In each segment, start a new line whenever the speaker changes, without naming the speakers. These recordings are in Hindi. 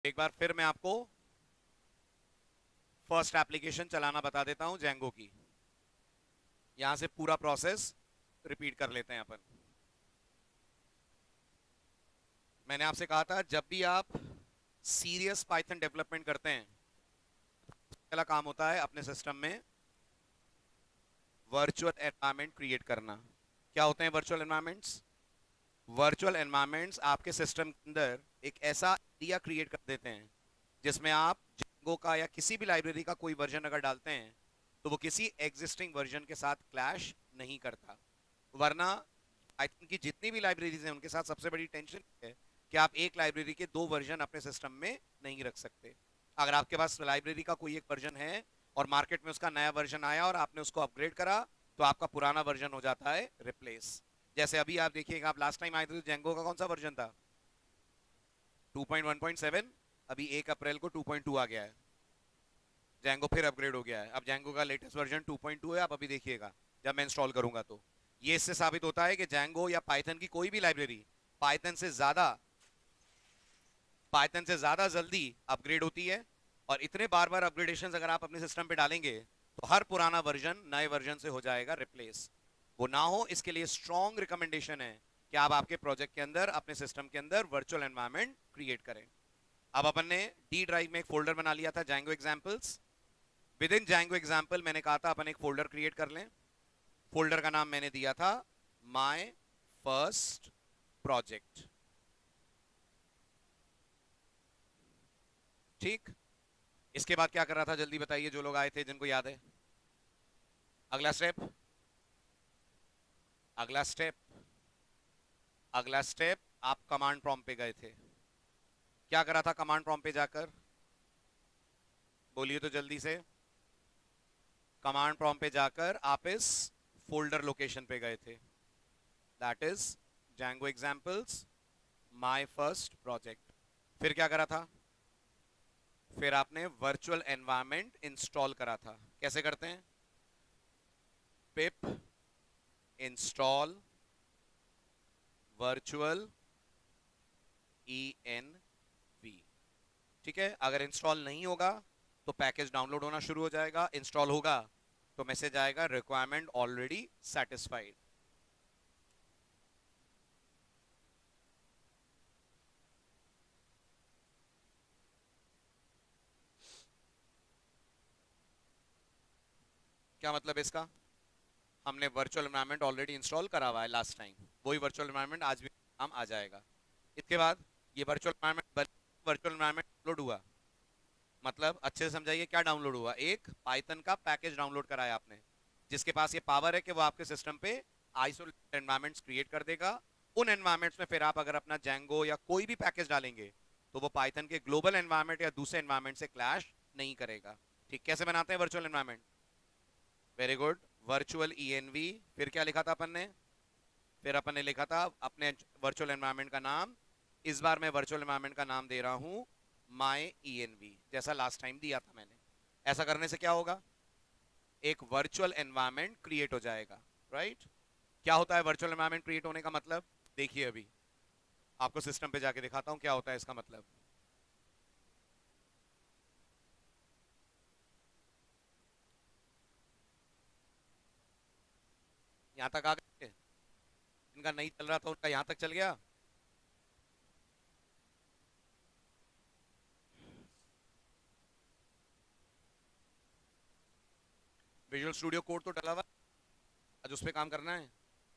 एक बार फिर मैं आपको फर्स्ट एप्लीकेशन चलाना बता देता हूं जेंगो की। यहां से पूरा प्रोसेस रिपीट कर लेते हैं अपन। मैंने आपसे कहा था जब भी आप सीरियस पाइथन डेवलपमेंट करते हैं, पहला काम होता है अपने सिस्टम में वर्चुअल एनवायरनमेंट क्रिएट करना। क्या होते हैं वर्चुअल एनवायरनमेंट्स? वर्चुअल एनवायरनमेंट्स आपके सिस्टम के अंदर एक ऐसा एरिया क्रिएट कर देते हैं जिसमें आप जेंगो का या किसी भी लाइब्रेरी का कोई वर्जन अगर डालते हैं तो वो किसी एग्जिस्टिंग वर्जन के साथ क्लैश नहीं करता। वरना पाइथन की जितनी भी लाइब्रेरीज हैं उनके साथ सबसे बड़ी टेंशन है कि आप एक लाइब्रेरी के दो वर्जन अपने सिस्टम में नहीं रख सकते। अगर आपके पास लाइब्रेरी का कोई एक वर्जन है और मार्केट में उसका नया वर्जन आया और आपने उसको अपग्रेड करा तो आपका पुराना वर्जन हो जाता है रिप्लेस। जैसे अभी आप देखिएगा, आप लास्ट टाइम आए थे तो जेंगो का कौन सा वर्जन था? 2.1.7। अभी 1 अप्रैल को 2.2 आ गया है। जेंगो फिर अपग्रेड हो गया है। अब जेंगो का लेटेस्ट वर्जन 2.2 है। आप अभी देखिएगा जब मैं इंस्टॉल करूंगा तो ये इससे साबित होता है कि जेंगो या पाइथन की कोई भी लाइब्रेरी पाइथन से ज्यादा जल्दी अपग्रेड होती है। और इतने बार बार अपग्रेडेशन अगर आप अपने सिस्टम पे डालेंगे तो हर पुराना वर्जन नए वर्जन से हो जाएगा रिप्लेस। वो ना हो इसके लिए स्ट्रॉन्ग रिकमेंडेशन है कि आप आपके प्रोजेक्ट के अंदर अपने सिस्टम के अंदर वर्चुअल एनवायरनमेंट क्रिएट करें। अब अपन ने डी ड्राइव में एक फोल्डर बना लिया था Django examples. Within Django example मैंने कहा था अपन एक फोल्डर क्रिएट कर लें। फोल्डर का नाम मैंने दिया था माय फर्स्ट प्रोजेक्ट। ठीक। इसके बाद क्या कर रहा था जल्दी बताइए, जो लोग आए थे जिनको याद है। अगला स्टेप, अगला स्टेप, अगला स्टेप, आप कमांड प्रॉम्प्ट पे गए थे। क्या करा था कमांड प्रॉम्प्ट पे जाकर? बोलिए तो जल्दी से। कमांड प्रॉम्प्ट पे जाकर आप इस फोल्डर लोकेशन पे गए थे, that is Django examples my first project. फिर क्या करा था? फिर आपने वर्चुअल एनवायरनमेंट इंस्टॉल करा था। कैसे करते हैं? Pip install virtual env। ठीक है। अगर इंस्टॉल नहीं होगा तो पैकेज डाउनलोड होना शुरू हो जाएगा। इंस्टॉल होगा तो मैसेज आएगा रिक्वायरमेंट ऑलरेडी सेटिस्फाइड। क्या मतलब है इसका? हमने वर्चुअल एनवायरनमेंट ऑलरेडी इंस्टॉल करा हुआ है लास्ट टाइम, वही वर्चुअल एनवायरनमेंट आज भी काम आ जाएगा। इसके बाद ये वर्चुअल एनवायरनमेंट डाउनलोड हुआ, मतलब अच्छे से समझाइए क्या डाउनलोड हुआ। एक पाइथन का पैकेज डाउनलोड कराया आपने जिसके पास ये पावर है कि वो आपके सिस्टम पे आइसोलेटेड एनवायरनमेंट्स क्रिएट कर देगा। उन एनवायरनमेंट्स में फिर आप अगर अपना Django या कोई भी पैकेज डालेंगे तो वो पाइथन के ग्लोबल एनवायरनमेंट या दूसरे एनवायरनमेंट से क्लैश नहीं करेगा। ठीक। कैसे बनाते हैं virtual environment? Very good. Virtual env। फिर क्या लिखा था अपन ने? फिर अपन ने लिखा था अपने वर्चुअल एनवायरनमेंट का नाम, इस बार मैं वर्चुअल एनवायरनमेंट का नाम दे रहा हूं माय env, जैसा लास्ट टाइम दिया था मैंने। ऐसा करने से क्या होगा? एक वर्चुअल एनवायरनमेंट क्रिएट हो जाएगा। राइट। क्या होता है वर्चुअल एनवायरनमेंट क्रिएट होने का मतलब? देखिए अभी आपको सिस्टम पे जाके दिखाता हूं क्या होता है इसका मतलब। यहां तक आ गए? इनका नहीं चल रहा था उनका यहां तक चल गया। विजुअल स्टूडियो कोड तो डला हुआ, आज उस पर काम करना है।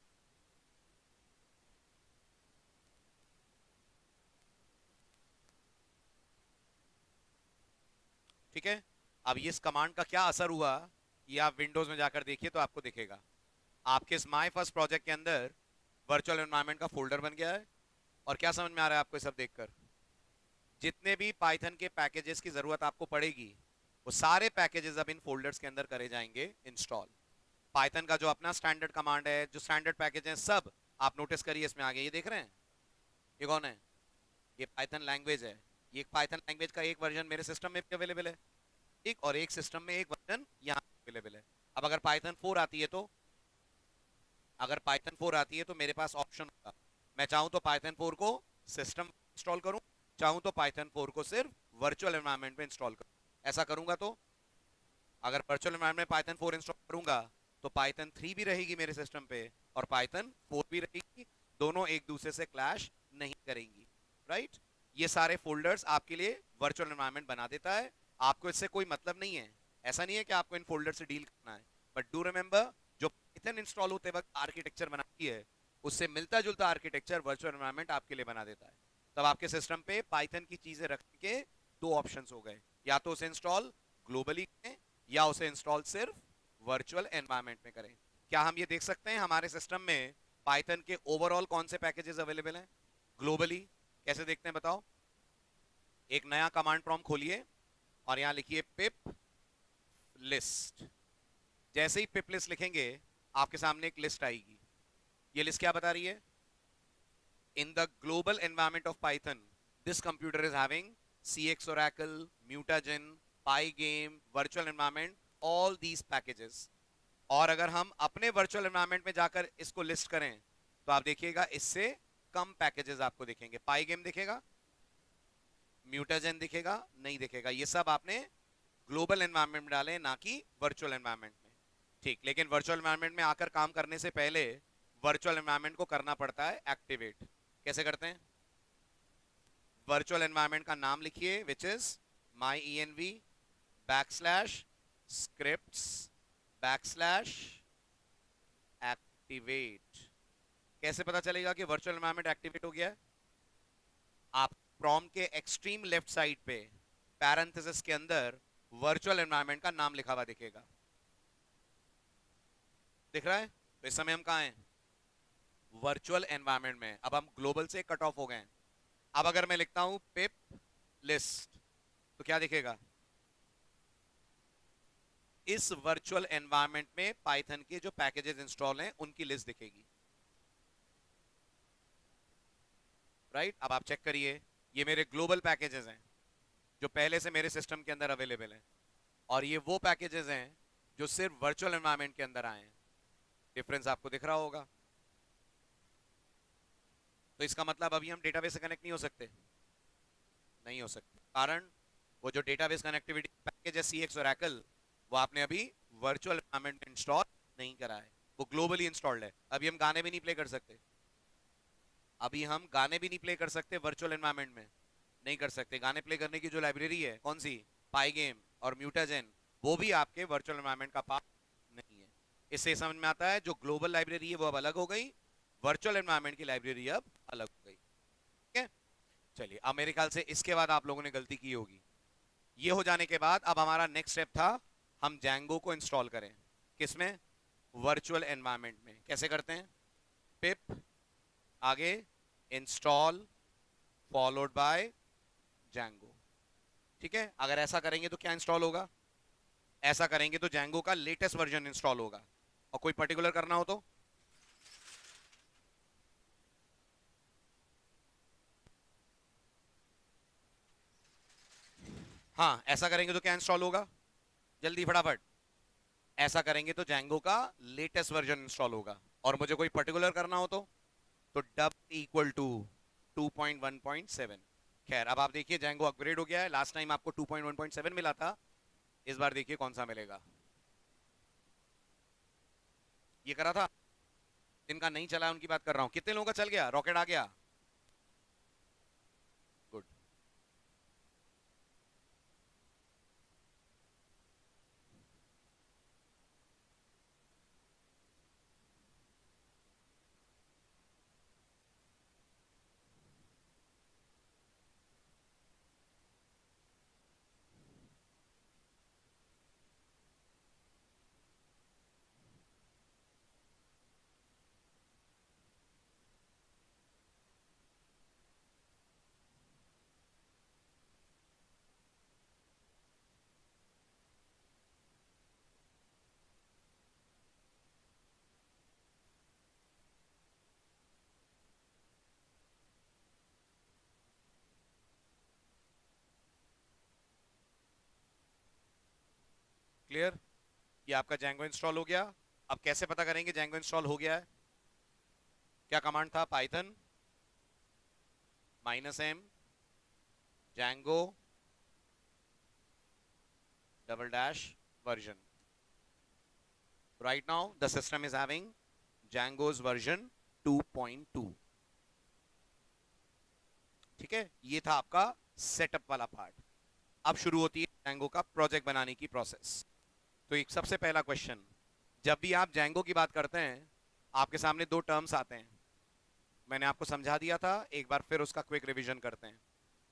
ठीक है। अब ये इस कमांड का क्या असर हुआ ये आप विंडोज में जाकर देखिए तो आपको दिखेगा। आपके इस माय फर्स्ट प्रोजेक्ट के अंदर वर्चुअल एनवायरनमेंट का फोल्डर बन गया है। और क्या समझ में आ रहा है आपको सब देखकर? जितने भी पाइथन के पैकेजेस की जरूरत आपको पड़ेगी वो सारे पैकेजेस अब इन फोल्डर्स के अंदर करे जाएंगे इंस्टॉल। पाइथन का जो अपना स्टैंडर्ड कमांड है, जो स्टैंडर्ड पैकेज है, सब आप नोटिस करिए इसमें आ गए। ये देख रहे हैं? ये कौन है? ये पाइथन लैंग्वेज है। ये पाइथन लैंग्वेज का एक वर्जन मेरे सिस्टम में भी अवेलेबल है, एक और एक सिस्टम में एक वर्जन यहाँ अवेलेबल है। अब अगर पाइथन 4 आती है तो मेरे पास ऑप्शन होगा, मैं चाहूं तो पाइथन 4 को सिस्टम इंस्टॉल करूं चाहूं तो पाइथन 4 को सिर्फ वर्चुअल एनवायरनमेंट में इंस्टॉल करूं। ऐसा करूंगा तो अगर वर्चुअल एनवायरनमेंट में पाइथन 4 इंस्टॉल करूंगा तो पाइथन 3 भी रहेगी मेरे सिस्टम पे और पाइथन 4 भी रहेगी, दोनों एक दूसरे से क्लैश नहीं करेंगी। राइट, ये सारे फोल्डर्स आपके लिए वर्चुअल एनवायरनमेंट बना देता है। आपको इससे कोई मतलब नहीं है, ऐसा नहीं है कि आपको इन फोल्डर से डील करना है, बट डू रिमेंबर जो पाइथन इंस्टॉल होते वक्त आर्किटेक्चर बनाती है उससे मिलता जुलता आर्किटेक्चर वर्चुअल एनवायरनमेंट आपके लिए बना देता है। तब आपके सिस्टम पे पाइथन की चीजें रखने के दो ऑप्शंस हो गए, या तो उसे इंस्टॉल ग्लोबली करें या उसे इंस्टॉल सिर्फ वर्चुअल एनवायरनमेंट में करें। क्या हम ये देख सकते हैं हमारे सिस्टम में पाइथन के ओवरऑल कौन से पैकेजेस अवेलेबल हैं ग्लोबली? कैसे देखते हैं बताओ? एक नया कमांड प्रॉम्प्ट खोलिए और यहां लिखिए पिप लिस्ट। जैसे ही पिप लिस्ट लिखेंगे आपके सामने एक लिस्ट आएगी। ये लिस्ट क्या बता रही है? In the global environment of Python this computer is having CX Oracle, Mutagen, Pygame, virtual environment, all these packages. और अगर हम अपने वर्चुअल एनवायरनमेंट में जाकर इसको लिस्ट करें तो आप देखिएगा इससे कम पैकेजेस आपको दिखेंगे। पाईगेम दिखेगा, म्यूटाजेन दिखेगा, नहीं दिखेगा। ये सब आपने ग्लोबल एनवायरनमेंट में डाले, ना कि वर्चुअल एनवायरनमेंट में। ठीक, लेकिन वर्चुअल एनवायरनमेंट में आकर काम करने से पहले वर्चुअल एनवायरनमेंट को करना पड़ता है एक्टिवेट। कैसे करते हैं? वर्चुअल एनवायरनमेंट का नाम लिखिए विच इज myenv /scripts/activate। कैसे पता चलेगा कि वर्चुअल एनवायरनमेंट एक्टिवेट हो गया है? आप प्रॉम्प्ट के एक्सट्रीम लेफ्ट साइड पे पैरेंथेसिस के अंदर वर्चुअल एनवायरनमेंट का नाम लिखा हुआ दिखेगा। दिख रहा है? तो इस समय हम कहां हैं? वर्चुअल एनवायरनमेंट में। अब हम ग्लोबल से कट ऑफ हो गए हैं। अब अगर मैं लिखता हूं पिप लिस्ट तो क्या दिखेगा? इस वर्चुअल एनवायरनमेंट में पाइथन के जो पैकेजेस इंस्टॉल हैं उनकी लिस्ट दिखेगी। राइट, अब आप चेक करिए, ये मेरे ग्लोबल पैकेजेस हैं जो पहले से मेरे सिस्टम के अंदर अवेलेबल हैं, और ये वो पैकेजेस हैं जो सिर्फ वर्चुअल एनवायरनमेंट के अंदर आए हैं। डिफरेंस आपको दिख रहा होगा। तो इसका मतलब अभी हम डेटाबेस से कनेक्ट नहीं हो सकते? नहीं हो सकते, कारण वो जो डेटाबेस कनेक्टिविटी पैकेज है CX Oracle, वो आपने अभी वर्चुअल एनवायरनमेंट में इंस्टॉल नहीं करा है, वो ग्लोबली इंस्टॉल्ड है। अभी हम गाने भी नहीं प्ले कर सकते, अभी हम गाने भी नहीं प्ले कर सकते वर्चुअल एनवायरनमेंट में, नहीं कर सकते। गाने प्ले करने की जो लाइब्रेरी है कौन सी? पाईगेम और म्यूटाजेन, वो भी आपके वर्चुअल एनवायरनमेंट का पार्ट नहीं है। इससे समझ में आता है जो ग्लोबल लाइब्रेरी है वो अब अलग हो गई, वर्चुअल एनवायरनमेंट की लाइब्रेरी अब अलग हो गई। ठीक है, चलिए अब मेरे ख्याल से इसके बाद आप लोगों ने गलती की होगी। ये हो जाने के बाद अब हमारा नेक्स्ट स्टेप था हम Django को इंस्टॉल करें। किसमें? वर्चुअल एनवायरनमेंट में। कैसे करते हैं? पिप आगे इंस्टॉल फॉलोड बाय Django। ठीक है, अगर ऐसा करेंगे तो क्या इंस्टॉल होगा? ऐसा करेंगे तो Django का लेटेस्ट वर्जन इंस्टॉल होगा। और कोई पर्टिकुलर करना हो तो हाँ, ऐसा करेंगे तो क्या इंस्टॉल होगा? जल्दी फटाफट। ऐसा करेंगे तो Django का लेटेस्ट वर्जन इंस्टॉल होगा। और मुझे कोई पर्टिकुलर करना हो तो डब इक्वल टू 2.1.7। खैर, अब आप देखिए Django अपग्रेड हो गया है। लास्ट टाइम आपको 2.1.7 मिला था, इस बार देखिए कौन सा मिलेगा। ये करा था, जिनका नहीं चला उनकी बात कर रहा हूं। कितने लोगों का चल गया? रॉकेट आ गया? गुड। क्लियर? ये आपका Django इंस्टॉल हो गया। अब कैसे पता करेंगे Django इंस्टॉल हो गया है? क्या कमांड था? Python -m Django double dash version. Right now the system is having Django's version 2.2. ठीक है, ये था आपका सेटअप वाला पार्ट. अब शुरू होती है Django का प्रोजेक्ट बनाने की प्रोसेस. तो एक सबसे पहला क्वेश्चन, जब भी आप Django की बात करते हैं आपके सामने दो टर्म्स आते हैं. मैंने आपको समझा दिया था, एक बार फिर उसका क्विक रिवीजन करते हैं.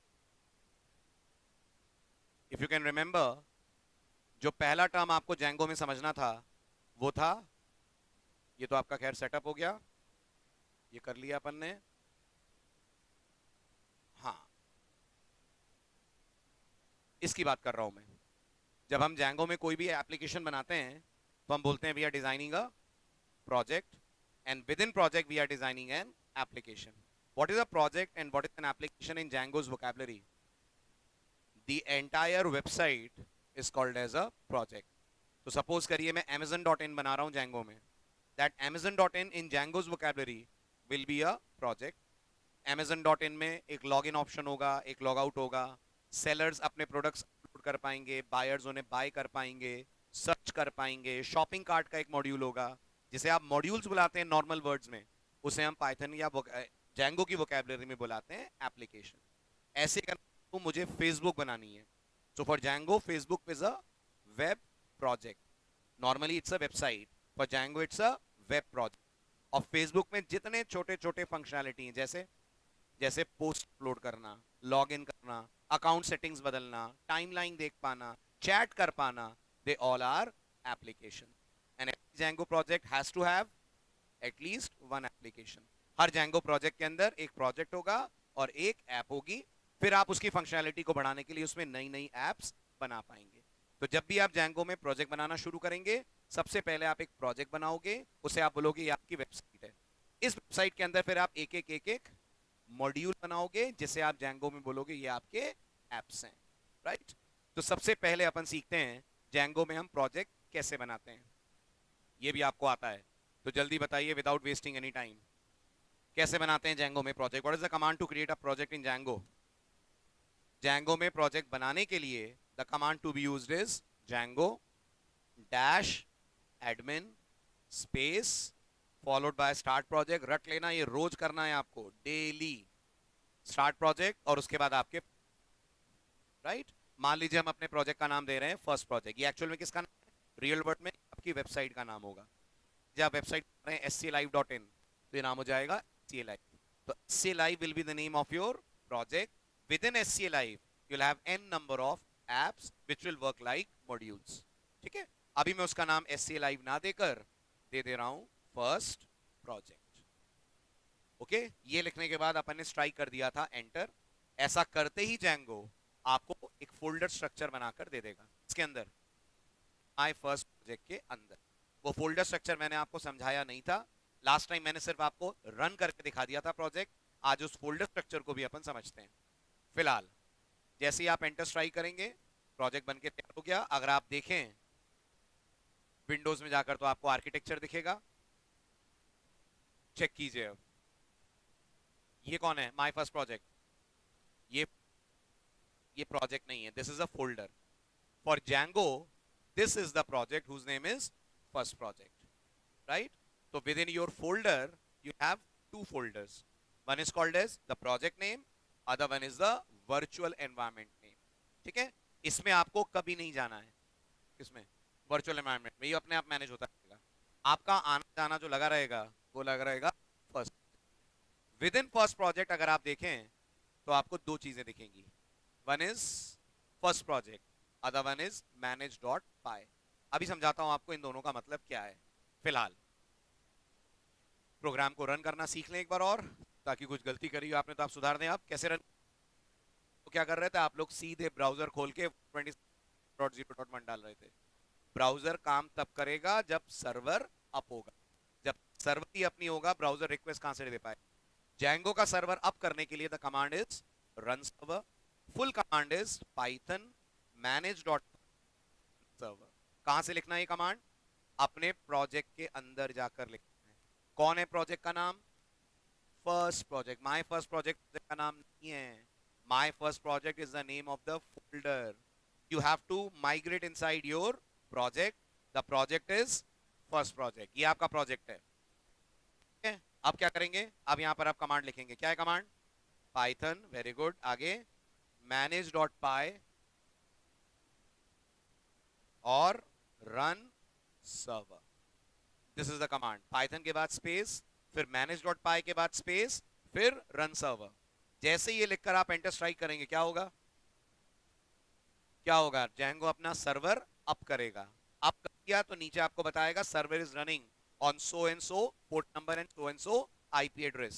इफ यू कैन रिमेंबर, जो पहला टर्म आपको Django में समझना था वो था, ये तो आपका खैर सेटअप हो गया, ये कर लिया अपन ने. हाँ, इसकी बात कर रहा हूं मैं. जब हम Django में कोई भी एप्लीकेशन बनाते हैं तो हम बोलते हैं we are designing a project, and within project we are designing an application. What is a project and what is an application in Django's vocabulary? The entire website is called as a project. तो suppose करिए मैं amazon.in बना रहा हूँ Django में. That amazon.in in Django's vocabulary will be a project. amazon.in में एक login option होगा, एक logout होगा, sellers अपने products upload कर पाएंगे, buyers उन्हें buy कर पाएंगे, search कर पाएंगे, shopping cart का एक module होगा, जिसे आप मॉड्यूल्स बुलाते हैं नॉर्मल वर्ड्स में, उसे हम पाइथन या Django की वोकैबुलरी में बुलाते हैं एप्लीकेशन. ऐसे करना मुझे फेसबुक बनानी है, so for Django Facebook is a web project. Normally it's a website, for Django it's a web project. और फेसबुक में जितने छोटे छोटे फंक्शनैलिटी हैं, जैसे जैसे पोस्ट अपलोड करना, लॉग इन करना, अकाउंट सेटिंग्स बदलना, टाइमलाइन देख पाना, चैट कर पाना, they all are application. And every Django project has to have at least one application. हर Django project के अंदर एक project होगा और एक ऐप होगी. फिर आप उसकी फंक्शनैलिटी को बढ़ाने के लिए उसमें नई नई एप्स बना पाएंगे. तो जब भी आप Django में प्रोजेक्ट बनाना शुरू करेंगे, सबसे पहले आप एक प्रोजेक्ट बनाओगे, उसे आप बोलोगे ये आपकी वेबसाइट है. इस वेबसाइट के अंदर फिर आप एक एक मॉड्यूल बनाओगे, जिसे आप Django में बोलोगे ये आपके एप्स हैं. राइट? तो सबसे पहले अपन सीखते हैं Django में हम प्रोजेक्ट कैसे बनाते हैं. ये भी आपको आता है, तो जल्दी बताइए विदाउट वेस्टिंग एनी टाइम, कैसे बनाते हैं Django में project. What is the command to create a project in Django? Django में प्रोजेक्ट बनाने के लिए the command to be used is Django dash admin space followed by start project. रट लेना, ये रोज करना है आपको, डेली. स्टार्ट प्रोजेक्ट और उसके बाद आपके राइट. मान लीजिए हम अपने प्रोजेक्ट का नाम दे रहे हैं फर्स्ट प्रोजेक्ट. ये एक्चुअल में किसका नाम है? रियल वर्ड में आपकी वेबसाइट का नाम होगा. जब आप वेबसाइट रहे हैं sclive.in, तो ये नाम हो जाएगा sclive. तो sclive will be the name of your project. Within sclive you'll have n number of apps which will work like modules. ठीक है, अभी मैं उसका नाम sclive ना देकर दे दे रहा हूं फर्स्ट प्रोजेक्ट. ओके, ये लिखने के बाद अपन ने स्ट्राइक कर दिया था एंटर. ऐसा करते ही Django आपको एक फोल्डर स्ट्रक्चर बनाकर दे देगा. इसके अंदर माय फर्स्ट प्रोजेक्ट के अंदर वो फोल्डर स्ट्रक्चर मैंने आपको समझाया नहीं था लास्ट टाइम, मैंने सिर्फ आपको रन करके दिखा दिया था प्रोजेक्ट. आज उस फोल्डर स्ट्रक्चर को भी अपन समझते हैं. फिलहाल जैसे ही आप एंटर स्ट्राइक करेंगे, प्रोजेक्ट बनके तैयार हो गया. अगर आप देखें विंडोज में जाकर तो आपको आर्किटेक्चर दिखेगा. चेक कीजिए, अब ये कौन है? My first project. ये प्रोजेक्ट नहीं है, this is a folder. For Django this is the project whose name is first project. Right? So within your folder you have two folders. One is called as the project name, other one is the virtual environment name. ठीक है, इसमें आपको कभी नहीं जाना है. किसमें? वर्चुअल एनवायरनमेंट में. ये अपने आप मैनेज होता रहेगा. आपका आना जाना जो लगा रहेगा वो लगा रहेगा first. Within first project अगर आप देखें तो आपको दो चीजें दिखेंगी. One is first project, other one is manage.py. अभी समझाता हूं आपको इन दोनों का मतलब क्या है. फिलहाल प्रोग्राम को रन करना सीख लें एक बार और, ताकि कुछ गलती करी हो आपने तो आप सुधार दें. आप कैसे रन, तो क्या कर रहे थे आप लोग? सीधे ब्राउजर खोल के 20.0.1 डाल रहे थे. ब्राउजर काम तब करेगा जब सर्वर अप होगा. जब सर्वर ही अप नहीं होगा, ब्राउजर रिक्वेस्ट कहां से दे पाए? Django का सर्वर अप करने के लिए the command is run server. Full command is Python manage.server. कहां से लिखना है ये कमांड? अपने प्रोजेक्ट के अंदर जाकर लिखना है. कौन है प्रोजेक्ट का नाम? First project. My first project का नाम नहीं है, My first project is the name of the folder. You have to migrate inside your project. The project is first project. ये आपका project है. Okay? अब क्या करेंगे? अब यहाँ पर आप कमांड लिखेंगे. क्या है कमांड? Python. Very good. आगे manage.py और run server. This is the command. Python के बाद स्पेस, फिर manage.py के बाद स्पेस, फिर run server. जैसे ये लिखकर आप एंटर स्ट्राइक करेंगे क्या होगा? क्या होगा? Django अपना सर्वर अप करेगा. अप कर दिया तो नीचे आपको बताएगा server is running on so and so port number and so IP address.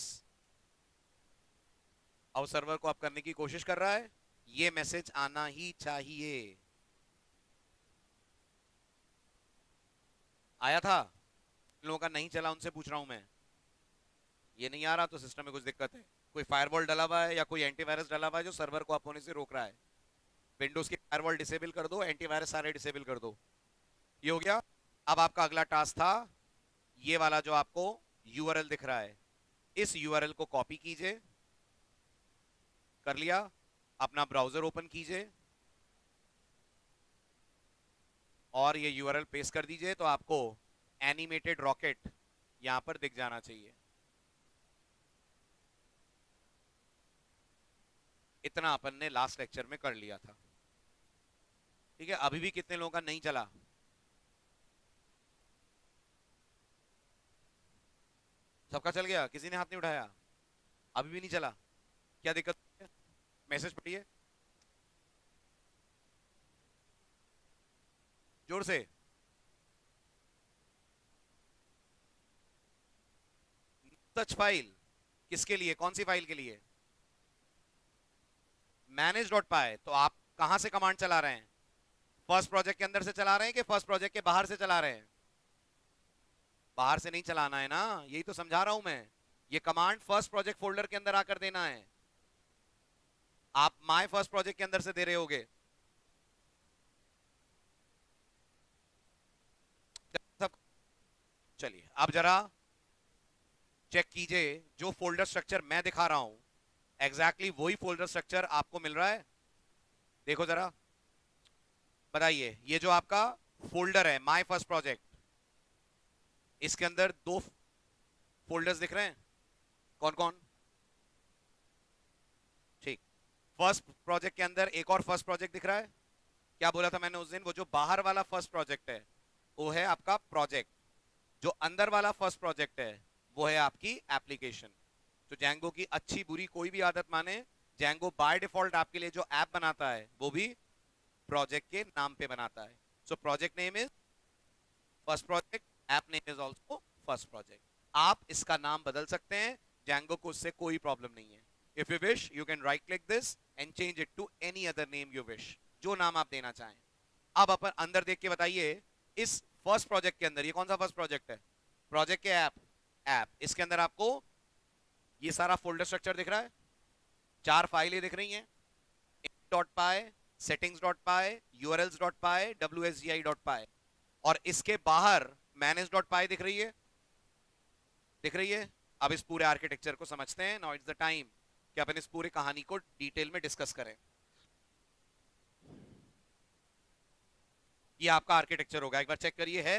अब सर्वर को अप करने की कोशिश कर रहा है. ये मैसेज आना ही चाहिए. आया था? लोगों का नहीं चला, उनसे पूछ रहा हूं मैं. ये नहीं आ रहा तो सिस्टम में कुछ दिक्कत है. कोई फायरवॉल डला हुआ है या कोई एंटीवायरस डला हुआ है जो सर्वर को अप होने से रोक रहा है. विंडोज की फायरवॉल डिसेबल कर दो, एंटीवायरस सारे डिसेबल कर दो. ये हो गया. अब आपका अगला टास्क था ये वाला जो आपको यूआरएल दिख रहा है. इस यूआरएल को कॉपी कीजिए. कर लिया. अपना ब्राउजर ओपन कीजिए और ये यूआरएल पेस्ट कर दीजिए तो आपको एनिमेटेड रॉकेट यहां पर दिख जाना चाहिए. इतना अपन ने लास्ट लेक्चर में कर लिया था. ठीक है. अभी भी कितने लोगों का नहीं चला? सबका चल गया? किसी ने हाथ नहीं उठाया? अभी भी नहीं चला? क्या दिक्कत है? मैसेज पढ़िए जोर से. सच फाइल किसके लिए? कौन सी फाइल के लिए? manage.py. तो आप कहां से कमांड चला रहे हैं? फर्स्ट प्रोजेक्ट के अंदर से चला रहे हैं कि फर्स्ट प्रोजेक्ट के बाहर से चला रहे हैं? बाहर से नहीं चलाना है ना, यही तो समझा रहा हूं मैं. ये कमांड फर्स्ट प्रोजेक्ट फोल्डर के अंदर आकर देना है. आप माय फर्स्ट प्रोजेक्ट के अंदर से दे रहे होगे. चलिए अब जरा चेक कीजिए जो फोल्डर स्ट्रक्चर मैं दिखा रहा हूं एग्जैक्टली वही फोल्डर स्ट्रक्चर आपको मिल रहा है. देखो जरा, बताइए. ये जो आपका फोल्डर है माय फर्स्ट प्रोजेक्ट, इसके अंदर दो फोल्डर्स दिख रहे हैं. कौन कौन? ठीक. फर्स्ट प्रोजेक्ट के अंदर एक और फर्स्ट प्रोजेक्ट दिख रहा है. क्या बोला था मैंने उस दिन? वो जो बाहर वाला फर्स्ट प्रोजेक्ट है वो है आपका प्रोजेक्ट. जो अंदर वाला फर्स्ट प्रोजेक्ट है वो है आपकी एप्लीकेशन. तो Django की अच्छी बुरी कोई भी आदत माने, Django बाय डिफॉल्ट आपके लिए जो ऐप बनाता है वो भी प्रोजेक्ट के नाम पे बनाता है. So project name is first project, app name is also first project. आप इसका नाम बदल सकते हैं. Django को उससे कोई प्रॉब्लम नहीं है. If you wish you can right click this and change it to any other name you wish. जो नाम आप देना चाहें. अब अपन अंदर देख के बताइए इस फर्स्ट प्रोजेक्ट के अंदर ये कौन सा फर्स्ट प्रोजेक्ट है? प्रोजेक्ट के ऐप. इसके अंदर आपको ये सारा फोल्डर स्ट्रक्चर दिख रहा है. 4 फाइलें दिख रही हैं. .py, settings.py, urls.py, wsgi.py. और इसके बाहर manage.py दिख रही है. दिख रही है. अब इस पूरे आर्किटेक्चर को समझते हैं. नाउ इट्स द टाइम कि अपन इस पूरे कहानी को डिटेल में डिस्कस करें. ये आपका आर्किटेक्चर होगा. एक बार चेक करिए. है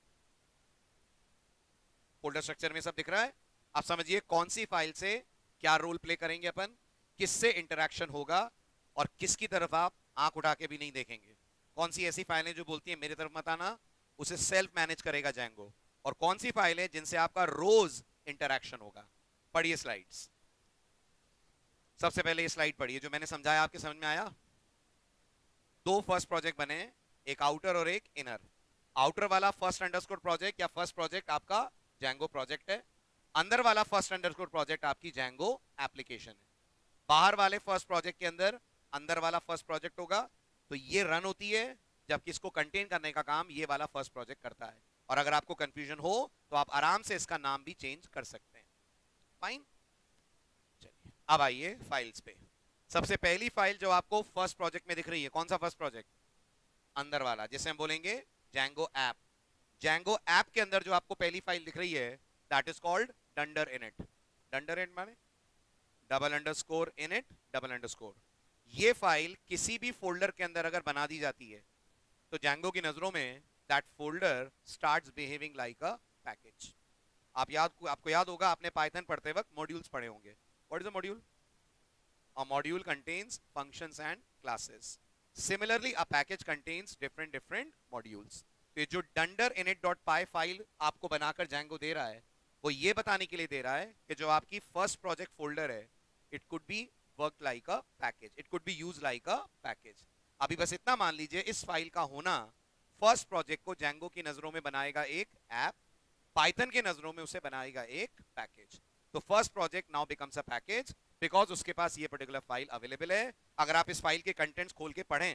फोल्डर स्ट्रक्चर में सब दिख रहा है. अब समझिए कौन सी फाइल से क्या रोल प्ले करेंगे अपन, किससे इंटरेक्शन होगा और किसकी तरफ आप आंख उठा के भी नहीं देखेंगे. कौन सी ऐसी फाइलें जो बोलती है मेरी तरफ मत आना, उसे सेल्फ मैनेज करेगा Django. और कौन सी फाइलें जिनसे आपका रोज इंटरेक्शन होगा. पढ़िए स्लाइड्स. सबसे पहले ये स्लाइड पढ़िए जो मैंने समझाया. आपके समझ में आया? 2 फर्स्ट प्रोजेक्ट बने, एक आउटर और एक इनर. आउटर वाला फर्स्ट अंडरस्कोर प्रोजेक्ट या फर्स्ट प्रोजेक्ट आपका Django प्रोजेक्ट है. अंदर वाला फर्स्ट अंडरस्कोर प्रोजेक्ट आपकी Django एप्लीकेशन है. बाहर वाले फर्स्ट प्रोजेक्ट के अंदर अंदर वाला फर्स्ट प्रोजेक्ट होगा. तो ये रन होती है जबकि इसको कंटेन करने का काम ये वाला फर्स्ट प्रोजेक्ट करता है. और अगर आपको कंफ्यूजन हो तो आप आराम से इसका नाम भी चेंज कर सकते हैं. फाइन. चलिए अब आइए फाइल्स पे. सबसे पहली फाइल जो आपको फर्स्ट प्रोजेक्ट में दिख रही है, कौन सा फर्स्ट प्रोजेक्ट? अंदर वाला, जिसे हम बोलेंगे Django ऐप. Django ऐप के अंदर जो आपको पहली फाइल दिख रही है that is called dunder init. dunder init माने double underscore init double underscore. ये फाइल किसी भी फोल्डर के अंदर अगर बना दी जाती है तो जैंगो की नजरों में that folder starts behaving like a package. आपको याद होगा, आपने पाइथन पढ़ते वक्त मॉड्यूल्स पढ़े होंगे। What is a module? A module contains functions and classes. Similarly, a package contains different modules. तो ये जो dunder init.py फाइल आपको बनाकर Django दे रहा है, वो ये बताने के लिए दे रहा है कि जो आपकी फर्स्ट प्रोजेक्ट फोल्डर है, it could be worked like a package, it could be used like a package. अभी बस इतना मान लीजिए, इस फाइल का होना फर्स्ट प्रोजेक्ट को Django की नजरों में बनाएगा एक ऐप, पाइथन के नजरों में उसे बनाएगा एक पैकेज। तो first project now becomes a package because उसके पास ये पर्टिकुलर फाइल अवेलेबल है। अगर आप इस फाइल के कंटेंट्स खोल के पढ़ें,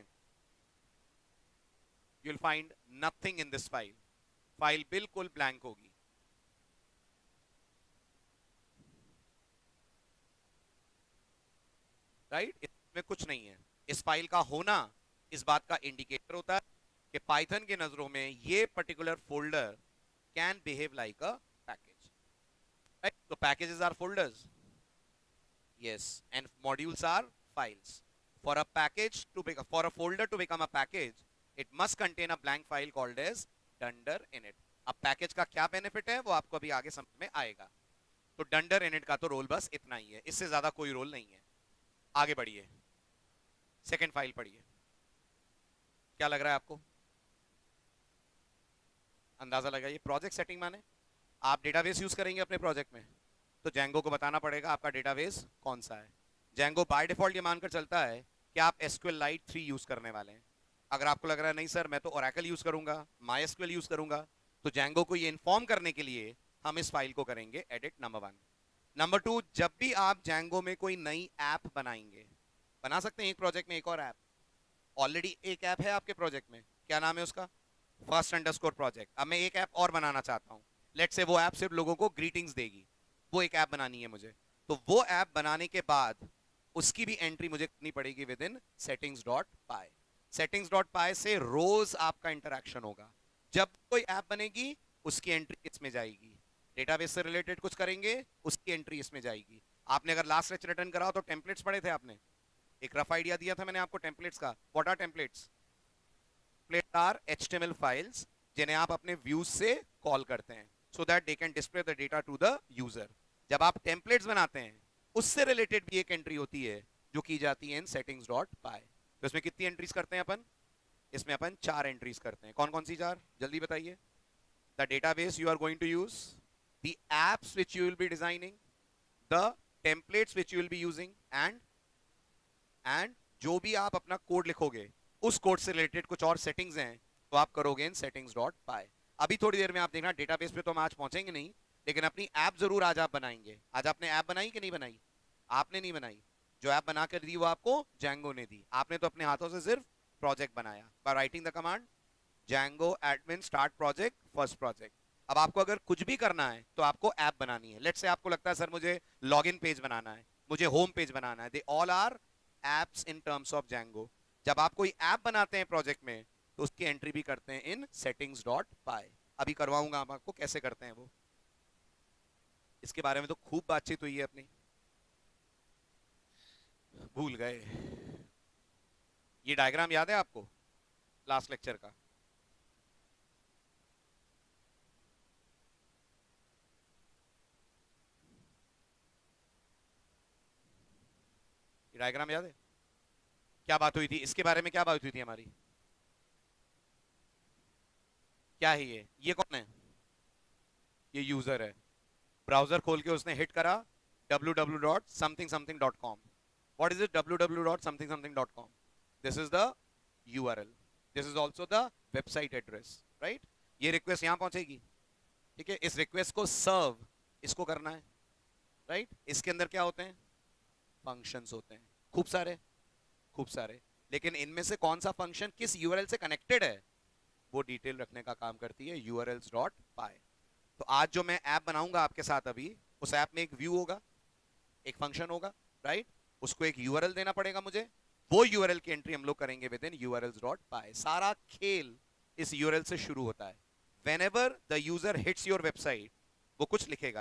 you will find nothing in this file. File बिल्कुल ब्लैंक होगी। राइट? इसमें कुछ नहीं है। इस फाइल का होना इस बात का इंडिकेटर होता है कि पाइथन के नजरों में ये particular folder can behave like a package. Right? तो packages are folders. Yes, and modules are files. For a folder to become a package, it must contain a blank file called as dunder init. अब पैकेज का क्या बेनिफिट है वो आपको अभी आगे समझ में आएगा। तो dunder init का तो रोल बस इतना ही है, इससे ज्यादा कोई रोल नहीं है। आगे बढ़िए, सेकेंड फाइल पढ़िए। क्या लग रहा है आपको? अंदाजा लगाइए। प्रोजेक्ट सेटिंग माने आप डेटाबेस यूज करेंगे अपने प्रोजेक्ट में, तो Django को बताना पड़ेगा आपका डेटाबेस कौन सा है। Django बाय डिफॉल्ट ये मानकर चलता है कि आप SQLite 3 यूज करने वाले हैं। अगर आपको लग रहा है नहीं सर मैं तो Oracle यूज करूंगा, MySQL यूज करूंगा, तो Django को ये इन्फॉर्म करने के लिए हम इस फाइल को करेंगे एडिट, नंबर 1। नंबर 2, जब भी आप Django में कोई नई ऐप बनाएंगे, बना सकते हैं एक प्रोजेक्ट में एक और ऐप। ऑलरेडी एक ऐप है आपके प्रोजेक्ट में, क्या नाम है उसका? First underscore project. अब मैं एक ऐप और बनाना चाहता हूँ, लेट से वो ऐप सिर्फ लोगों को ग्रीटिंग्स देगी, वो एक ऐप बनानी है मुझे। तो वो ऐप बनाने के बाद उसकी भी एंट्री मुझे करनी पड़ेगी विद इन settings.py। settings.py से रोज आपका इंटरेक्शन होगा। जब कोई ऐप बनेगी उसकी एंट्री इसमें जाएगी, डेटाबेस से रिलेटेड कुछ करेंगे उसकी एंट्री इसमें जाएगी। आपने अगर लास्ट लेक्चर अटेंड करा हो तो टेम्पलेट्स पढ़े थे आपने, एक रफ आइडिया दिया था मैंने आपको टेम्पलेट्स का। What are templates? Templates are HTML files जिन्हें आप अपने व्यूज से कॉल करते हैं so that they can display the data to the user। जब आप टेम्पलेट्स बनाते हैं उससे रिलेटेड भी एक एंट्री होती है जो की जाती है इन settings.py। तो इसमें कितनी एंट्रीज करते हैं अपन? इसमें अपन 4 एंट्रीज करते हैं। कौन कौन सी 4? जल्दी बताइए। The database you are going to use, the apps which you will be designing, the templates which you will be using, and जो भी आप अपना कोड लिखोगे उस कोड से रिलेटेड कुछ और सेटिंग्स हैं तो आप करोगे इन settings.py। अभी थोड़ी देर में आप देखना, डेटाबेस पे तो हम आज पहुंचेंगे नहीं, लेकिन अपनी ऐप जरूर आज आप बनाएंगे। आज आपने ऐप बनाई कि नहीं बनाई? आपने नहीं बनाई, जो ऐप बना कर दी वो आपको Django ने दी। आपने तो अपने हाथों से सिर्फ प्रोजेक्ट बनाया by writing the command Django admin start project first project। अब आपको अगर कुछ भी करना है तो आपको ऐप बनानी है। लेट्स से आपको लगता है सर मुझे लॉगिन पेज बनाना है, मुझे होम पेज बनाना है, they all are apps in terms of Django। जब आप कोई ऐप बनाते हैं प्रोजेक्ट में तो उसकी एंट्री भी करते हैं इन settings.py। अभी करवाऊंगा हम आपको कैसे करते हैं वो, इसके बारे में तो खूब बातचीत हुई है अपनी, भूल गए। ये डायग्राम याद है आपको लास्ट लेक्चर का? ये डायग्राम याद है? क्या बात हुई थी इसके बारे में? क्या बात हुई थी हमारी? क्या है ये कौन है? ये यूजर है। ब्राउजर खोल के उसने हिट करा www.something-something.com। What is it www.something-something.com? This is the URL. This is also the website address, right? ये रिक्वेस्ट यहां पहुंचेगी, ठीक है। इस रिक्वेस्ट को सर्व इसको करना है, राइट? इसके अंदर क्या होते हैं? फंक्शंस होते हैं, खूब सारे। लेकिन इनमें से कौन सा फंक्शन किस URL से कनेक्टेड है वो डिटेल रखने का काम करती है urls.py। तो आज जो मैं ऐप बनाऊंगा आपके साथ अभी, उस ऐप में एक व्यू होगा, एक फंक्शन होगा, राइट? उसको एक URL देना पड़ेगा मुझे, वो URL की एंट्री हम लोग करेंगे विद इन urls.py। सारा खेल इस URL से शुरू होता है। Whenever the user hits your website, वो कुछ लिखेगा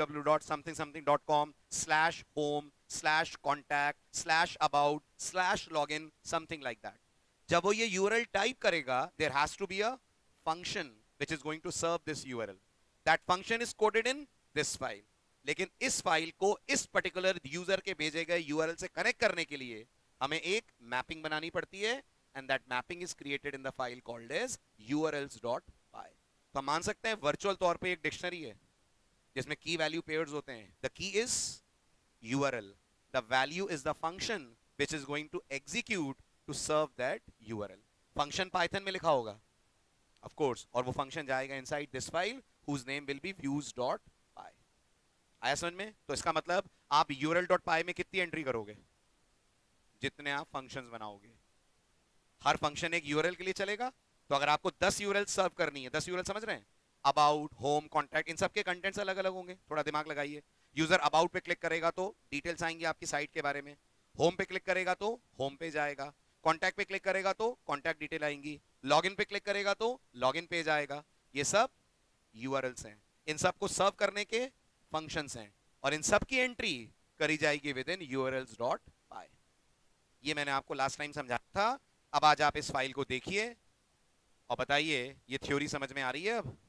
www.something/home/contact/about/login something like that. जब वो ये URL टाइप करेगा, there has to be a function which is going to serve this URL. That function is coded in this file. लेकिन इस फाइल को इस पर्टिकुलर यूजर के भेजे गए URL से कनेक्ट करने के लिए हमें एक मैपिंग बनानी पड़ती है, and that mapping is created in the file called as urls.py. तो हम मान सकते हैं वर्चुअल तौर पे एक डिक्शनरी है जिसमें की वैल्यू पेयर्स होते हैं. The key is URL, the value is the function which is going to execute to serve that URL. Function Python में लिखा होगा ऑफ कोर्स, और वो फंक्शन जाएगा inside this file whose name will be views.py. आया समझ में? तो इसका मतलब आप url.py में कितनी एंट्री करोगे? जितने आप फंक्शंस बनाओगे. हर फंक्शन एक URL के लिए चलेगा. तो अगर आपको 10 URL सर्व करनी है, 10 URL समझ रहे हैं? अबाउट, होम, कॉन्टैक्ट, इन सब के कंटेंट्स अलग अलग होंगे. थोड़ा दिमाग लगाइए. यूजर अबाउट पे क्लिक करेगा तो डिटेल्स आएंगी आपकी साइट के बारे में. होम पे क्लिक करेगा तो होम पे जाएगा. कॉन्टैक्ट पे क्लिक करेगा तो कॉन्टैक्ट डिटेल आएंगी. लॉगिन पे क्लिक करेगा तो लॉगिन पेज आएगा. ये सब URLs हैं. इन सब को सर्व करने के फंक्शंस हैं और इन सब की एंट्री करी जाएगी विद इन urls.py. ये मैंने आपको लास्ट टाइम समझाया था. अब आज आप इस फाइल को देखिए और बताइए ये थ्योरी समझ में आ रही है? अब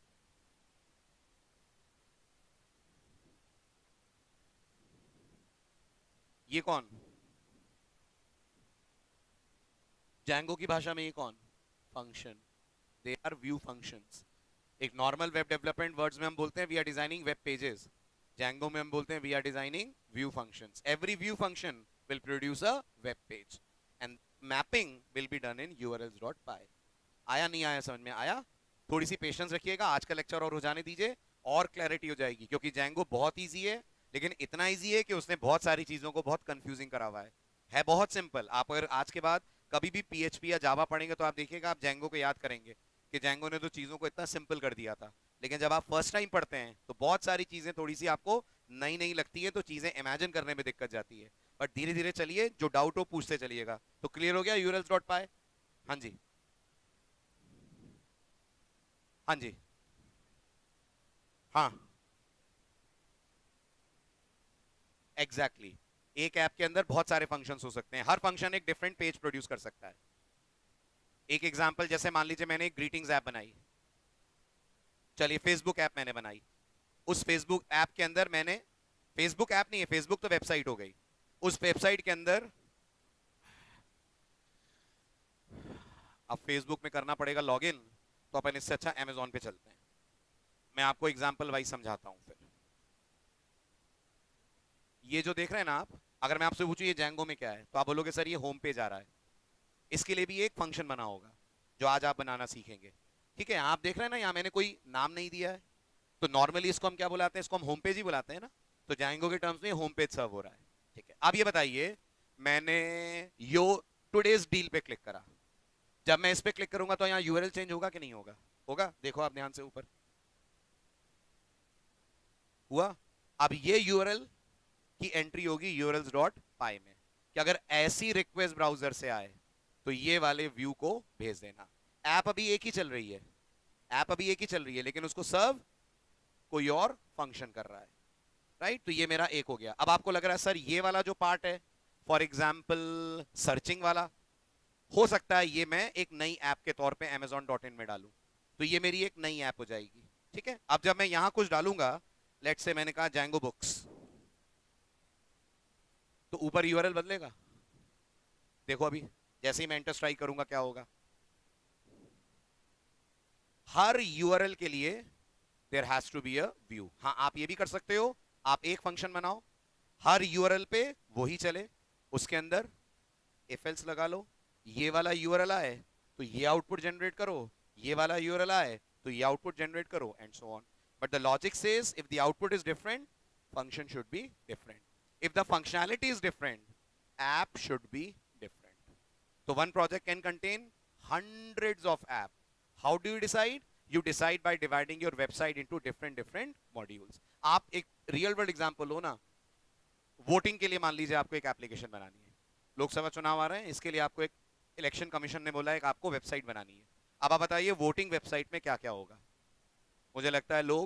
ये कौन? जैंगो की भाषा में ये कौन? Function. They are view functions. एक नॉर्मल वेब डेवलपमेंट वर्ड्स में हम बोलते हैं we are designing web pages. Django में हम बोलते हैं we are designing view functions. Every view function will produce a web page and mapping will be done in urls.py. आया नहीं आया? समझ में आया? थोड़ी सी पेशेंस रखिएगा, आज का लेक्चर और हो जाने दीजिए और क्लैरिटी हो जाएगी. क्योंकि जैंगो बहुत इजी है, लेकिन इतना इजी है कि उसने बहुत सारी चीजों को बहुत कंफ्यूजिंग करा हुआ है बहुत सिंपल. आप अगर आज के बाद कभी भी PHP या जावा पढ़ेंगे तो आप देखिएगा आप जैंगो को याद करेंगे कि जैंगो ने तो चीजों को इतना सिंपल कर दिया था. लेकिन जब आप फर्स्ट टाइम पढ़ते हैं तो बहुत सारी चीजें थोड़ी सी आपको नई नई लगती है, तो चीजें इमेजिन करने में दिक्कत जाती है. बट धीरे धीरे चलिए, जो डाउट हो पूछते चलिएगा. तो क्लियर हो गया urls.py? हाँ जी, हाँ जी, हाँ एग्जैक्टली exactly. एक ऐप के अंदर बहुत सारे फंक्शंस हो सकते हैं. हर फंक्शन एक डिफरेंट पेज प्रोड्यूस कर सकता है. एक एग्जांपल, जैसे मान लीजिए मैंने एक ग्रीटिंग्स ऐप बनाई. चलिए फेसबुक ऐप मैंने बनाई. उस फेसबुक ऐप के अंदर मैंने, फेसबुक ऐप नहीं है, फेसबुक तो वेबसाइट हो गई. उस वेबसाइट के अंदर अब फेसबुक में करना पड़ेगा लॉगिन, तो अपन इससे अच्छा अमेजॉन पे चलते हैं. मैं आपको एग्जांपल वाइज समझाता हूं. फिर ये जो देख रहे हैं ना आप, अगर मैं आपसे पूछूं ये जैंगो में क्या है, तो आप बोलोगे सर ये होम पेज आ रहा है. इसके लिए भी एक फंक्शन बना होगा जो आज आप बनाना सीखेंगे. ठीक है, आप देख रहे हैं ना, यहाँ मैंने कोई नाम नहीं दिया है. तो नॉर्मली इसको हम क्या बुलाते हैं? इसको हम होम पेज ही बुलाते हैं ना. तो जैंगो के टर्म्स में होम पेज सर्व हो रहा है. ठीक है, अब ये बताइए, मैंने यो टुडेज डील पे क्लिक करा. जब मैं इस पे क्लिक करूंगा तो यहाँ URL चेंज होगा कि नहीं होगा? होगा. देखो आप ध्यान से ऊपर हुआ. अब ये URL की एंट्री होगी urls.py में कि अगर ऐसी रिक्वेस्ट ब्राउजर से आए तो ये वाले व्यू को भेज देना. ऐप अभी एक ही चल रही है, ऐप अभी एक ही चल रही है, लेकिन उसको सर्व कोई और फंक्शन कर रहा है. राइट? तो ये मेरा एक हो गया. अब आपको लग रहा है सर ये वाला जो पार्ट है, फॉर एग्जाम्पल सर्चिंग वाला, हो सकता है ये मैं एक नई ऐप के तौर पे amazon.in में डालूं, तो ये मेरी एक नई ऐप हो जाएगी. ठीक है, अब जब मैं यहां कुछ डालूंगा, लेट्स से मैंने कहा जैंगो बुक्स, तो ऊपर URL बदलेगा. देखो अभी जैसे ही मैं एंटर स्ट्राइक करूंगा क्या होगा. हर URL के लिए there has to be a view. हाँ, आप ये भी कर सकते हो, आप एक फंक्शन बनाओ, हर URL पे वही चले, उसके अंदर इफ एल्स लगा लो. ये वाला URL आए तो ये आउटपुट जनरेट करो, ये वाला URL आए तो ये आउटपुट जनरेट करो, and so on. But the logic says if the output is different, function should be different. If the functionality is different, app should be different. So one project can contain hundreds of apps. How do you decide? You decide by dividing your website into different modules. आप एक रियल वर्ल्ड एग्जांपल लो ना, वोटिंग के लिए मान लीजिए आपको एक एप्लीकेशन बनानी है. लोकसभा चुनाव आ रहे हैं, इसके लिए आपको एक इलेक्शन कमीशन ने बोला है कि आपको वेबसाइट बनानी है. अब आप बताइए वोटिंग वेबसाइट में क्या क्या होगा. मुझे लगता है लोग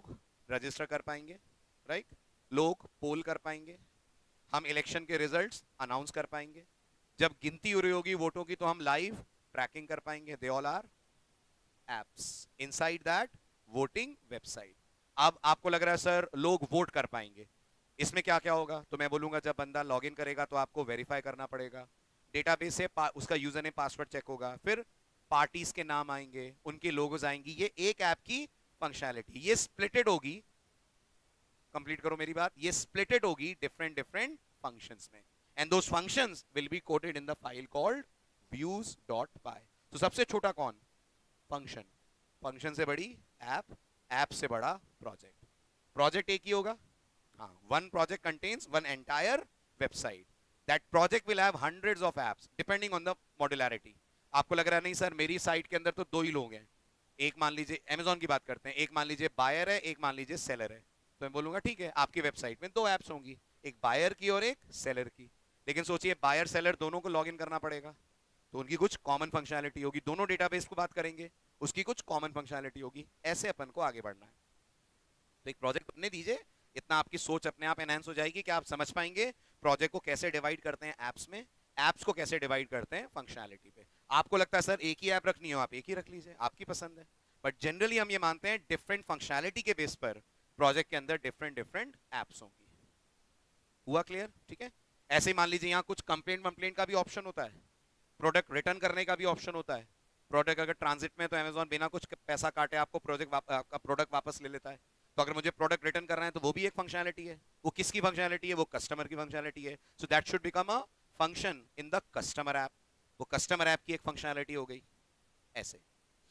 रजिस्टर कर पाएंगे, राइट? लोग पोल कर पाएंगे, हम इलेक्शन के रिजल्ट्स अनाउंस कर पाएंगे, जब गिनती हो रही होगी वोटों की तो हम लाइव ट्रैकिंग कर पाएंगे। They all are apps inside that voting website. अब आपको लग रहा है सर लोग वोट कर पाएंगे, इसमें क्या क्या होगा? तो मैं बोलूंगा जब बंदा लॉगिन करेगा तो आपको वेरीफाई करना पड़ेगा, डेटाबेस से उसका यूजर नेम पासवर्ड चेक होगा, फिर पार्टीज के नाम आएंगे, उनके लोगोज आएंगी। ये एक ऐप की फंक्शनैलिटी, ये स्प्लिटेड होगी, कंप्लीट करो मेरी बात, ये स्प्लिटेड होगी डिफरेंट डिफरेंट फंक्शंस में, and those functions will be coded in the file called views.py। तो सबसे छोटा कौन? फंक्शन, फंक्शन से बड़ी ऐप, ऐप से बड़ा प्रोजेक्ट। प्रोजेक्ट एक ही होगा, हाँ, one project contains one entire website, that project will have hundreds of apps depending on the modularity. आपको लग रहा है नहीं सर मेरी साइट के अंदर तो दो ही लोग हैं, एक मान लीजिए अमेजोन की बात करते हैं, एक मान लीजिए बायर है, एक मान लीजिए सेलर है, तो मैं बोलूंगा ठीक है आपकी वेबसाइट में दो एप्स होंगी, एक बायर की और एक सेलर की। लेकिन सोचिए बायर सेलर दोनों को लॉगिन करना पड़ेगा, तो उनकी कुछ कॉमन फंक्शनैलिटी होगी, दोनों डेटाबेस को बात करेंगे, उसकी कुछ कॉमन फंक्शनैलिटी होगी, ऐसे अपन को आगे बढ़ना है। तो एक प्रोजेक्ट बनने दीजिए, इतना आपकी सोच अपने आप एनहांस हो जाएगी कि आप समझ पाएंगे प्रोजेक्ट को कैसे डिवाइड करते हैं एप्स में, एप्स को कैसे डिवाइड करते हैं फंक्शनैलिटी पे। आपको लगता है सर एक ही ऐप रखनी हो, आप एक ही रख लीजिए, आपकी पसंद है, बट जनरली हम ये मानते हैं डिफरेंट फंक्शनैलिटी के बेस पर प्रोजेक्ट के अंदर डिफरेंट डिफरेंट एप्स होंगी। हुआ क्लियर? ठीक है। ऐसे ही मान लीजिए यहाँ कुछ कंप्लेंट का भी ऑप्शन होता है, प्रोडक्ट रिटर्न करने का भी ऑप्शन होता है। प्रोडक्ट अगर ट्रांजिट में तो अमेजोन बिना कुछ पैसा काटे आपको प्रोडक्ट वापस ले लेता है, तो अगर मुझे प्रोडक्ट रिटर्न करना है तो वो भी एक फंक्शनैलिटी है। वो किसकी फंक्शनैलिटी है? वो कस्टमर की फंक्शनैलिटी है, so that should become a function in the customer app. वो कस्टमर ऐप की एक फंक्शनैलिटी हो गई। ऐसे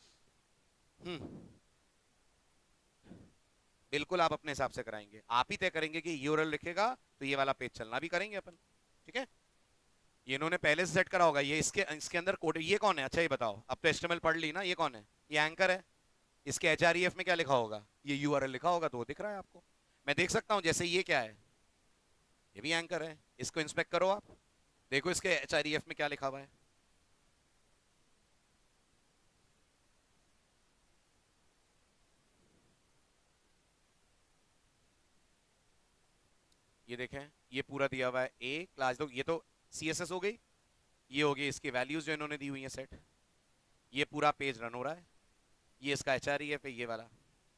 बिल्कुल आप अपने हिसाब से कराएंगे, आप ही तय करेंगे कि यूआरएल लिखेगा तो ये वाला पेज चलना भी करेंगे अपन, ठीक है। ये इन्होंने पहले से सेट करा होगा, ये इसके अंदर कोड। ये कौन है? अच्छा ये बताओ, अब तो एचटीएमएल पढ़ ली ना, ये कौन है? ये एंकर है। इसके एचआरईएफ में क्या लिखा होगा? ये यूआरएल लिखा होगा, तो वो दिख रहा है आपको। मैं देख सकता हूं, जैसे ये क्या है, ये भी एंकर है, इसको इंस्पेक्ट करो आप, देखो इसके एचआरईएफ में क्या लिखा हुआ है। ये देखें, ये पूरा दिया हुआ है ए क्लास, ये तो सीएसएस हो गई, ये हो गई इसकी वैल्यूज जो इन्होंने दी हुई है सेट। ये पूरा पेज रन हो रहा है, ये इसका एचआरईएफ है, ये वाला।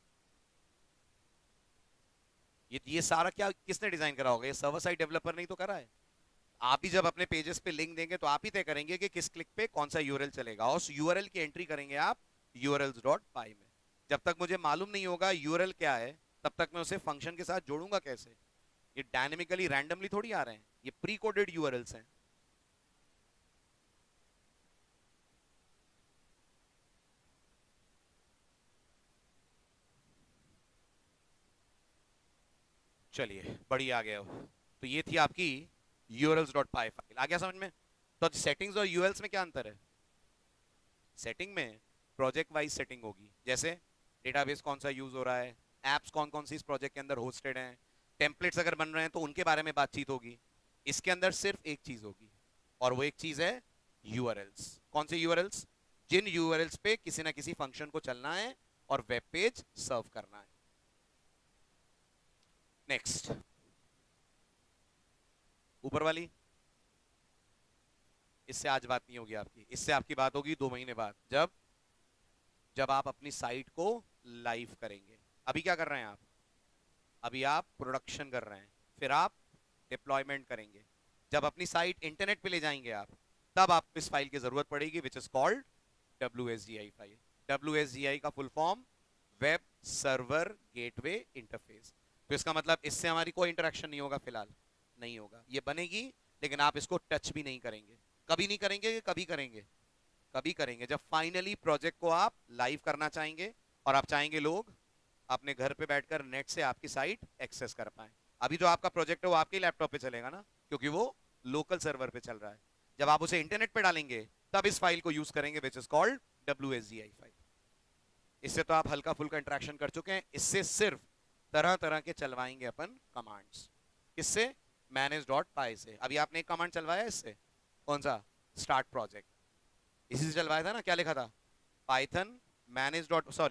ये सारा क्या किसने डिजाइन करा होगा? ये सर्वर साइड डेवलपर नहीं तो करा है। आप ही जब अपने पेजेस पे लिंक देंगे तो आप ही तय करेंगे कि किस क्लिक पे कौन सा यूआरएल चलेगा, और उस यूआरएल की एंट्री करेंगे आप urls.py में। जब तक मुझे मालूम नहीं होगा यूआरएल क्या है, तब तक मैं उसे फंक्शन के साथ जोड़ूंगा कैसे? ये डायनेमिकली रैंडमली थोड़ी आ रहे हैं, ये प्री कोडेड यूआरएल्स हैं। चलिए बढ़िया आ गया हो। तो ये थी आपकी urls.py फाइल, आ गया समझ में? तो सेटिंग्स और यूएल्स में क्या अंतर है? सेटिंग में प्रोजेक्ट वाइज सेटिंग होगी, जैसे डेटाबेस कौन सा यूज हो रहा है, एप्स कौन कौन सी इस प्रोजेक्ट के अंदर होस्टेड हैं, टेम्पलेट्स अगर बन रहे हैं तो उनके बारे में बातचीत होगी। इसके अंदर सिर्फ एक चीज होगी, और वो एक चीज है यूआरएल्स। कौन से यूआरएल्स? जिन यूआरएल्स पे किसी ना किसी फंक्शन को चलना है और वेब पेज सर्व करना है। नेक्स्ट, ऊपर वाली, इससे आज बात नहीं होगी आपकी, इससे आपकी बात होगी 2 महीने बाद, जब आप अपनी साइट को लाइव करेंगे। अभी क्या कर रहे हैं आप? अभी आप प्रोडक्शन कर रहे हैं, फिर आप डिप्लॉयमेंट करेंगे। जब अपनी साइट इंटरनेट पे ले जाएंगे आप, तब आपको इस फाइल की जरूरत पड़ेगी, which is called WSGI file. WSGI का full form web server gateway interface. तो इसका मतलब इससे हमारी कोई इंटरेक्शन नहीं होगा, फिलहाल नहीं होगा। ये बनेगी लेकिन आप इसको टच भी नहीं करेंगे। कभी नहीं करेंगे, कभी करेंगे, कभी करेंगे जब फाइनली प्रोजेक्ट को आप लाइव करना चाहेंगे और आप चाहेंगे लोग अपने घर पे बैठकर नेट से आपकी साइट एक्सेस कर पाए। अभी जो आपका प्रोजेक्ट है वो आपके लैपटॉप पे चलेगा ना, क्योंकि वो लोकल सर्वर पे चल रहा है। जब आप उसे इंटरनेट पे डालेंगे तब इस फाइल को यूज करेंगे, which is called WSGI file. इससे तो आप हल्का फुल्का इंटरेक्शन कर चुके हैं, इससे सिर्फ तरह तरह के चलवाएंगे अपन कमांड्स। किससे? manage.py से। अभी आपने एक कमांड चलवाया इससे, कौन सा? Start project. इसी से चलवाया था ना, क्या लिखा था? python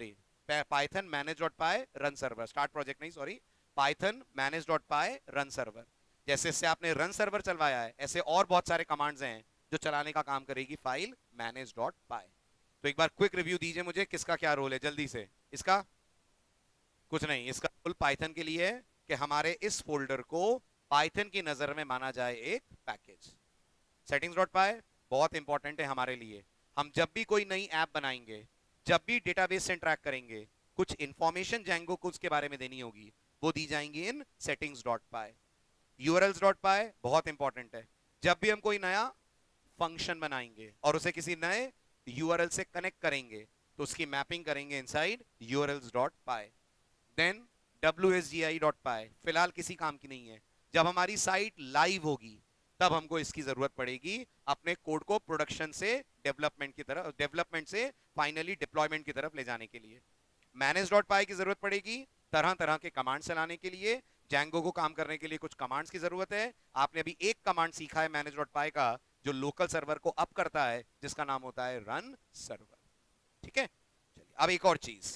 Python manage.py run server, start project नहीं, sorry, Python manage.py run server. जैसे इससे आपने रन सर्वर चलवाया है, ऐसे और बहुत सारे कमांड्स हैं जो चलाने का काम करेगी फाइल manage.py। तो एक बार क्विक रिव्यू दीजिए मुझे, किसका क्या रोल है जल्दी से। इसका कुछ नहीं, इसका रोल पाइथन के लिए है कि हमारे इस फोल्डर को पाइथन की नजर में माना जाए एक पैकेज। settings.py बहुत इंपॉर्टेंट है हमारे लिए। हम जब भी कोई नई ऐप बनाएंगे, जब भी डेटाबेस से इंटरैक्ट करेंगे, कुछ इंफॉर्मेशन जैंगो को उसके बारे में देनी होगी, वो दी जाएंगी इन settings.py। urls.py बहुत इंपॉर्टेंट है। जब भी हम कोई नया फंक्शन बनाएंगे और उसे किसी नए यूआरएल से कनेक्ट करेंगे तो उसकी मैपिंग करेंगे इनसाइड urls.py। देन wsgi.py फिलहाल किसी काम की नहीं है। जब हमारी साइट लाइव होगी तब हमको इसकी जरूरत पड़ेगी अपने कोड को प्रोडक्शन से डेवलपमेंट की तरफ, डेवलपमेंट से फाइनली डिप्लॉयमेंट की तरफ ले जाने के लिए। manage.py की जरूरत पड़ेगी तरह तरह के कमांड चलाने के लिए। जैंगो को काम करने के लिए कुछ कमांड्स की जरूरत है। आपने अभी एक कमांड सीखा है manage.py का जो लोकल सर्वर को अप करता है, जिसका नाम होता है रन सर्वर। ठीक है, चलिए अब एक और चीज,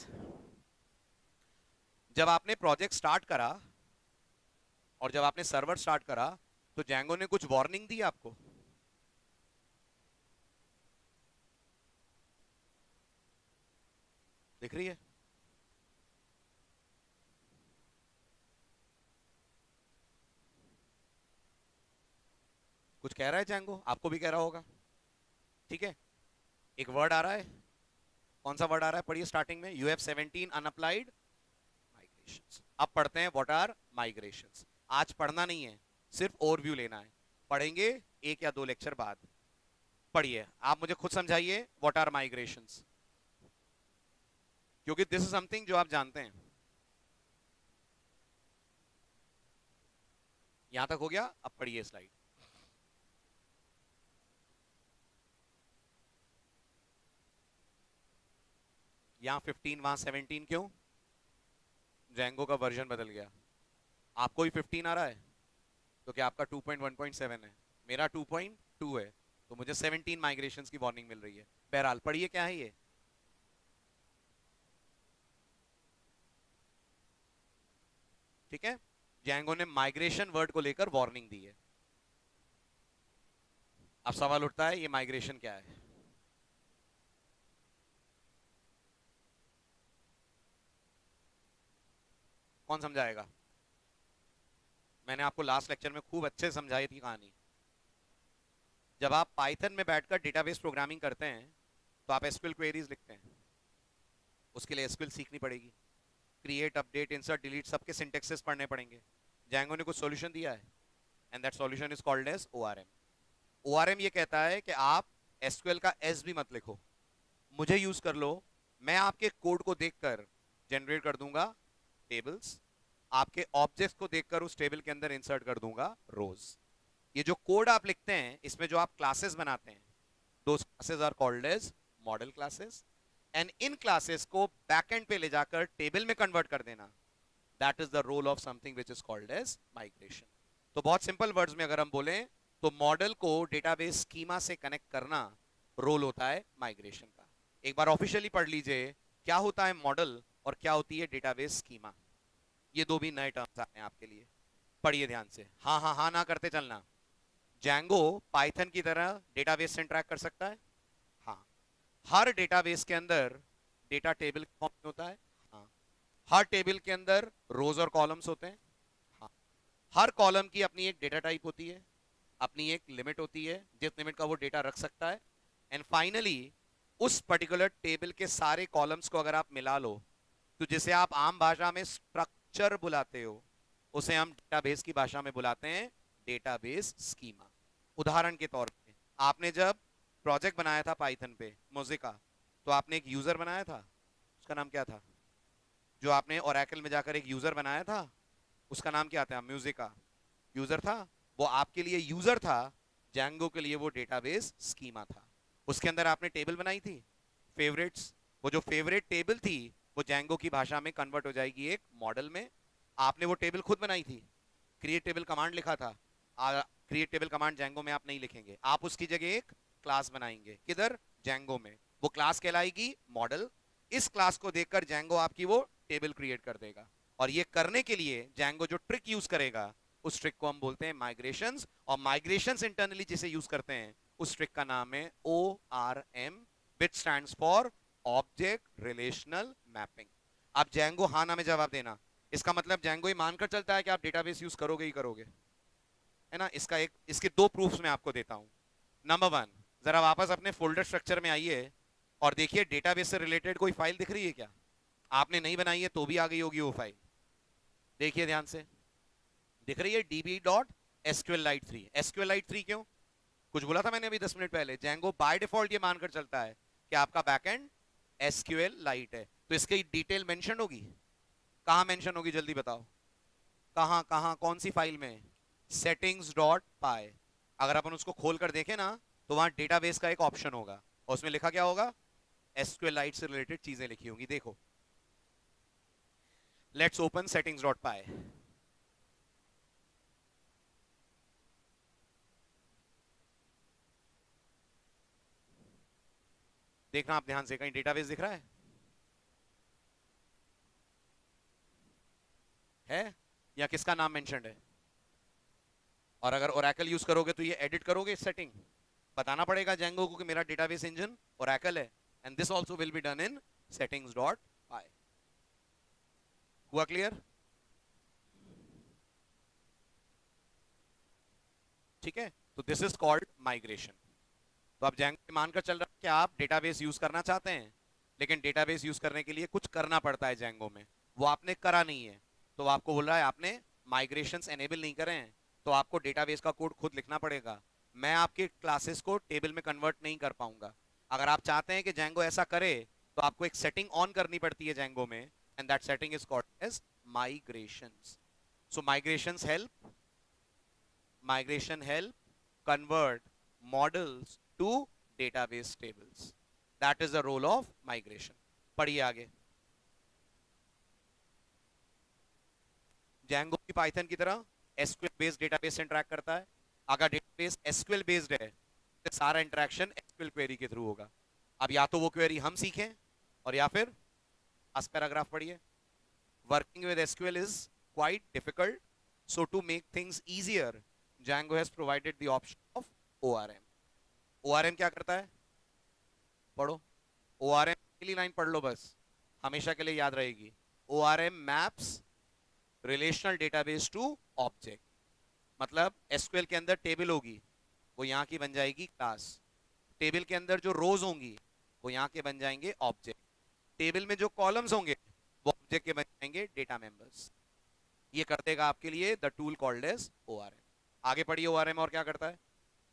जब आपने प्रोजेक्ट स्टार्ट करा और जब आपने सर्वर स्टार्ट करा तो जैंगो ने कुछ वार्निंग दी आपको? दिख रही है? कुछ कह रहा है जैंगो, आपको भी कह रहा होगा। ठीक है, एक वर्ड आ रहा है, कौन सा वर्ड आ रहा है, पढ़िए स्टार्टिंग में, यू हैव 17 अनअप्लाइड माइग्रेशंस। अब पढ़ते हैं व्हाट आर माइग्रेशंस। आज पढ़ना नहीं है, सिर्फ ओवरव्यू लेना है, पढ़ेंगे एक या दो लेक्चर बाद। पढ़िए, आप मुझे खुद समझाइए व्हाट आर माइग्रेशंस, क्योंकि दिस इज समथिंग जो आप जानते हैं। यहां तक हो गया, अब पढ़िए स्लाइड। यहां 15 वहां 17 क्यों? जैंगो का वर्जन बदल गया। आपको ही 15 आ रहा है तो क्या आपका 2.1.7 है, मेरा 2.2 है, तो मुझे 17 माइग्रेशंस की वार्निंग मिल रही है। बहरहाल पढ़िए क्या है ये। ठीक है, जैंगो ने माइग्रेशन वर्ड को लेकर वार्निंग दी है। अब सवाल उठता है ये माइग्रेशन क्या है? कौन समझाएगा? मैंने आपको लास्ट लेक्चर में खूब अच्छे समझाई थी कहानी। जब आप पाइथन में बैठकर डेटाबेस प्रोग्रामिंग करते हैं तो आप एसक्यूएल क्वेरीज लिखते हैं, उसके लिए एसक्यूएल सीखनी पड़ेगी। क्रिएट, अपडेट, इंसर्ट, डिलीट, सबके सिंटेक्सेस पढ़ने पड़ेंगे। जैंगो ने कुछ सॉल्यूशन दिया है and that solution is called as ORM. ORM ये कहता है कि आप एसक्यूएल का एस भी मत लिखो, मुझे यूज कर लो, मैं आपके कोड को देखकर जनरेट कर दूंगा टेबल्स, आपके ऑब्जेक्ट्स को देखकर उस टेबल के अंदर इंसर्ट कर दूंगा रोज। ये जो कोड आप लिखते हैं, इसमें जो आप क्लासेस बनाते हैं, those classes are called as model classes, and इन क्लासेस को बैकएंड पे ले जाकर टेबल में कन्वर्ट कर देना, that is the role of something which is called as migration. तो बहुत सिंपल वर्ड्स में अगर हम बोलें तो मॉडल को डेटाबेस स्कीमा से कनेक्ट करना रोल होता है माइग्रेशन का। एक बार ऑफिशियली पढ़ लीजिए क्या होता है मॉडल और क्या होती है डेटाबेस स्कीमा। ये दो भी नए टर्म्स आए हैं आपके लिए, पढ़िए ध्यान से। हाँ हाँ हाँ ना करते चलना। जैंगो पाइथन की तरह डेटाबेस से इंटरैक्ट कर सकता है? हाँ। हर डेटाबेस के अंदर डेटा टेबल फॉर्म में होता है? हाँ। हर टेबल के अंदर रोज और कॉलम्स होते हैं? हाँ। हर कॉलम की अपनी एक डेटा टाइप होती है, अपनी एक लिमिट होती है जिस लिमिट का वो डेटा रख सकता है, एंड फाइनली उस पर्टिकुलर टेबल के सारे कॉलम्स को अगर आप मिला लो तो जिसे आप आम भाषा में स्ट्रक्चर बुलाते हो, उसे हम डेटाबेस की भाषा में बुलाते हैं डेटाबेस स्कीमा। उदाहरण के तौर पे आपने जब प्रोजेक्ट बनाया था पाइथन पे मोज़िका, तो आपने एक यूजर बनाया था, उसका नाम क्या था? जो आपने ओरेकल में जाकर एक यूजर बनाया था, उसका नाम क्या था? म्यूजिका यूजर था, वो आपके लिए यूजर था, जैंगो के लिए वो डेटाबेस स्कीमा था। उसके अंदर आपने टेबल बनाई थी फेवरेट्स, वो जो फेवरेट टेबल थी वो जैंगो की भाषा में कन्वर्ट हो जाएगी एक मॉडल में। आपने वो टेबल खुद बनाई थी, क्रिएट टेबल कमांड लिखा था। क्रिएट टेबल कमांड जैंगो में आप नहीं लिखेंगे, आप उसकी जगह एक क्लास बनाएंगे। किधर? जैंगो में। वो क्लास कहलाएगी मॉडल, इस क्लास को देखकर Django आपकी वो टेबल क्रिएट कर देगा। और ये करने के लिए Django जो ट्रिक यूज करेगा उस ट्रिक को हम बोलते हैं माइग्रेशंस, और माइग्रेशंस इंटरनली जिसे यूज करते हैं उस ट्रिक का नाम है ORM, which stands for object relational mapping. आप Django हाँ ना में जवाब देना, इसका मतलब Django ये मानकर चलता है कि आप डेटाबेस यूज करोगे ही करोगे, है ना। इसके दो प्रूफ्स मैं आपको देता हूं। नंबर वन, जरा वापस अपने फोल्डर स्ट्रक्चर में आइए और देखिए डेटाबेस से रिलेटेड कोई फाइल दिख रही है क्या? आपने नहीं बनाई है तो भी आ गई होगी वो फाइल, देखिए ध्यान से, दिख रही है db.sqlite3। SQLite3 क्यों? कुछ बोला था मैंने अभी 10 मिनट पहले, Django बाय डिफॉल्ट ये मानकर चलता है कि आपका बैकएंड SQLite है, तो इसकी डिटेल मेंशन होगी। कहां मेंशन होगी जल्दी बताओ, कहां कहां कौन सी फाइल में? settings.py। अगर अपन उसको खोल कर देखें ना तो वहां डेटाबेस का एक ऑप्शन होगा और उसमें लिखा क्या होगा? SQLite से रिलेटेड चीजें लिखी होंगी। देखो, लेट्स ओपन settings.py। देखना आप ध्यान से, कहीं डेटाबेस दिख रहा है या किसका नाम मेंशन्ड है? और अगर ओरेकल यूज करोगे तो ये एडिट करोगे सेटिंग, बताना पड़ेगा Django को कि मेरा डेटाबेस इंजन ओरेकल है, and this also will be done in settings.py। हुआ क्लियर? ठीक है, तो दिस इज कॉल्ड माइग्रेशन। तो अब Django मानकर चल रहा है कि आप डेटाबेस यूज करना चाहते हैं, लेकिन डेटाबेस यूज करने के लिए कुछ करना पड़ता है Django में, वो आपने करा नहीं है, तो आपको बोल रहा है आपने माइग्रेशंस एनेबल नहीं करे हैं, तो आपको डेटाबेस का कोड खुद लिखना पड़ेगा। मैं आपके क्लासेस को टेबल में कन्वर्ट नहीं कर पाऊंगा। अगर आप चाहते हैं कि Django ऐसा करे तो आपको एक सेटिंग ऑन करनी पड़ती है Django में, and that setting is called as migrations. So migration help convert models to database tables. That is the role of migration. पढ़िए आगे। Django भी Python की तरह SQL बेस्ड डेटाबेस से इंटरैक्ट करता है। अगर डेटाबेस SQL बेस्ड है तो सारा इंटरैक्शन SQL क्वेरी के थ्रू होगा। अब या तो वो क्वेरी हम सीखें और या फिर as पैराग्राफ पढ़िए। Working with SQL is quite difficult, so to make things easier, Django has provided the option of ORM. ORM क्या करता है? पढ़ो, ORM पहली लाइन पढ़ लो बस, हमेशा के लिए याद रहेगी। ORM maps relational database to object। मतलब SQL के अंदर टेबल होगी, वो यहाँ की बन जाएगी क्लास। टेबल के अंदर जो रोज होंगी वो यहाँ के बन जाएंगे ऑब्जेक्ट। टेबल में जो कॉलम्स होंगे वो ऑब्जेक्ट के बन जाएंगे डेटा मेंबर्स। ये कर देगा आपके लिए the tool called as ORM। आगे पढ़िए ORM और क्या करता है।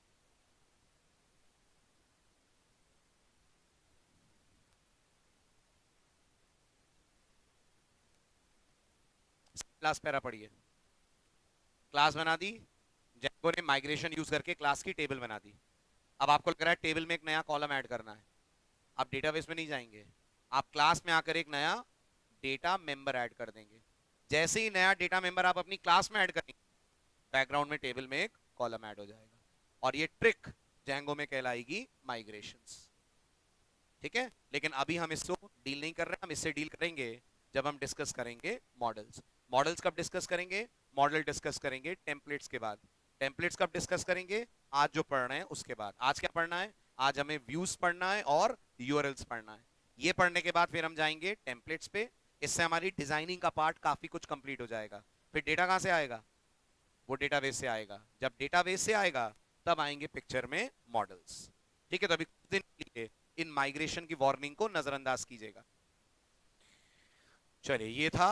क्लास पैरा पढ़िए। क्लास बना दी Django ने, माइग्रेशन यूज करके क्लास की टेबल बना दी। अब आपको लग रहा है टेबल में एक नया कॉलम ऐड करना है, आप डेटाबेस में नहीं जाएंगे, आप क्लास में आकर एक नया डेटा मेंबर ऐड कर देंगे। जैसे ही नया डेटा मेंबर आप अपनी क्लास में ऐड करेंगे, बैकग्राउंड में टेबल में एक कॉलम ऐड हो जाएगा, और ये ट्रिक Django में कहलाएगी माइग्रेशंस। ठीक है, लेकिन अभी हम इसको डील नहीं कर रहे हैं, हम इससे डील करेंगे जब हम डिस्कस करेंगे मॉडल्स। मॉडल्स कब डिस्कस करेंगे? मॉडल डिस्कस करेंगे टेम्पलेट्स के बाद। टेम्पलेट्स कब डिस्कस करेंगे? आज जो पढ़ रहे हैं उसके बाद। आज क्या पढ़ना है? आज हमें व्यूज पढ़ना है और यूआरएल्स पढ़ना है। ये पढ़ने के बाद फिर हम जाएंगे टेम्पलेट्स पे। इससे हमारी डिजाइनिंग का पार्ट काफी कुछ कंप्लीट हो जाएगा। फिर डेटा कहां से आएगा? वो डेटाबेस से आएगा। जब डेटाबेस से आएगा तब आएंगे पिक्चर में मॉडल्स। ठीक है, तो अभी कुछ दिन के लिए इन माइग्रेशन की वार्निंग को नजरअंदाज कीजिएगा। चलिए, ये था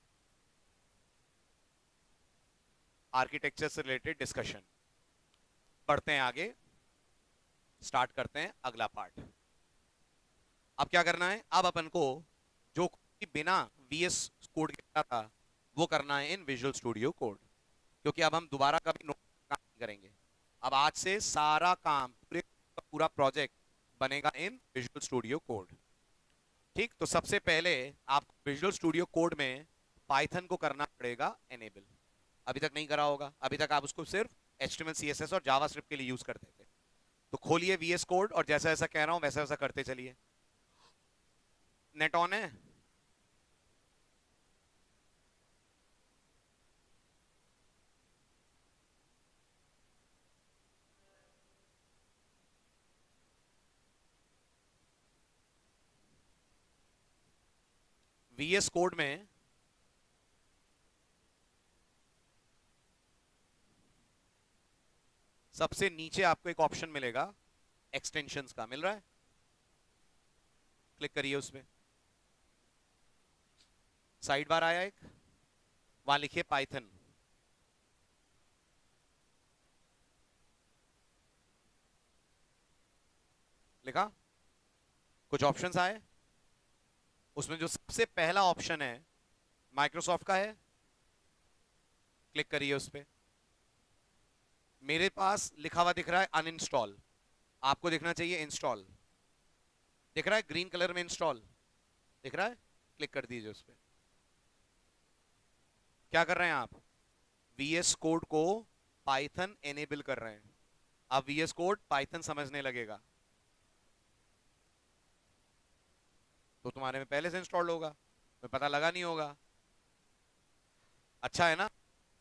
आर्किटेक्चर से रिलेटेड डिस्कशन। बढ़ते हैं आगे, स्टार्ट करते हैं अगला पार्ट। अब क्या करना है? अब अपन को जो बिना VS कोड के था वो करना है इन विजुअल स्टूडियो कोड, क्योंकि अब हम दोबारा कभी नोट काम नहीं करेंगे। अब आज से सारा काम, पूरा प्रोजेक्ट बनेगा इन विजुअल स्टूडियो कोड। ठीक, तो सबसे पहले आप विजुअल स्टूडियो कोड में पाइथन को करना पड़ेगा एनेबल। अभी तक नहीं करा होगा, अभी तक आप उसको सिर्फ HTML CSS और जावास्क्रिप्ट के लिए यूज करते थे। तो खोलिए VS कोड और जैसा जैसा कह रहा हूं वैसा वैसा करते चलिए। नेट ऑन है? VS कोड में सबसे नीचे आपको एक ऑप्शन मिलेगा एक्सटेंशंस का, मिल रहा है? क्लिक करिए उस पे, साइड बार आया एक, वहां लिखिए पाइथन। लिखा, कुछ ऑप्शंस आए, उसमें जो सबसे पहला ऑप्शन है माइक्रोसॉफ्ट का है, क्लिक करिए उस पे। मेरे पास लिखा हुआ दिख रहा है अनइंस्टॉल, आपको दिखना चाहिए इंस्टॉल। दिख रहा है ग्रीन कलर में इंस्टॉल दिख रहा है, क्लिक कर दीजिए उस पे। क्या कर रहे हैं आप? VS कोड को पाइथन एनेबल कर रहे हैं। अब VS कोड पाइथन समझने लगेगा तो तुम्हारे में पहले से इंस्टॉल होगा, तुम्हें पता लगा नहीं होगा। अच्छा है ना?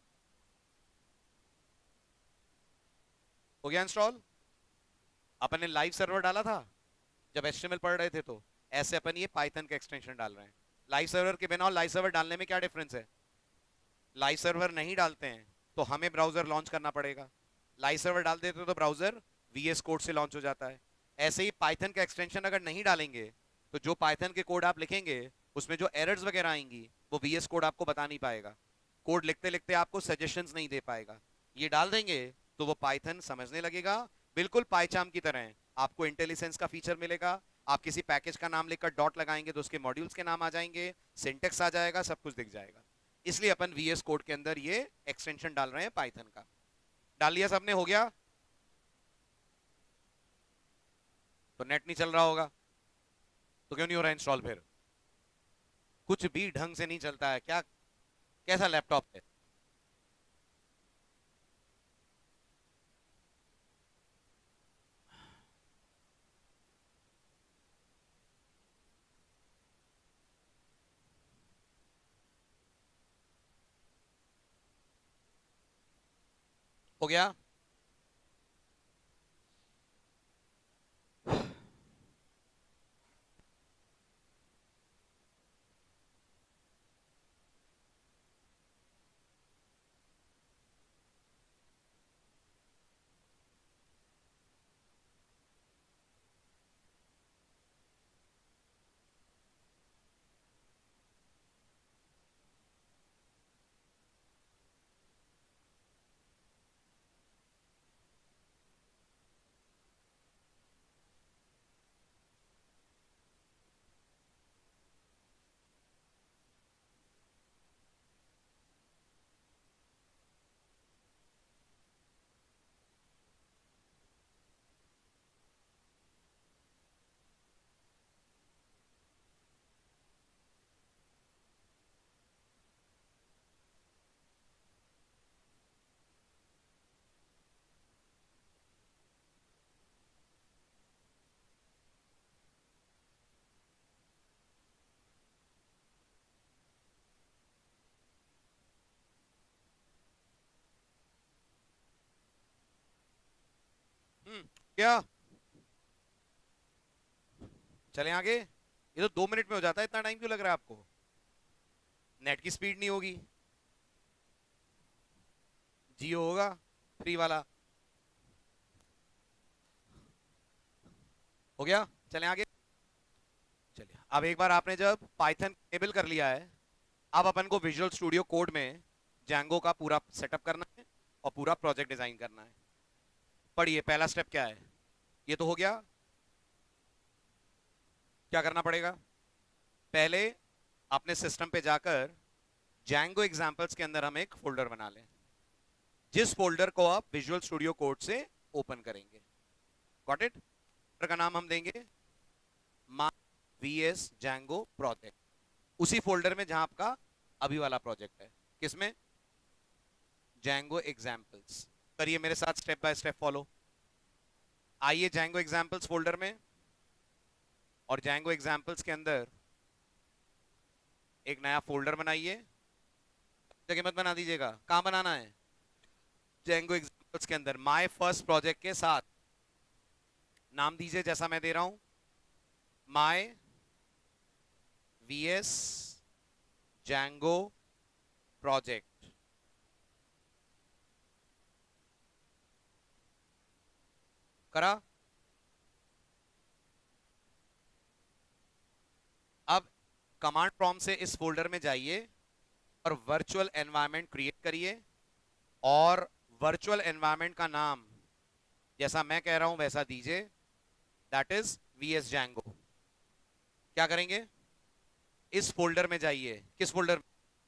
हो गया इंस्टॉल। अपन ने लाइव सर्वर डाला था जब HTML पढ़ रहे थे, तो ऐसे अपन ये पाइथन का एक्सटेंशन डाल रहे हैं। लाइव सर्वर के बिना और लाइव सर्वर डालने में क्या डिफरेंस है? लाइव सर्वर नहीं डालते हैं तो हमें ब्राउजर लॉन्च करना पड़ेगा, लाइव सर्वर डाल देते तो ब्राउजर VS कोड से लॉन्च हो जाता है। ऐसे ही पाइथन का एक्सटेंशन अगर नहीं डालेंगे तो जो पाइथन के कोड आप लिखेंगे उसमें जो एरर्स वगैरह आएंगी वो VS कोड आपको बता नहीं पाएगा, कोड लिखते लिखते आपको सजेशंस नहीं दे पाएगा। ये डाल देंगे तो वो पाइथन समझने लगेगा, बिल्कुल पाइचाम की तरह है। आपको इंटेलिजेंस का फीचर मिलेगा, आप किसी पैकेज का नाम लिखकर डॉट लगाएंगे तो उसके मॉड्यूल्स के नाम आ जाएंगे, सिंटेक्स आ जाएगा, सब कुछ दिख जाएगा। इसलिए अपन VS कोड के अंदर ये एक्सटेंशन डाल रहे हैं पाइथन का। डाल लिया सबने? हो गया? तो नेट नहीं चल रहा होगा तो क्यों नहीं हो रहा इंस्टॉल फिर? कुछ भी ढंग से नहीं चलता है क्या? कैसा लैपटॉप है? हो गया? क्या? चलें आगे? ये तो 2 मिनट में हो जाता है, इतना टाइम क्यों लग रहा है आपको? नेट की स्पीड नहीं होगी? जियो होगा फ्री वाला। हो गया? चलें आगे। चलिए, अब एक बार आपने जब पाइथन एनेबल कर लिया है, अब अपन को विजुअल स्टूडियो कोड में जैंगो का पूरा सेटअप करना है और पूरा प्रोजेक्ट डिजाइन करना है। पढ़िए पहला स्टेप क्या है। ये तो हो गया, क्या करना पड़ेगा? पहले अपने सिस्टम पे जाकर जैंगो एग्जांपल्स के अंदर हम एक फोल्डर बना लें, जिस फोल्डर को आप विजुअल स्टूडियो कोड से ओपन करेंगे। Got it? का नाम हम देंगे माय VS Django प्रोजेक्ट, उसी फोल्डर में जहां आपका अभी वाला प्रोजेक्ट है। किसमें? Django examples. करिए मेरे साथ स्टेप बाय स्टेप फॉलो। आइए Django एग्जांपल्स फोल्डर में, और Django एग्जांपल्स के अंदर एक नया फोल्डर बनाइए, जगह मत बना दीजिएगा, कहाँ बनाना है, जेंगो एग्जांपल्स के अंदर माय फर्स्ट प्रोजेक्ट के साथ नाम दीजिए जैसा मैं दे रहा हूं, माय वीएस जेंगो प्रोजेक्ट। करा? अब कमांड प्रॉम्प्ट से इस फोल्डर में जाइए और वर्चुअल एनवायरनमेंट क्रिएट करिए, और वर्चुअल एनवायरनमेंट का नाम जैसा मैं कह रहा हूं वैसा दीजिए, दैट इज वीएस जैंगो। क्या करेंगे, इस फोल्डर में जाइए, किस फोल्डर,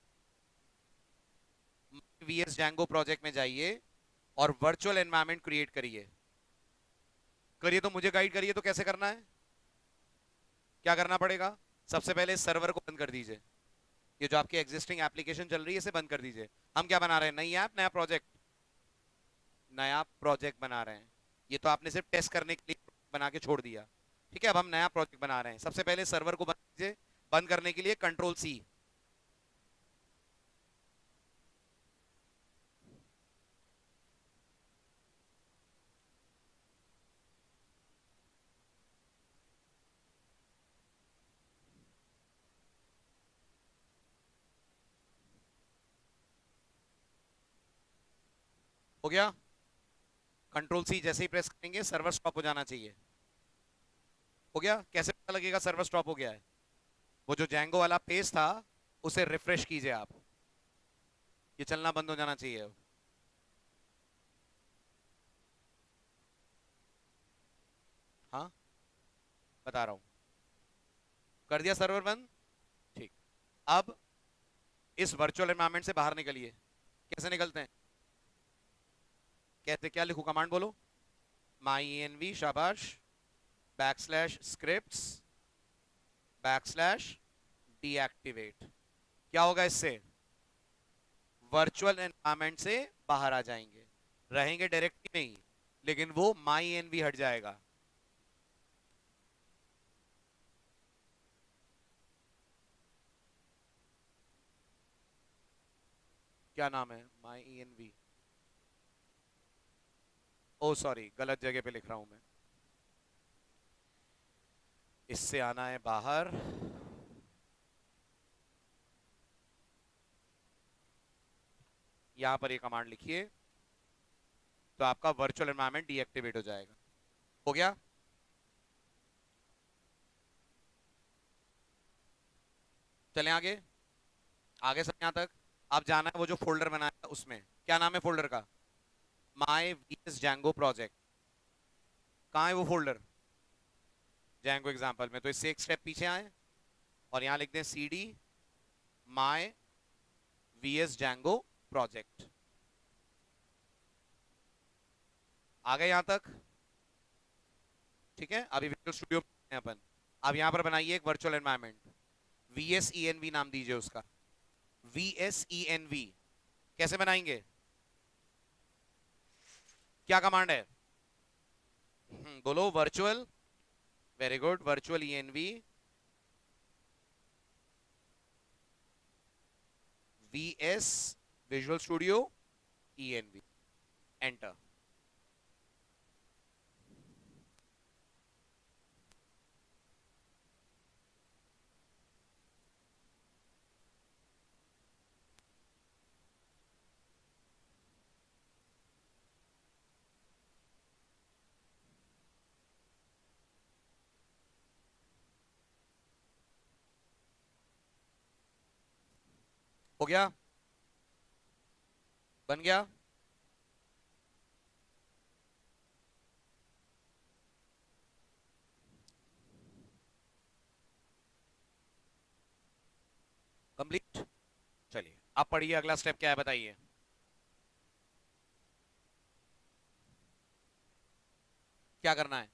वीएस जैंगो प्रोजेक्ट में जाइए और वर्चुअल एनवायरनमेंट क्रिएट करिए। करिए तो मुझे गाइड करिए, तो कैसे करना है, क्या करना पड़ेगा, सबसे पहले इस सर्वर को बंद कर दीजिए, ये जो आपकी एग्जिस्टिंग एप्लीकेशन चल रही है इसे बंद कर दीजिए। हम क्या बना रहे हैं, नई ऐप, नया प्रोजेक्ट, नया प्रोजेक्ट बना रहे हैं। ये तो आपने सिर्फ टेस्ट करने के लिए बना के छोड़ दिया, ठीक है। अब हम नया प्रोजेक्ट बना रहे हैं, सबसे पहले सर्वर को बंद कीजिए, बंद करने के लिए कंट्रोल सी। हो गया, कंट्रोल सी जैसे ही प्रेस करेंगे सर्वर स्टॉप हो जाना चाहिए। हो गया, कैसे पता लगेगा सर्वर स्टॉप हो गया है, वो जो जैंगो वाला पेज था उसे रिफ्रेश कीजिए आप, ये चलना बंद हो जाना चाहिए अब। हाँ बता रहा हूं, कर दिया सर्वर बंद, ठीक। अब इस वर्चुअल एनवायरनमेंट से बाहर निकलिए, कैसे निकलते हैं, कहते क्या लिखूं, कमांड बोलो, माई env, शाबाश, \scripts \deactivate। क्या होगा इससे, वर्चुअल एनवायरनमेंट से बाहर आ जाएंगे, रहेंगे डायरेक्टरी में ही, लेकिन वो माई env हट जाएगा। क्या नाम है, माई env, ओ सॉरी गलत जगह पे लिख रहा हूं मैं, इससे आना है बाहर, यहां पर ये कमांड लिखिए, तो आपका वर्चुअल एनवायरनमेंट डीएक्टिवेट हो जाएगा। हो गया, चलें आगे, आगे सब यहां तक। अब जाना है वो जो फोल्डर बनाया था उसमें, क्या नाम है फोल्डर का, माई वीएस जैंगो प्रोजेक्ट। कहाँ है वो फोल्डर, जैंगो एग्जाम्पल में, तो इससे एक स्टेप पीछे आए और यहां लिख दें cd my VS Django project. आ गए यहां तक, ठीक है। अभी विजुअल स्टूडियो में अपन, अब यहां पर बनाइए एक वर्चुअल एनवायरनमेंट, VSENV नाम दीजिए उसका, VSENV। कैसे बनाएंगे, क्या कमांड है, बोलो, virtual, very good, virtual ENV VS visual studio ENV, enter. हो गया, बन गया, कंप्लीट। चलिए अब पढ़िए अगला स्टेप क्या है बताइए, क्या करना है,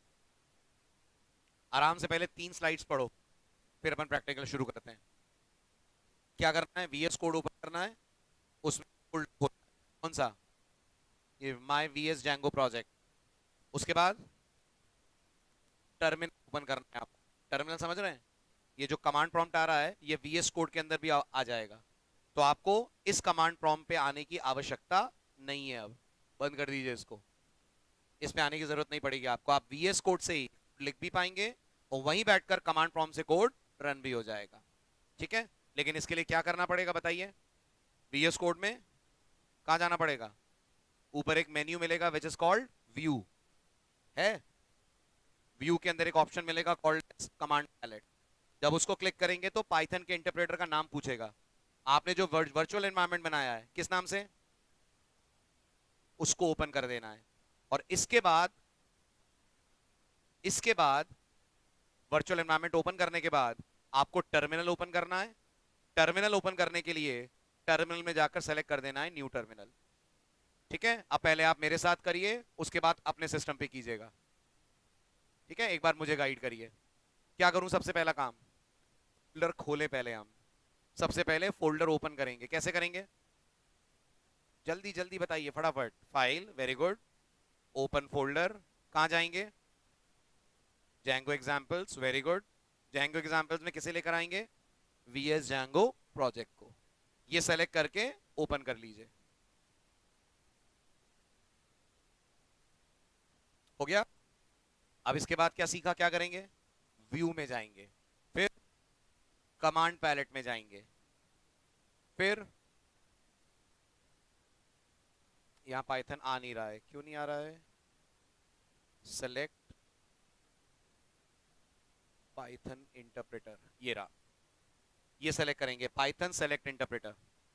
आराम से पहले 3 स्लाइड्स पढ़ो, फिर अपन प्रैक्टिकल शुरू करते हैं। क्या करना है, VS कोड ओपन करना है, उसमें folder खोलना है। कौन सा, ये माई VS जैंगो प्रोजेक्ट। उसके बाद टर्मिनल ओपन करना है आपको, टर्मिनल समझ रहे हैं, ये जो कमांड प्रॉम्प्ट आ रहा है ये VS कोड के अंदर भी आ जाएगा। तो आपको इस कमांड प्रॉम्प्ट पे आने की आवश्यकता नहीं है। अब बंद कर दीजिए इसको, इसमें आने की जरूरत नहीं पड़ेगी आपको। आप VS कोड से ही लिख भी पाएंगे और वहीं बैठकर कमांड प्रॉम्प्ट से कोड रन भी हो जाएगा। ठीक है, लेकिन इसके लिए क्या करना पड़ेगा बताइए? VS कोड में कहां जाना पड़ेगा? ऊपर एक मेन्यू मिलेगा विच इज कॉल्ड व्यू, है? व्यू के अंदर एक ऑप्शन मिलेगा कॉल्ड कमांड पैलेट। जब उसको क्लिक करेंगे तो पाइथन के इंटरप्रेटर का नाम पूछेगा। आपने जो वर्चुअल एनवायरनमेंट बनाया है किस नाम से, उसको ओपन कर देना है। और इसके बाद वर्चुअल एनवायरनमेंट ओपन करने के बाद आपको टर्मिनल ओपन करना है। टर्मिनल ओपन करने के लिए टर्मिनल में जाकर सेलेक्ट कर देना है न्यू टर्मिनल। ठीक है, अब पहले आप मेरे साथ करिए, उसके बाद अपने सिस्टम पे कीजिएगा। ठीक है, एक बार मुझे गाइड करिए। क्या करूं? सबसे पहला काम, फोल्डर खोले पहले हम। सबसे पहले फोल्डर ओपन करेंगे। कैसे करेंगे? जल्दी जल्दी बताइए फटाफट। File, very good. Open folder, कहां जाएंगे? Django examples, very good. Django examples में किसे लेकर आएंगे? VS Django प्रोजेक्ट को। ये सेलेक्ट करके ओपन कर लीजिए। हो गया? अब इसके बाद क्या सीखा, क्या करेंगे? व्यू में जाएंगे, फिर कमांड पैलेट में जाएंगे, फिर यहां पाइथन आ नहीं रहा है, क्यों नहीं आ रहा है? सेलेक्ट पाइथन इंटरप्रेटर, ये रहा। ये सेलेक्ट करेंगे, पाइथन सेलेक्ट इंटरप्रेटर।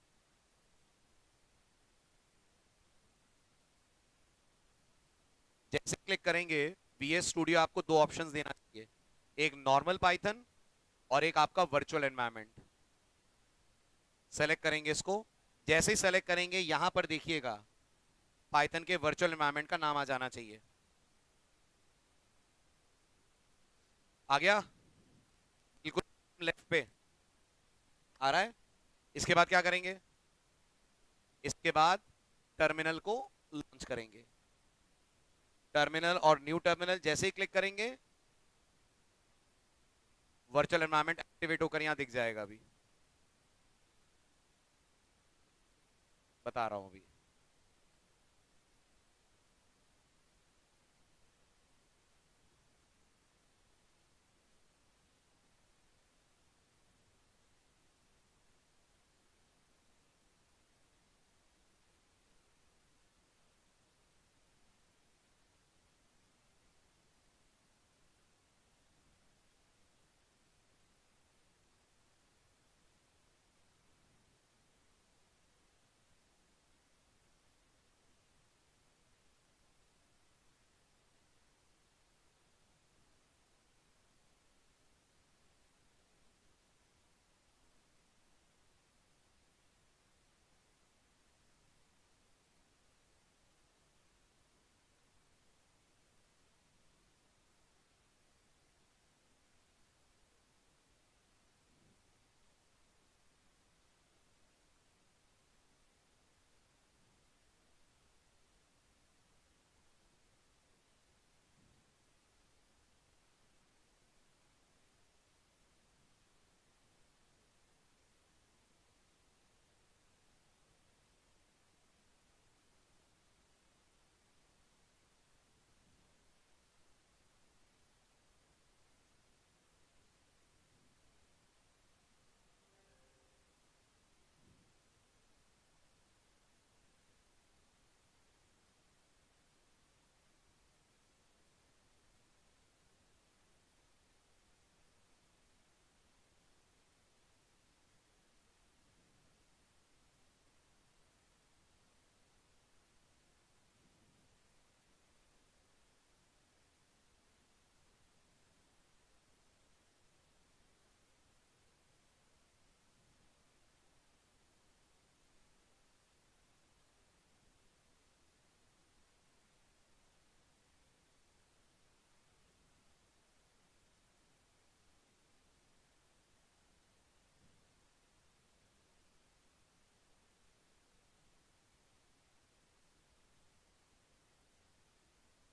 जैसे क्लिक करेंगे VS स्टूडियो आपको दो ऑप्शंस देना चाहिए, एक नॉर्मल पाइथन और एक आपका वर्चुअल एनवायरनमेंट। सेलेक्ट करेंगे इसको। जैसे ही सेलेक्ट करेंगे यहां पर देखिएगा पाइथन के वर्चुअल एनवायरनमेंट का नाम आ जाना चाहिए। आ गया? बिल्कुल लेफ्ट पे आ रहा है। इसके बाद क्या करेंगे? इसके बाद टर्मिनल को लॉन्च करेंगे। टर्मिनल और न्यू टर्मिनल जैसे ही क्लिक करेंगे वर्चुअल एनवायरनमेंट एक्टिवेट होकर यहां दिख जाएगा। अभी बता रहा हूं अभी।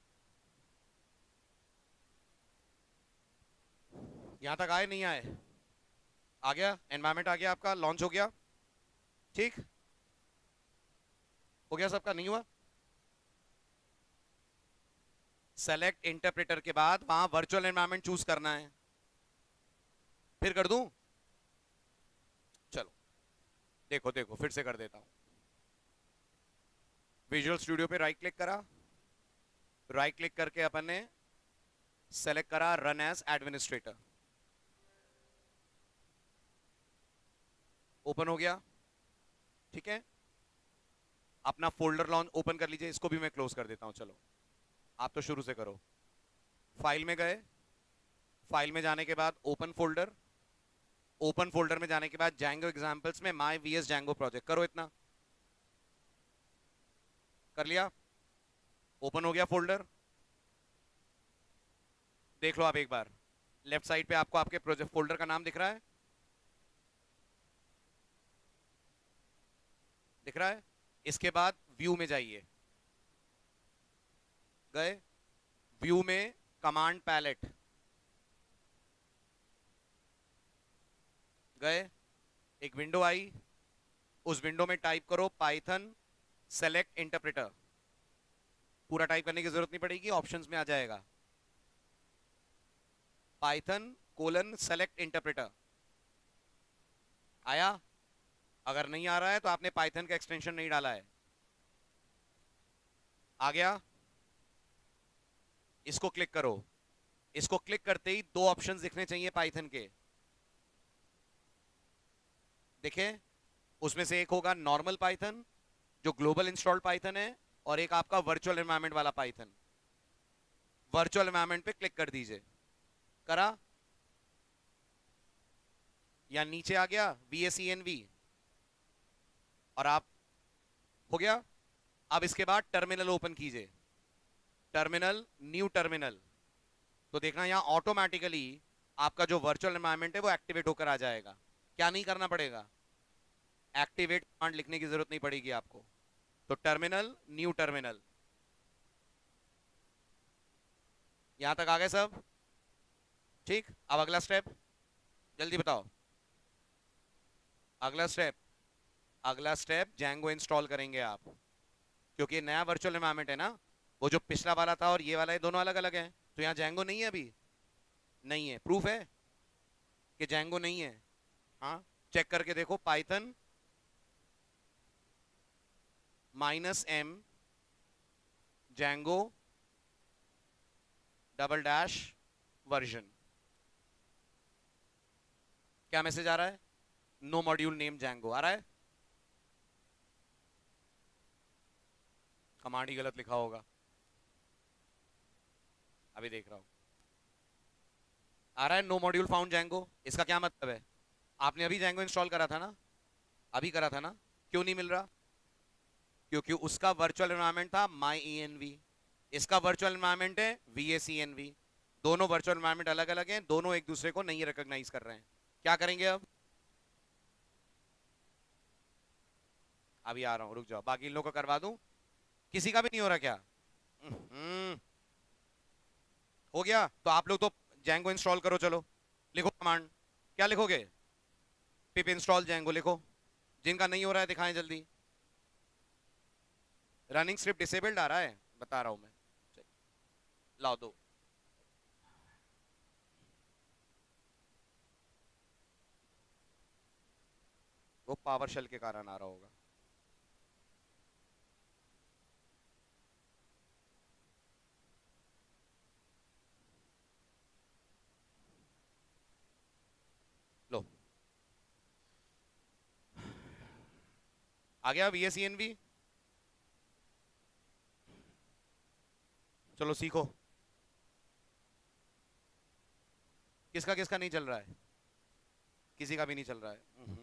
यहां तक आए नहीं आए? आ गया एनवायरमेंट, आ गया आपका, लॉन्च हो गया, ठीक हो गया सबका, नहीं हुआ? सेलेक्ट इंटरप्रेटर के बाद वहां वर्चुअल एनवायरनमेंट चूज करना है, फिर कर दूं? चलो देखो देखो फिर से कर देता हूं। विजुअल स्टूडियो पे राइट क्लिक करा, राइट क्लिक करके अपन ने सेलेक्ट करा रन एज एडमिनिस्ट्रेटर, ओपन हो गया, ठीक है। अपना फोल्डर लॉन्च ओपन कर लीजिए, इसको भी मैं क्लोज कर देता हूं, चलो आप तो शुरू से करो। फाइल में गए, फाइल में जाने के बाद ओपन फोल्डर, ओपन फोल्डर में जाने के बाद जैंगो एग्जांपल्स में माय वीएस जैंगो प्रोजेक्ट करो, इतना कर लिया, ओपन हो गया फोल्डर। देख लो आप एक बार, लेफ्ट साइड पे आपको आपके प्रोजेक्ट फोल्डर का नाम दिख रहा है, दिख रहा है। इसके बाद व्यू में जाइए, गए व्यू में कमांड पैलेट, गए एक विंडो आई, उस विंडो में टाइप करो पाइथन सेलेक्ट इंटरप्रेटर, पूरा टाइप करने की जरूरत नहीं पड़ेगी, ऑप्शंस में आ जाएगा पाइथन कोलन सेलेक्ट इंटरप्रेटर। आया? अगर नहीं आ रहा है तो आपने पाइथन का एक्सटेंशन नहीं डाला है। आ गया? इसको क्लिक करो, इसको क्लिक करते ही दो ऑप्शंस दिखने चाहिए पाइथन के, देखे? उसमें से एक होगा नॉर्मल पाइथन जो ग्लोबल इंस्टॉल्ड पाइथन है, और एक आपका वर्चुअल एनवायरनमेंट वाला पाइथन। वर्चुअल एनवायरनमेंट पे क्लिक कर दीजिए, करा? या नीचे आ गया VSENV, और आप हो गया। अब इसके बाद टर्मिनल ओपन कीजिए, टर्मिनल न्यू टर्मिनल, तो देखना यहां ऑटोमेटिकली आपका जो वर्चुअल एनवायरनमेंट है वो एक्टिवेट होकर आ जाएगा। क्या नहीं करना पड़ेगा, एक्टिवेट कमांड लिखने की जरूरत नहीं पड़ेगी आपको। तो टर्मिनल न्यू टर्मिनल, यहां तक आ गए सब? ठीक, अब अगला स्टेप जल्दी बताओ। अगला स्टेप, अगला स्टेप जेंगो इंस्टॉल करेंगे आप, क्योंकि ये नया वर्चुअल एनवायरनमेंट है ना, वो जो पिछला वाला था और ये वाला है दोनों अलग अलग हैं, तो यहाँ जेंगो नहीं है, अभी नहीं है। प्रूफ है कि जेंगो नहीं है? हाँ, चेक करके देखो, पाइथन -m जेंगो _वर्जन, क्या मैसेज आ रहा है? नो मॉड्यूल नेम जेंगो आ रहा है, कमांड ही गलत लिखा होगा, अभी देख रहा हूं। आ रहा है नो मॉड्यूल फाउंड जेंगो, इसका क्या मतलब है? आपने अभी जेंगो इंस्टॉल करा था ना, अभी करा था ना, क्यों नहीं मिल रहा? क्योंकि उसका वर्चुअल एनवायरनमेंट था MyENV, इसका वर्चुअल एनवायरनमेंट है VSENV। दोनों वर्चुअल एनवायरनमेंट अलग अलग हैं, दोनों एक दूसरे को नहीं रिकॉग्नाइज कर रहे हैं। क्या करेंगे अब? अभी आ रहा हूं, रुक जाओ, बाकी इन लोगों को करवा दूं। किसी का भी नहीं हो रहा क्या? हो गया? तो आप लोग तो जेंगो इंस्टॉल करो, चलो लिखो कमांड, क्या लिखोगे? पिप इंस्टॉल जेंगो लिखो। जिनका नहीं हो रहा है दिखाएं जल्दी। रनिंग स्क्रिप्ट डिसेबल्ड आ रहा है, बता रहा हूं मैं, लाओ दो। वो पावर शेल के कारण आ रहा होगा। लो, आ गया VSENV। चलो सीखो, किसका किसका नहीं चल रहा है? किसी का भी नहीं चल रहा है।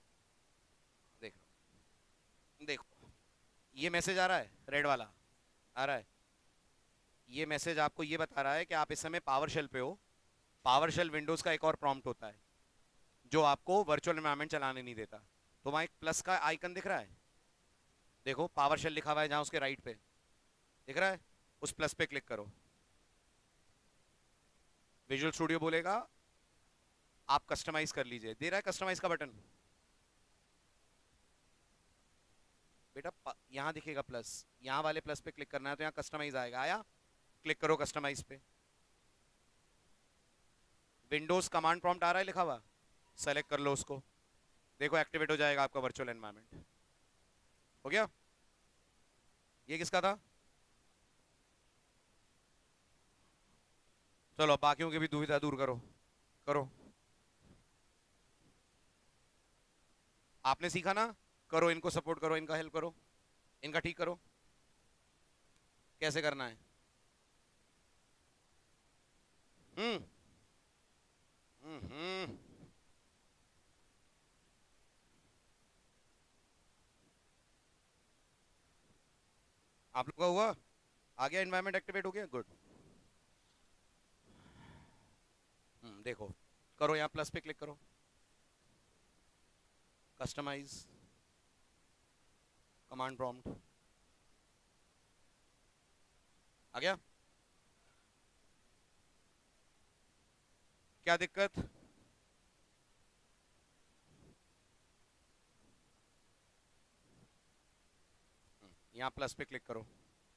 देखो देखो, ये मैसेज आ रहा है रेड वाला, आ रहा है। ये मैसेज आपको ये बता रहा है कि आप इस समय पावर शेल पे हो। पावर शेल विंडोज का एक और प्रॉम्प्ट होता है जो आपको वर्चुअल एनवायरनमेंट चलाने नहीं देता। तो वहां एक प्लस का आइकन दिख रहा है, देखो पावर शेल लिखा हुआ है जहां, उसके राइट पे दिख रहा है, उस प्लस पे क्लिक करो। विजुअल स्टूडियो बोलेगा आप कस्टमाइज कर लीजिए। दे रहा है कस्टमाइज का बटन बेटा, यहाँ दिखेगा प्लस, यहाँ वाले प्लस पे क्लिक करना है तो यहाँ कस्टमाइज आएगा। आया? क्लिक करो कस्टमाइज पे। विंडोज कमांड प्रॉम्प्ट आ रहा है लिखा हुआ, सेलेक्ट कर लो उसको, देखो एक्टिवेट हो जाएगा आपका वर्चुअल एनवायरनमेंट। हो गया? ये किसका था? चलो बाकियों की भी दुविधा दूर करो। करो, आपने सीखा ना, करो, इनको सपोर्ट करो, इनका हेल्प करो, इनका ठीक करो। कैसे करना है? हम्म हम्म। आप लोग का हुआ? आ गया? एनवायरनमेंट एक्टिवेट हो गया? गुड। देखो, करो, यहाँ प्लस पे क्लिक करो, कस्टमाइज कमांड प्रॉम्प्ट। आ गया? क्या दिक्कत? यहाँ प्लस पे क्लिक करो।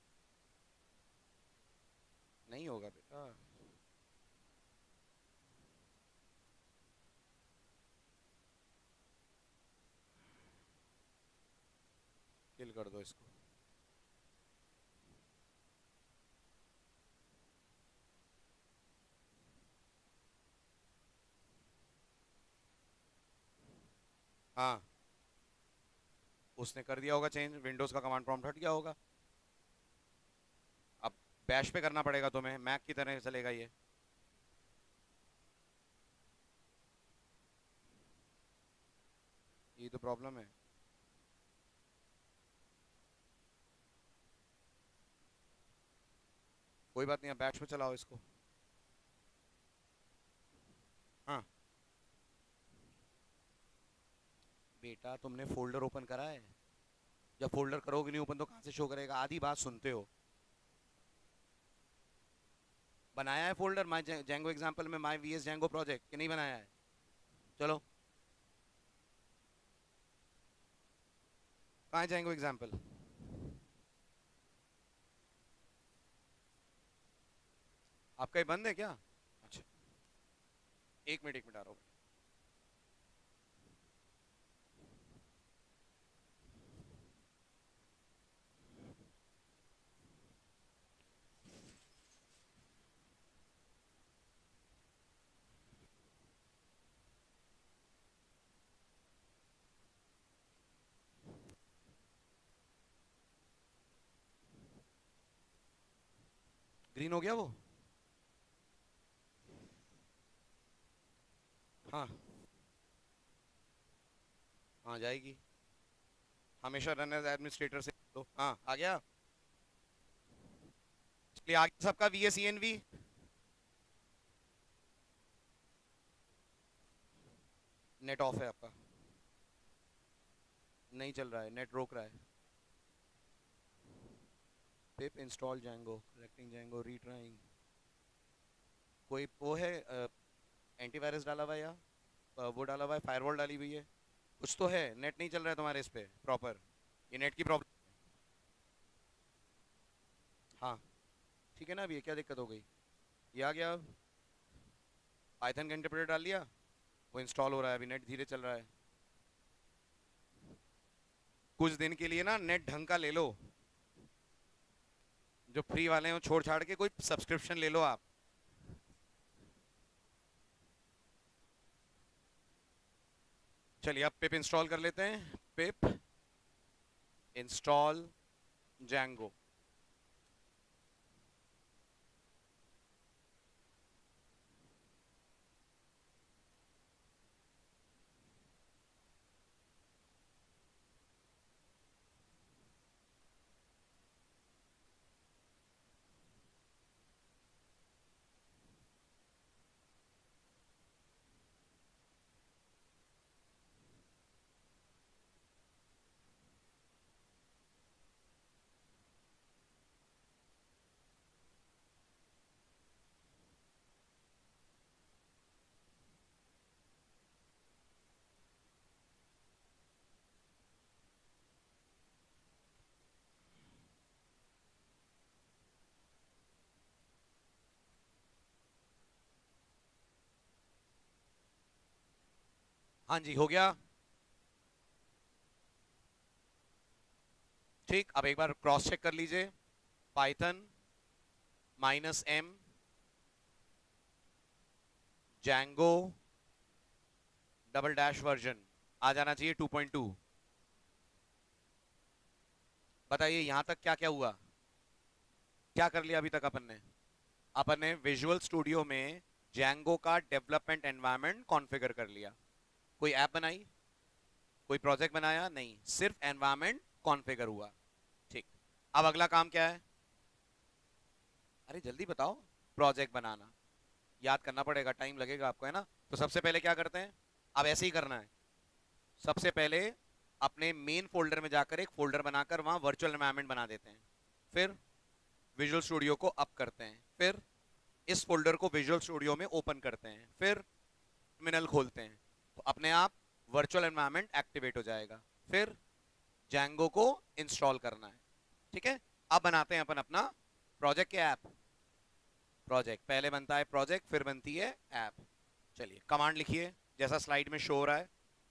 नहीं होगा बेटा, किल कर दो इसको। हाँ, उसने कर दिया होगा चेंज, विंडोज का कमांड प्रॉम्प्ट हट गया होगा। अब बैश पे करना पड़ेगा तुम्हें, मैक की तरह चलेगा ये। ये तो प्रॉब्लम है। कोई बात नहीं, अब बैश पे चलाओ इसको। हाँ बेटा, तुमने फोल्डर ओपन करा है? जब फोल्डर करोगे नहीं ओपन तो कहाँ से शो करेगा? आधी बात सुनते हो। बनाया है फोल्डर माई जेंगो एग्जाम्पल में, my V S Django project, कि नहीं बनाया है? चलो, कहाँ है जेंगो एग्जाम्पल? आपका ये बंद है क्या? अच्छा, एक मिनट आ रहा हूँ। ग्रीन हो गया वो? हाँ, हाँ जाएगी। हमेशा रन एज एडमिनिस्ट्रेटर से लो। हाँ आ गया। चलिए आगे सबका V S E N V. Net off है आपका? नहीं चल रहा है, नेट रोक रहा है। Pip install Django, collecting Django, retrying. कोई वो है एंटीवायरस डाला हुआ है या वो डाला हुआ है, फायरवॉल डाली हुई है? कुछ तो है, नेट नहीं चल रहा है तुम्हारे इस पे प्रॉपर, ये नेट की प्रॉब्लम। हाँ ठीक है ना, अभी ये क्या दिक्कत हो गई? ये आ गया। पाइथन का इंटरप्रेटर डाल लिया, वो इंस्टॉल हो रहा है, अभी नेट धीरे चल रहा है। कुछ दिन के लिए ना नेट ढंग का ले लो, जो फ्री वाले हैं छोड़ छाड़ के कोई सब्सक्रिप्शन ले लो आप। चलिए अब पिप इंस्टॉल कर लेते हैं। Pip install Django. हाँ जी, हो गया। ठीक, अब एक बार क्रॉस चेक कर लीजिए। Python -m Django double dash version आ जाना चाहिए 2.2। बताइए यहां तक क्या क्या हुआ, क्या कर लिया अभी तक अपन ने विजुअल स्टूडियो में Django का डेवलपमेंट एनवायरनमेंट कॉन्फ़िगर कर लिया। कोई ऐप बनाई, कोई प्रोजेक्ट बनाया नहीं, सिर्फ एनवायरनमेंट कॉन्फ़िगर हुआ। ठीक, अब अगला काम क्या है? अरे जल्दी बताओ। प्रोजेक्ट बनाना, याद करना पड़ेगा, टाइम लगेगा आपको, है ना। तो सबसे पहले क्या करते हैं, अब ऐसे ही करना है। सबसे पहले अपने मेन फोल्डर में जाकर एक फोल्डर बनाकर वहां वर्चुअल एनवायरनमेंट बना देते हैं। फिर विजुअल स्टूडियो को अप करते हैं। फिर इस फोल्डर को विजुअल स्टूडियो में ओपन करते हैं। फिर टर्मिनल खोलते हैं, तो अपने आप वर्चुअल एनवायरनमेंट एक्टिवेट हो जाएगा। फिर Django को इंस्टॉल करना है। ठीक है, अब बनाते हैं अपन अपना प्रोजेक्ट के ऐप। प्रोजेक्ट पहले बनता है प्रोजेक्ट, फिर बनती है ऐप। चलिए कमांड लिखिए जैसा स्लाइड में शो हो रहा है।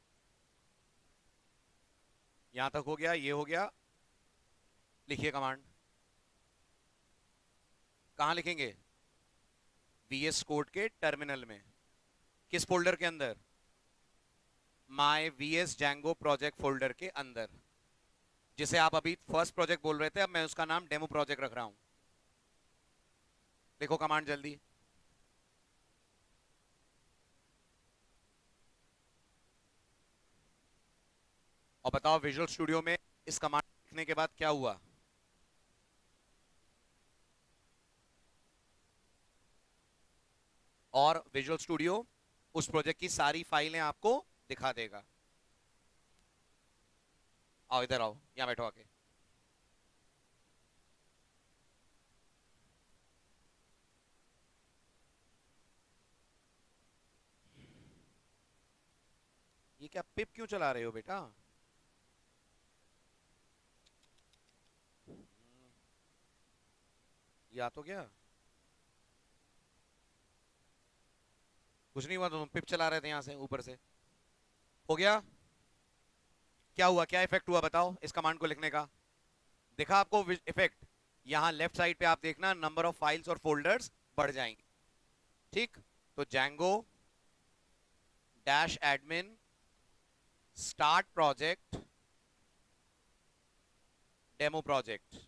यहां तक हो गया, ये हो गया। लिखिए कमांड। कहां लिखेंगे? VS कोड के टर्मिनल में। किस फोल्डर के अंदर? My VS Django project folder के अंदर, जिसे आप अभी फर्स्ट प्रोजेक्ट बोल रहे थे, अब मैं उसका नाम डेमो प्रोजेक्ट रख रहा हूं। देखो कमांड जल्दी। और बताओ विजुअल स्टूडियो में इस कमांड लिखने के बाद क्या हुआ? और विजुअल स्टूडियो उस प्रोजेक्ट की सारी फाइलें आपको दिखा देगा। आओ इधर आओ, यहां बैठो आके। ये क्या पिप क्यों चला रहे हो बेटा? ये आ तो गया, कुछ नहीं हुआ तो तुम पिप चला रहे थे यहां से ऊपर से। हो गया? क्या हुआ, क्या इफेक्ट हुआ बताओ इस कमांड को लिखने का? दिखा आपको इफेक्ट? यहां लेफ्ट साइड पे आप देखना, नंबर ऑफ फाइल्स और फोल्डर्स बढ़ जाएंगे। ठीक, तो Django dash admin start project demo project,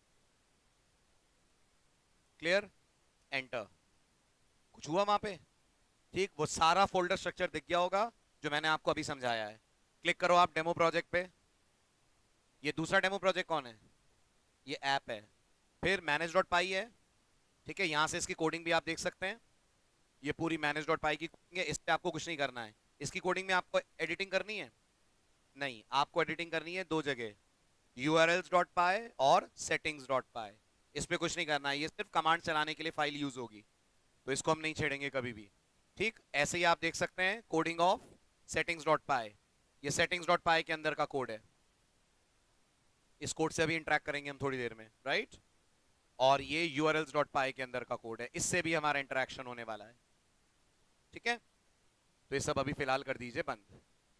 clear, enter. कुछ हुआ वहां पे? ठीक, वो सारा फोल्डर स्ट्रक्चर दिख गया होगा जो मैंने आपको अभी समझाया है। क्लिक करो आप डेमो प्रोजेक्ट पे। ये दूसरा डेमो प्रोजेक्ट कौन है? ये ऐप है। फिर manage.py है। ठीक है, यहां से इसकी कोडिंग भी आप देख सकते हैं। ये पूरी manage.py की कोडिंग है, इस पे आपको कुछ नहीं करना है। इसकी कोडिंग में आपको एडिटिंग करनी है? नहीं, आपको एडिटिंग करनी है दो जगह, urls.py और settings.py। इस पे कुछ नहीं करना है, ये सिर्फ कमांड चलाने के लिए फाइल यूज होगी, तो इसको हम नहीं छेड़ेंगे कभी भी। ठीक, ऐसे ही आप देख सकते हैं कोडिंग ऑफ settings.py। ये settings.py के अंदर का कोड है। इस कोड से अभी इंटरेक्ट करेंगे हम थोड़ी देर में, राइट। और ये urls.py के अंदर का कोड है, इससे भी हमारा इंटरेक्शन होने वाला है। ठीक है, तो ये सब अभी फिलहाल कर दीजिए बंद।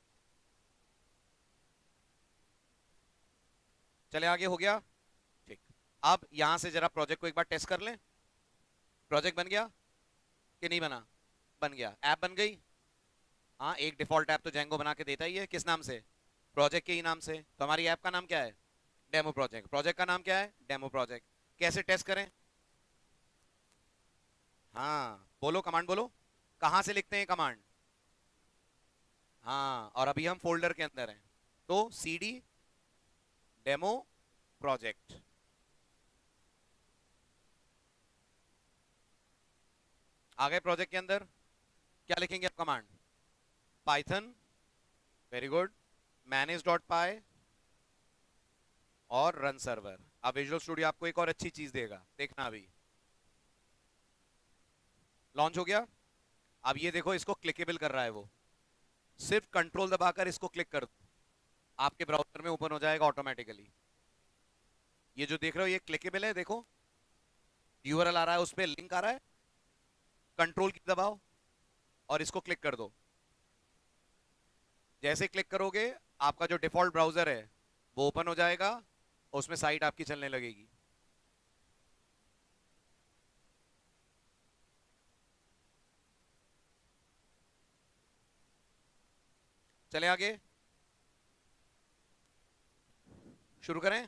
चले आगे, हो गया? ठीक, अब यहां से जरा प्रोजेक्ट को एक बार टेस्ट कर लें। प्रोजेक्ट बन गया कि नहीं बना? बन गया। ऐप बन गई? हाँ, एक डिफॉल्ट ऐप तो Django बना के देता ही है। किस नाम से? प्रोजेक्ट के ही नाम से। तो हमारी ऐप का नाम क्या है? Demo project. प्रोजेक्ट का नाम क्या है? Demo project. कैसे टेस्ट करें? हाँ बोलो, कमांड बोलो। कहां से लिखते हैं कमांड? हाँ, और अभी हम फोल्डर के अंदर हैं, तो cd डेमो प्रोजेक्ट। आ गए प्रोजेक्ट के अंदर। क्या लिखेंगे आप command? Python, very good, manage.py और रन सर्वर। अब विजुअल स्टूडियो आपको एक और अच्छी चीज देगा, देखना अभी। लॉन्च हो गया। अब ये देखो, इसको क्लिकेबल कर रहा है वो। सिर्फ कंट्रोल दबाकर इसको क्लिक कर दो, आपके ब्राउजर में ओपन हो जाएगा ऑटोमेटिकली। ये जो देख रहे हो ये क्लिकेबल है, देखो URL आ रहा है, उस पर लिंक आ रहा है। कंट्रोल की दबाओ और इसको क्लिक कर दो। जैसे क्लिक करोगे आपका जो डिफॉल्ट ब्राउजर है वो ओपन हो जाएगा, उसमें साइट आपकी चलने लगेगी। चले आगे, शुरू करें।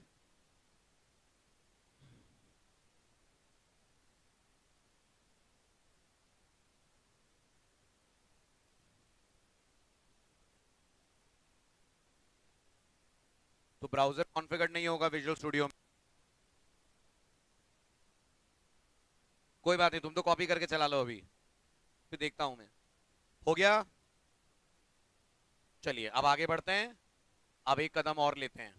तो ब्राउजर कॉन्फ़िगर नहीं होगा विजुअल स्टूडियो में, कोई बात नहीं, तुम तो कॉपी करके चला लो अभी, फिर देखता हूं मैं। हो गया? चलिए अब आगे बढ़ते हैं, अब एक कदम और लेते हैं।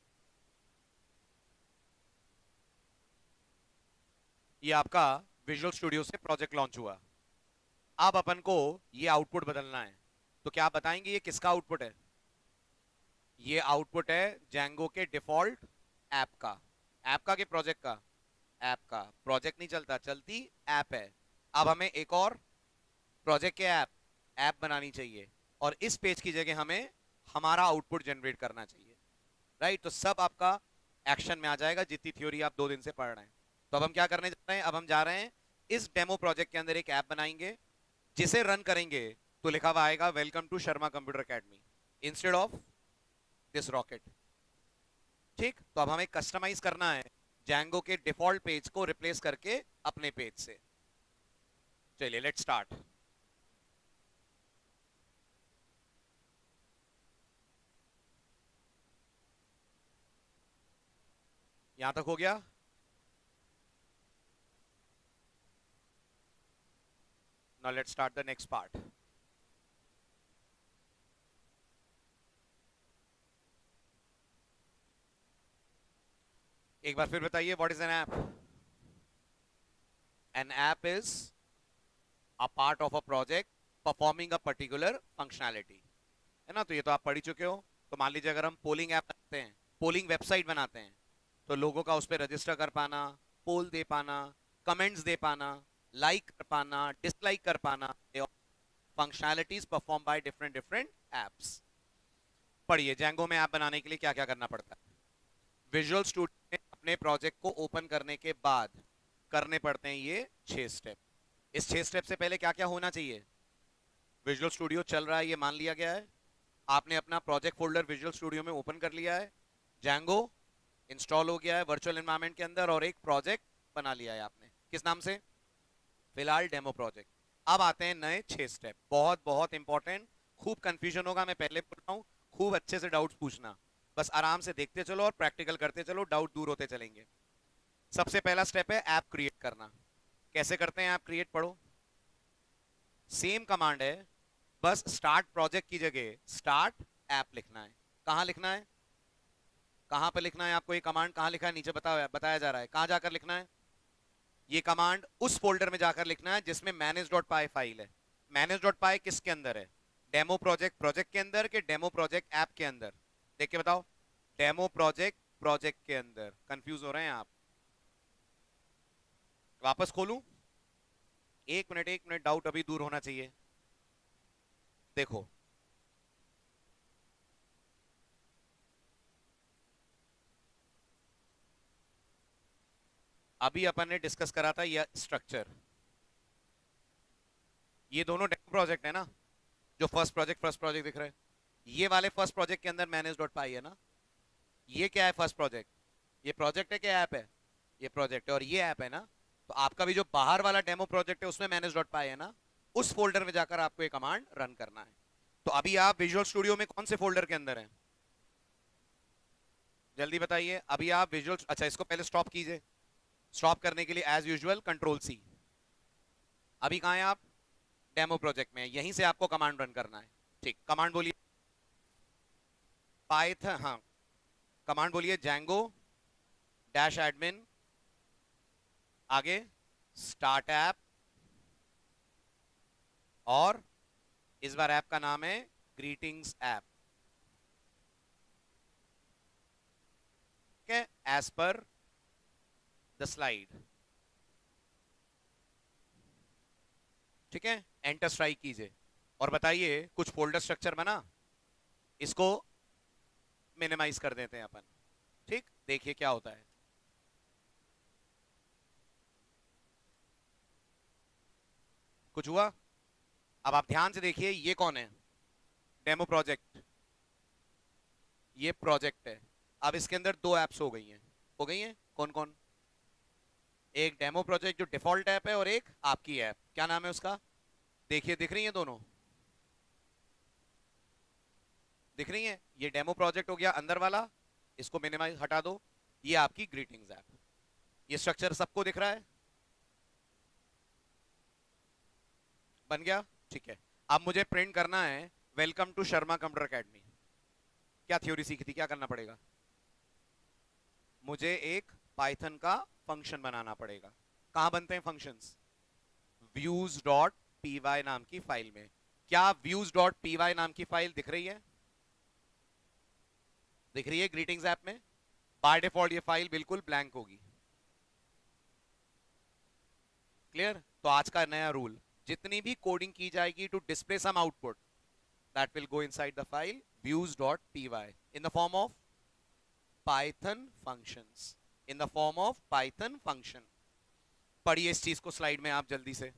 ये आपका विजुअल स्टूडियो से प्रोजेक्ट लॉन्च हुआ। अब अपन को ये आउटपुट बदलना है, तो क्या आप बताएंगे ये किसका आउटपुट है? ये आउटपुट है जैंगो के डिफॉल्ट ऐप का। ऐप का के प्रोजेक्ट का? ऐप का। प्रोजेक्ट नहीं चलता, चलती ऐप है। अब हमें एक और प्रोजेक्ट के ऐप बनानी चाहिए, और इस पेज की जगह हमें हमारा आउटपुट जनरेट करना चाहिए, राइट? तो सब आपका एक्शन में आ जाएगा जितनी थ्योरी आप 2 दिन से पढ़ रहे हैं। तो अब हम क्या करने जा रहे हैं? अब हम जा रहे हैं इस डेमो प्रोजेक्ट के अंदर एक ऐप बनाएंगे, जिसे रन करेंगे तो लिखा हुआ आएगा welcome to Sharma computer academy instead of this rocket. ठीक, तो अब हमें कस्टमाइज करना है जैंगो के डिफॉल्ट पेज को रिप्लेस करके अपने पेज से। चलिए लेट्स स्टार्ट। यहां तक हो गया? Now let's start the next part. एक बार फिर बताइए, what is an app? An app is a part of a project performing a particular functionality, है ना? तो ये तो आप पढ़ ही चुके हो। तो मान लीजिए अगर हम पोलिंग ऐप बनाते हैं, पोलिंग वेबसाइट बनाते हैं, तो लोगों का उस पर रजिस्टर कर पाना, पोल दे पाना, कमेंट्स दे पाना, लाइक कर पाना, डिसलाइक कर पाना, functionalities perform by different different apps. पढ़िए जैंगो में ऐप बनाने के लिए क्या क्या करना पड़ता है। विजुअल स्टूडियो में अपने प्रोजेक्ट को ओपन करने के बाद करने पड़ते हैं ये 6 स्टेप। इस 6 स्टेप से पहले क्या क्या होना चाहिए? विजुअल स्टूडियो चल रहा है ये मान लिया गया है, आपने अपना प्रोजेक्ट फोल्डर विजुअल स्टूडियो में ओपन कर लिया है, जैंगो इंस्टॉल हो गया है वर्चुअल एनवायरनमेंट के अंदर, और एक प्रोजेक्ट बना लिया है आपने। किस नाम से? फिलहाल डेमो प्रोजेक्ट। अब आते हैं नए 6 स्टेप, बहुत बहुत इंपॉर्टेंट। खूब कंफ्यूजन होगा, मैं पहले बोल रहा हूँ, खूब अच्छे से डाउट्स पूछना, बस आराम से देखते चलो और प्रैक्टिकल करते चलो, डाउट दूर होते चलेंगे। सबसे पहला स्टेप है ऐप क्रिएट करना। कैसे करते हैं ऐप क्रिएट? पढ़ो, सेम कमांड है, बस स्टार्ट प्रोजेक्ट की जगह स्टार्ट ऐप लिखना है। कहां लिखना है? कहां पर लिखना है आपको? ये कमांड कहां लिखा है? नीचे बताया जा रहा है, कहां जाकर लिखना है? ये कमांड उस फोल्डर में जाकर लिखना है जिसमें manage.py फाइल है। manage.py किसके अंदर है? डेमो प्रोजेक्ट प्रोजेक्ट के अंदर के डेमो प्रोजेक्ट ऐप के अंदर? देख के बताओ। डेमो प्रोजेक्ट प्रोजेक्ट के अंदर। कंफ्यूज हो रहे हैं आप? वापस खोलूं? एक मिनट, डाउट अभी दूर होना चाहिए। देखो, अभी अपन ने डिस्कस करा था यह स्ट्रक्चर, ये दोनों डेमो प्रोजेक्ट है ना, जो फर्स्ट प्रोजेक्ट दिख रहा है, ये वाले फर्स्ट प्रोजेक्ट के अंदर manage.py है ना। ये क्या है? First project. ये प्रोजेक्ट है क्या ऐप है? ये प्रोजेक्ट है, और ये ऐप है ना। तो आपका भी जो बाहर वाला डेमो प्रोजेक्ट है उसमें manage.py है ना, उस फोल्डर में जाकर आपको ये कमांड रन करना है। तो अभी आप विजुअल स्टूडियो में कौन से फोल्डर के अंदर हैं? जल्दी बताइए। अभी आप विजुअल, अच्छा इसको पहले स्टॉप कीजिए। स्टॉप करने के लिए एज यूजुअल Ctrl+C। अभी कहां हैं आप? डेमो प्रोजेक्ट में, यहीं से आपको कमांड रन करना है। ठीक, कमांड बोलिए। पाइथन, हाँ, कमांड बोलिए Django -admin, आगे स्टार्ट ऐप, और इस बार ऐप का नाम है ग्रीटिंग्स ऐप। ठीक है, एज पर द स्लाइड। ठीक है, एंटर स्ट्राइक कीजिए और बताइए कुछ फोल्डर स्ट्रक्चर बना? इसको मिनिमाइज कर देते हैं अपन। ठीक, देखिए क्या होता है। कुछ हुआ? अब आप ध्यान से देखिए, ये कौन है? Demo project. ये प्रोजेक्ट है। अब इसके अंदर दो एप्स हो गई हैं। हो गई हैं? कौन कौन? एक डेमो प्रोजेक्ट जो डिफॉल्ट ऐप है, और एक आपकी ऐप, क्या नाम है उसका? देखिए, दिख रही है दोनों? दिख रही है? ये डेमो प्रोजेक्ट हो गया अंदर वाला, इसको मिनिमाइज हटा दो। ये आपकी ग्रीटिंग्स ऐप। ये स्ट्रक्चर सबको दिख रहा है? बन गया? ठीक है। अब मुझे प्रिंट करना है welcome to Sharma computer academy. क्या थ्योरी सीखी थी? क्या करना पड़ेगा? मुझे एक पाइथन का फंक्शन बनाना पड़ेगा। कहां बनते हैं फंक्शंस? व्यूज डॉट पीवाई नाम की फाइल में। क्या व्यूज डॉट पीवाई नाम की फाइल दिख रही है? दिख रही है ग्रीटिंग्स ऐप में? बाय डिफॉल्ट ये फाइल बिल्कुल ब्लैंक होगी। क्लियर? तो आज का नया रूल, जितनी भी कोडिंग की जाएगी to display some output, that will go inside the file views.py in the form of python functions, in the form of python function। पढ़िए इस चीज को स्लाइड में आप जल्दी से।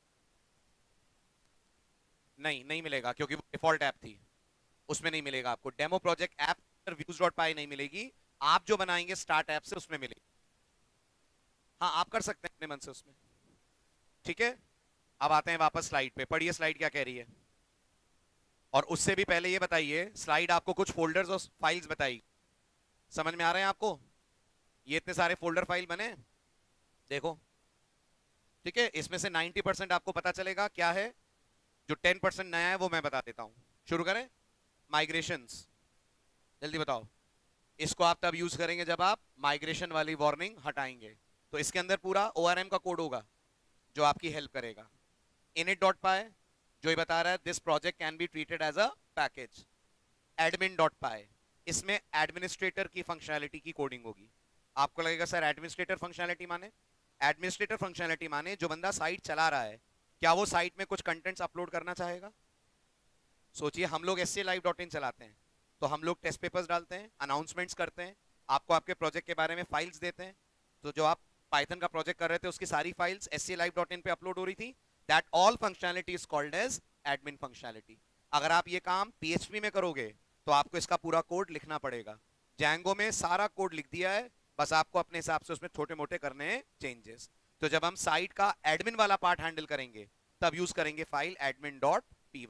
नहीं मिलेगा, क्योंकि वो डिफॉल्ट ऐप थी, उसमें नहीं मिलेगा आपको। डेमो प्रोजेक्ट ऐप views.py नहीं मिलेगी, आप जो बनाएंगे स्टार्ट ऐप से उसमें मिलेगी। हाँ, आप कर सकते हैं अपने मन से उसमें। ठीक है, अब आते हैं वापस स्लाइड पे। पढ़िए स्लाइड क्या कह रही है। और उससे भी पहले ये बताइए, स्लाइड आपको कुछ फोल्डर्स और फाइल्स बताई, समझ में आ रहे हैं आपको? ये इतने सारे फोल्डर फाइल बने, देखो। ठीक है, इसमें से 90% आपको पता चलेगा क्या है। जो 10% नया है वो मैं बता देता हूं। शुरू करें। माइग्रेशंस, जल्दी बताओ। इसको आप तब यूज करेंगे जब आप माइग्रेशन वाली वार्निंग हटाएंगे। तो इसके अंदर पूरा ORM का कोड होगा जो आपकी हेल्प करेगा। init.py जो ये बता रहा है this project can be treated as a package. admin.py, इसमें एडमिनिस्ट्रेटर की फंक्शनैलिटी की कोडिंग होगी। आपको लगेगा सर एडमिनिस्ट्रेटर फंक्शनैलिटी माने? एडमिनिस्ट्रेटर फंक्शनैलिटी माने जो बंदा साइट चला रहा है, क्या वो साइट में कुछ कंटेंट्स अपलोड करना चाहेगा? सोचिए, हम लोग sclive.in चलाते हैं, तो हम लोग टेस्ट पेपर्स डालते हैं, अनाउंसमेंट्स करते हैं, आपको आपके प्रोजेक्ट के बारे में फाइल्स देते हैं। तो जो आप पाइथन का प्रोजेक्ट कर रहे थे उसकी सारी फाइल्स sclive.in पे अपलोड हो रही थी। That all functionality is called as admin functionality. अगर आप ये काम PHP में करोगे तो आपको इसका पूरा कोड लिखना पड़ेगा। जैंगो में सारा कोड लिख दिया है, बस आपको अपने हिसाब से उसमें छोटे मोटे करने हैं चेंजेस। तो जब हम साइट का एडमिन वाला पार्ट हैंडल करेंगे तब यूज करेंगे फाइल admin.py।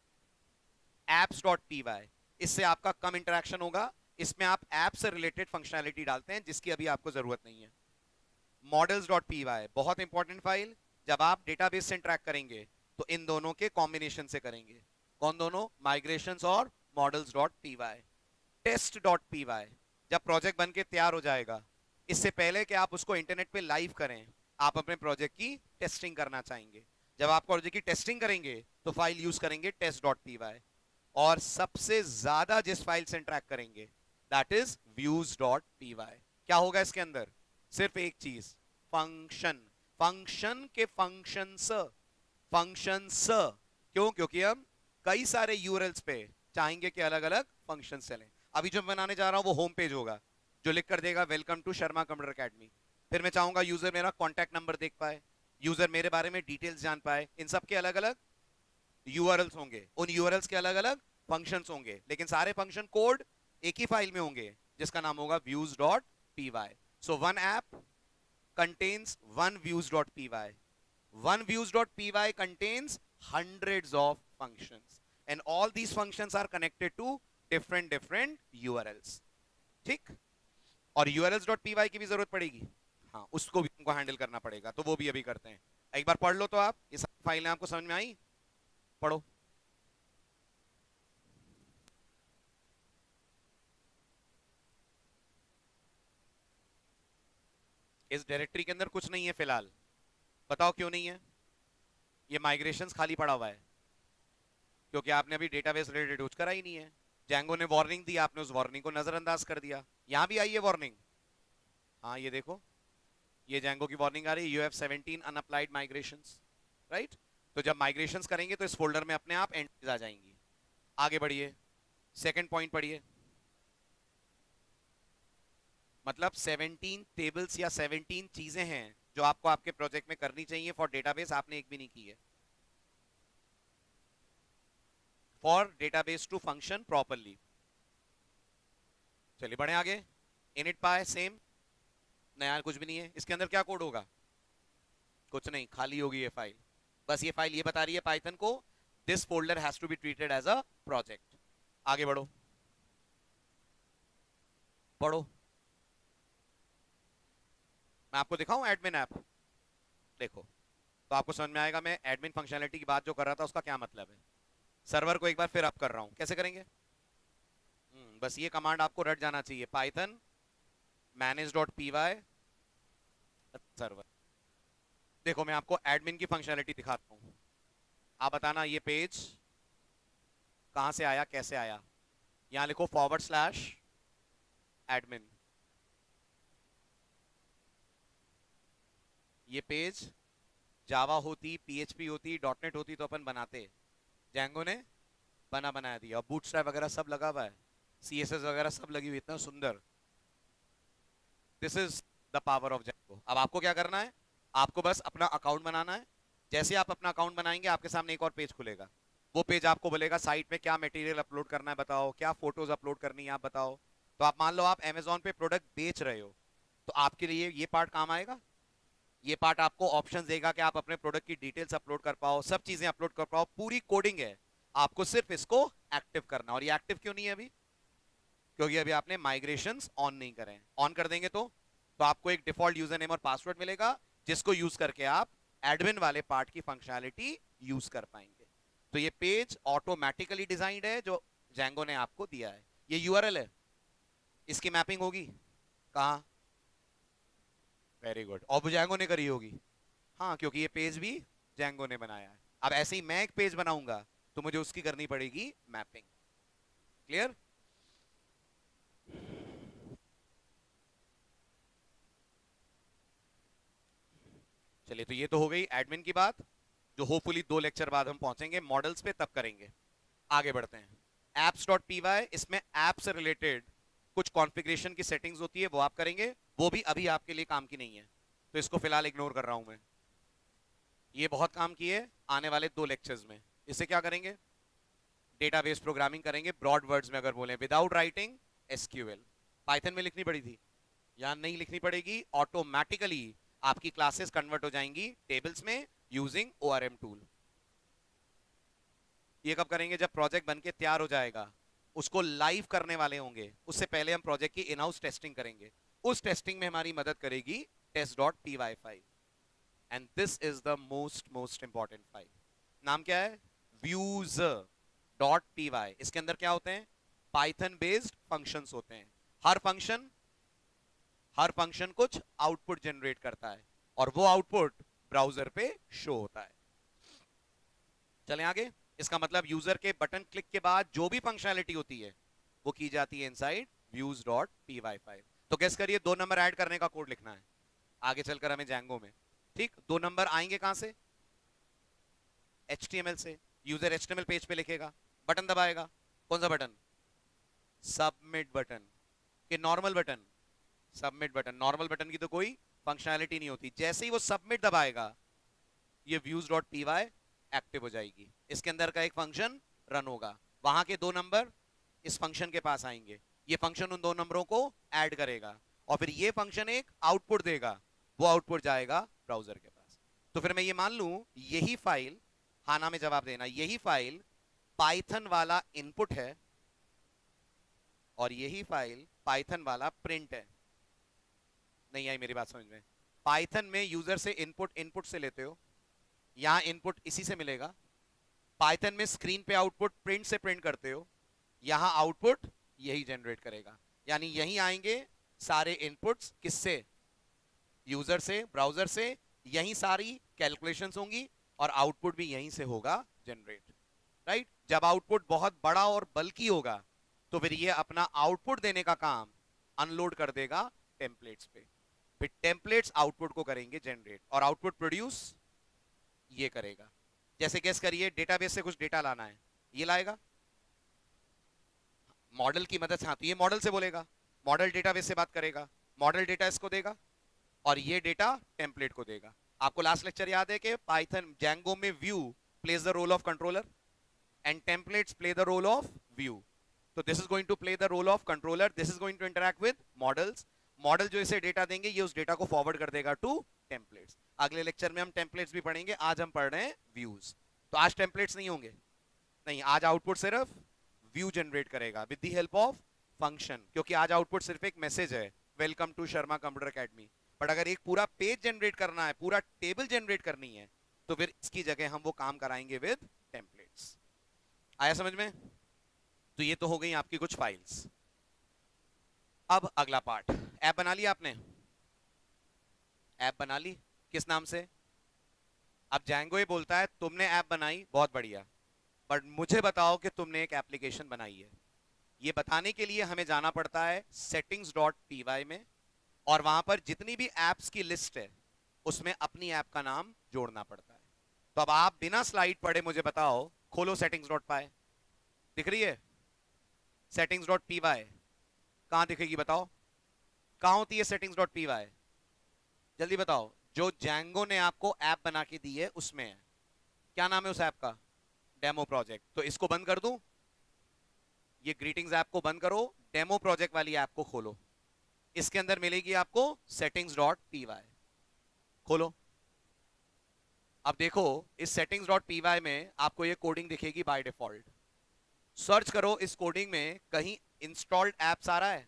apps.py, इससे आपका कम इंटरेक्शन होगा, इसमें आप ऐप से रिलेटेड फंक्शनैलिटी डालते हैं जिसकी अभी आपको जरूरत नहीं है। models.py बहुत इंपॉर्टेंट फाइल, जब आप डेटाबेस से इंटरेक्ट करेंगे तो इन दोनों के कॉम्बिनेशन से करेंगे। कौन दोनों? माइग्रेशंस और models.py। test.py, जब प्रोजेक्ट बन के तैयार हो जाएगा, इससे पहले कि आप उसको इंटरनेट पे लाइव करें, आप अपने प्रोजेक्ट की टेस्टिंग करना चाहेंगे। जब आप प्रोजेक्ट की टेस्टिंग करेंगे तो फाइल यूज करेंगे test.py। और सबसे ज्यादा जिस फाइल से इंटरेक्ट करेंगे दैट इज views.py। क्या होगा इसके अंदर? सिर्फ एक चीज, फंक्शन। फंक्शन के फंक्शंस, फंक्शंस। क्यों? क्योंकि हम कई सारे यूआरएल्स पे चाहेंगे कि अलग अलग फंक्शन चलें। अभी जो मैं बनाने जा रहा हूं वो होम पेज होगा जो लिख कर देगा welcome to Sharma computer academy. फिर मैं चाहूंगा यूजर मेरा कॉन्टैक्ट नंबर देख पाए, यूजर मेरे बारे में डिटेल्स जान पाए। इन सब के अलग अलग यूआरएल्स होंगे, उन यूआरएल्स के अलग अलग फंक्शंस होंगे, लेकिन सारे फंक्शन कोड एक ही फाइल में होंगे जिसका नाम होगा views.py। So one app contains one views.py, one views.py contains hundreds of functions and all these functions are connected to different URLs। ठीक? और urls.py की भी जरूरत पड़ेगी, हाँ, उसको भी हमको हैंडल करना पड़ेगा, तो वो भी अभी करते हैं। एक बार पढ़ लो तो आप, ये सारी फाइलें आपको समझ में आई? पढ़ो। इस डायरेक्टरी के अंदर कुछ नहीं है फिलहाल, बताओ क्यों नहीं है? ये माइग्रेशंस खाली पड़ा हुआ है क्योंकि आपने अभी डेटाबेस रिलेटेड यूज करा ही नहीं है। जैंगो ने वार्निंग दी, आपने उस वार्निंग को नजरअंदाज कर दिया। यहां भी आई है वार्निंग, हाँ ये देखो, ये जैंगो की वार्निंग आ रही है, you have 17 unapplied migrations, right? तो जब माइग्रेशंस करेंगे तो इस फोल्डर में अपने आप एंट्रीज आ जाएंगी। आगे बढ़िए। सेकंड पॉइंट पढ़िए, मतलब 17 टेबल्स या 17 चीजें हैं जो आपको आपके प्रोजेक्ट में करनी चाहिए फॉर डेटाबेस, आपने एक भी नहीं की है। For database to function properly. चलिए बढ़े आगे। इनिट पाए सेम, नया कुछ भी नहीं है। इसके अंदर क्या कोड होगा? कुछ नहीं, खाली होगी ये फाइल। बस ये फाइल ये बता रही है पाइथन को this folder has to be treated as a project. आगे बढ़ो, पढ़ो। मैं आपको दिखाऊं एडमिन ऐप? देखो तो आपको समझ में आएगा मैं एडमिन फंक्शनलिटी की बात जो कर रहा था उसका क्या मतलब है। सर्वर को एक बार फिर अप कर रहा हूं, कैसे करेंगे? बस ये कमांड आपको रट जाना चाहिए, पाइथन manage.py सर्वर। देखो मैं आपको एडमिन की फंक्शनलिटी दिखाता हूं, आप बताना ये पेज कहां से आया, कैसे आया। यहां लिखो /admin। ये पेज जावा होती, पीएचपी होती, डॉटनेट होती तो अपन बनाते, जैंगो ने बनाया दिया। बूटस्ट्रैप वगैरह सब लगा हुआ है, सीएसएस वगैरह सब लगी हुई, इतना सुंदर। This is the power of Django. अब आपको क्या करना है, आपको बस अपना अकाउंट बनाना है। जैसे आप अपना अकाउंट बनाएंगे आपके सामने एक और पेज खुलेगा। वो पेज आपको बोलेगा साइट में क्या मटेरियल अपलोड करना है बताओ, क्या फोटोज अपलोड करनी है आप बताओ। तो आप मान लो आप अमेजोन पे प्रोडक्ट बेच रहे हो, तो आपके लिए ये पार्ट काम आएगा। ये पार्ट आपको ऑप्शन देगा कि आप अपने प्रोडक्ट की डिटेल्स अपलोड कर पाओ, सब चीजें अपलोड कर पाओ, पूरी कोडिंग है। आपको सिर्फ इसको एक्टिव करना। और ये एक्टिव क्यों नहीं है अभी? क्योंकि अभी आपने माइग्रेशंस ऑन नहीं करे हैं। ऑन कर देंगे तो आपको एक डिफॉल्ट यूजर नेम और पासवर्ड मिलेगा जिसको यूज करके आप एडमिन वाले पार्ट की फंक्शनैलिटी यूज कर पाएंगे। तो ये पेज ऑटोमेटिकली डिजाइंड है जो जैंगो ने आपको दिया है। ये यूआरएल है, इसकी मैपिंग होगी कहां? वेरी गुड, और जैंगो ने करी होगी। हाँ, क्योंकि ये पेज भी जैंगो ने बनाया है। अब ऐसे ही मैं एक पेज बनाऊंगा तो मुझे उसकी करनी पड़ेगी मैपिंग। क्लियर? चलिए, तो ये तो हो गई एडमिन की बात, जो होपफुली 2 लेक्चर बाद हम पहुंचेंगे मॉडल्स पे, तब करेंगे। आगे बढ़ते हैं। apps.py, इसमें ऐप से रिलेटेड कुछ कॉन्फ़िगरेशन की सेटिंग्स होती है, वो आप करेंगे। वो भी अभी आपके लिए काम की नहीं है, तो इसको फिलहाल इग्नोर कर रहा हूं मैं। ये बहुत काम की है आने वाले 2 लेक्चर्स में। इसे क्या करेंगे? डेटाबेस प्रोग्रामिंग करेंगे, ब्रॉड वर्ड्स में अगर बोले, विदाउट राइटिंग एसक्यूएल। पाइथन में लिखनी पड़ी थी, या नहीं लिखनी पड़ेगी, ऑटोमेटिकली आपकी क्लासेस कन्वर्ट हो जाएंगी टेबल्स में यूजिंग ओआरएम टूल। ये कब करेंगे? जब प्रोजेक्ट बनके तैयार हो जाएगा, उसको लाइव करने वाले होंगे, उससे पहले हम प्रोजेक्ट की इन हाउस टेस्टिंग करेंगे। उस टेस्टिंग में हमारी मदद करेगी test.py file, and this is the most important file. नाम क्या है? views.py। इसके अंदर क्या होते हैं? पाइथन बेस्ड फंक्शंस होते हैं। हर फंक्शन कुछ आउटपुट जनरेट करता है, और वो आउटपुट ब्राउजर पे शो होता है। चलें आगे। इसका मतलब यूजर के बटन क्लिक के बाद जो भी फंक्शनैलिटी होती है वो की जाती है इनसाइड views.py फाइल। तो गेस करिए 2 नंबर ऐड करने का कोड लिखना है आगे चलकर हमें जैंगो में। ठीक, 2 नंबर आएंगे कहां से? HTML से। यूजर HTML पेज पे लिखेगा, बटन दबाएगा। कौन सा बटन? सबमिट बटन कि normal button? Submit button. Normal button की तो कोई फंक्शनैलिटी नहीं होती। जैसे ही वो सबमिट दबाएगा, ये views.py एक्टिव हो जाएगी। इसके अंदर का एक फंक्शन रन होगा, वहां के 2 नंबर इस फंक्शन के पास आएंगे, ये फंक्शन उन 2 नंबरों को ऐड करेगा, और फिर ये फंक्शन एक आउटपुट देगा, वो आउटपुट जाएगा ब्राउजर के पास। तो फिर मैं ये मान लूं यही फाइल, हाना में जवाब देना, यही फाइल पाइथन वाला इनपुट है और यही फाइल पाइथन वाला प्रिंट है। नहीं आई मेरी बात समझ में? पाइथन में यूजर से इनपुट से लेते हो, यहां इनपुट इसी से मिलेगा। पाइथन में स्क्रीन पे आउटपुट प्रिंट से प्रिंट करते हो, यहां आउटपुट यही जनरेट करेगा। यानी यहीं आएंगे सारे इनपुट्स, किससे? यूजर से, ब्राउजर से। यहीं सारी कैलकुलेशंस होंगी और आउटपुट भी यहीं से होगा जनरेट। राइट? जब आउटपुट बहुत बड़ा और बल्कि होगा तो फिर ये अपना आउटपुट देने का काम अनलोड कर देगा टेम्पलेट्स पे। फिर टेम्पलेट्स आउटपुट को करेंगे जनरेट, और आउटपुट प्रोड्यूस ये करेगा। जैसे गेस करिए डेटाबेस से कुछ डेटा लाना है, ये लाएगा। मॉडल की मदद से, हाँ तो ये मॉडल से बोलेगा, मॉडल डेटाबेस से बात करेगा, मॉडल डेटा इसको देगा और ये डेटा टेम्पलेट को देगा। आपको लास्ट लेक्चर याद है कि पाइथन जैंगो में view plays the role of controller and templates play the role of view. तो this is going to play the role of controller, this is going to interact with models. Model जो इसे डेटा देंगे ये उस डेटा को फॉरवर्ड कर देगा टू टेम्पलेट्स। अगले लेक्चर में हम टेम्पलेट्स भी पढ़ेंगे, आज हम पढ़ रहे हैं व्यूज। तो आज टेम्पलेट्स नहीं होंगे, नहीं, आज आउटपुट सिर्फ व्यू जनरेट करेगा with the help of function, क्योंकि आज आउटपुट सिर्फ एक मैसेज है, welcome to Sharma computer academy. But अगर एक पूरा पेज जनरेट करना है, पूरा टेबल जनरेट करनी है, तो फिर इसकी जगह हम वो काम कराएंगे विद टेम्पलेट्स। आया समझ में? तो ये तो हो गई आपकी कुछ फाइल्स। अब अगला पार्ट, ऐप बना ली आपने, ऐप बना ली, किस नाम से? अब जैंगो ये बोलता है तुमने ऐप बनाई, बहुत बढ़िया, बट मुझे बताओ कि तुमने एक एप्लीकेशन बनाई है। ये बताने के लिए हमें जाना पड़ता है settings.py में, और वहां पर जितनी भी एप्स की लिस्ट है उसमें अपनी ऐप का नाम जोड़ना पड़ता है। तो अब आप बिना स्लाइड पढ़े मुझे बताओ, खोलो settings.py, दिख रही है settings.py? कहां दिखेगी बताओ, कहां होती है settings.py? जल्दी बताओ। जो जैंगो ने आपको ऐप बना के दी है उसमें है, क्या नाम है उस ऐप का? Demo project. तो इसको बंद कर दूं, ये ग्रीटिंग्स ऐप को बंद करो, डेमो प्रोजेक्ट वाली ऐप को खोलो, इसके अंदर मिलेगी आपको settings.py। खोलो, अब देखो इस settings.py में आपको ये कोडिंग दिखेगी बाय डिफॉल्ट। सर्च करो इस कोडिंग में, कहीं इंस्टॉल्ड एप्स आ रहा है?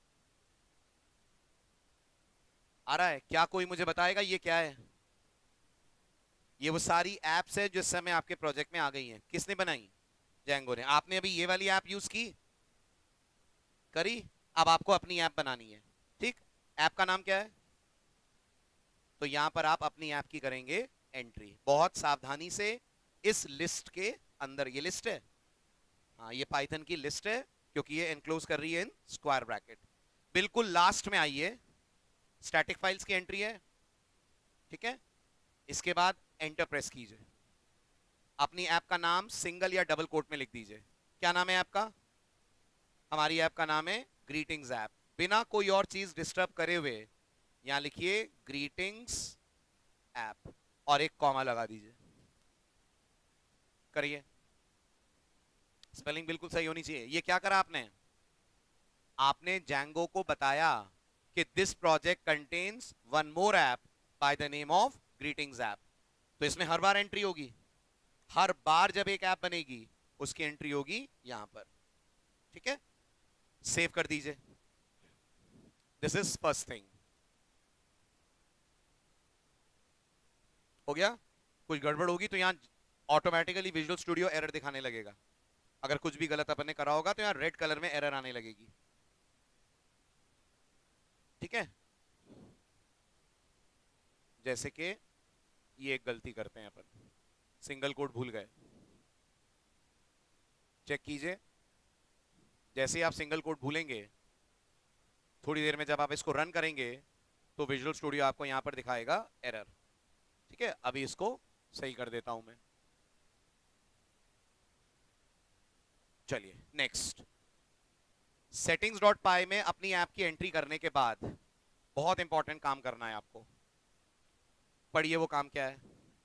आ रहा है क्या? कोई मुझे बताएगा ये क्या है? ये वो सारी एप्स है जो इस समय आपके प्रोजेक्ट में आ गई हैं। किसने बनाई? जैंगो ने। आपने अभी ये वाली ऐप यूज की, करी, अब आपको अपनी ऐप बनानी है, ठीक? ऐप का नाम क्या है? तो यहां पर आप अपनी ऐप की करेंगे एंट्री, बहुत सावधानी से इस लिस्ट के अंदर। ये लिस्ट है, हाँ ये पाइथन की लिस्ट है, क्योंकि ये एनक्लोज कर रही है इन स्क्वायर ब्रैकेट। बिल्कुल लास्ट में आइए, स्टैटिक फाइल्स की एंट्री है, ठीक है? इसके बाद एंटर प्रेस कीजिए, अपनी ऐप का नाम सिंगल या डबल कोट में लिख दीजिए। क्या नाम है ऐप का? हमारी ऐप का नाम है ग्रीटिंग्स ऐप। बिना कोई और चीज डिस्टर्ब करे हुए यहां लिखिए ग्रीटिंग्स ऐप और एक कॉमा लगा दीजिए। करिए, स्पेलिंग बिल्कुल सही होनी चाहिए। ये क्या करा आपने? आपने जैंगो को बताया कि this project contains one more app by the name of greetings app. तो इसमें हर बार एंट्री होगी, हर बार जब एक ऐप बनेगी उसकी एंट्री होगी यहां पर, ठीक है? सेव कर दीजिए। This is first thing. हो गया? कुछ गड़बड़ होगी तो यहां ऑटोमेटिकली विजुअल स्टूडियो एरर दिखाने लगेगा। अगर कुछ भी गलत अपन ने करा होगा तो यहां रेड कलर में एरर आने लगेगी, ठीक है? जैसे कि ये एक गलती करते हैं अपन, सिंगल कोट भूल गए। चेक कीजिए, जैसे ही आप सिंगल कोट भूलेंगे, थोड़ी देर में जब आप इसको रन करेंगे तो विजुअल स्टूडियो आपको यहां पर दिखाएगा एरर, ठीक है? अभी इसको सही कर देता हूं मैं। चलिए नेक्स्ट, settings.py में अपनी ऐप की एंट्री करने के बाद बहुत इंपॉर्टेंट काम करना है आपको। पढ़िए वो काम क्या है।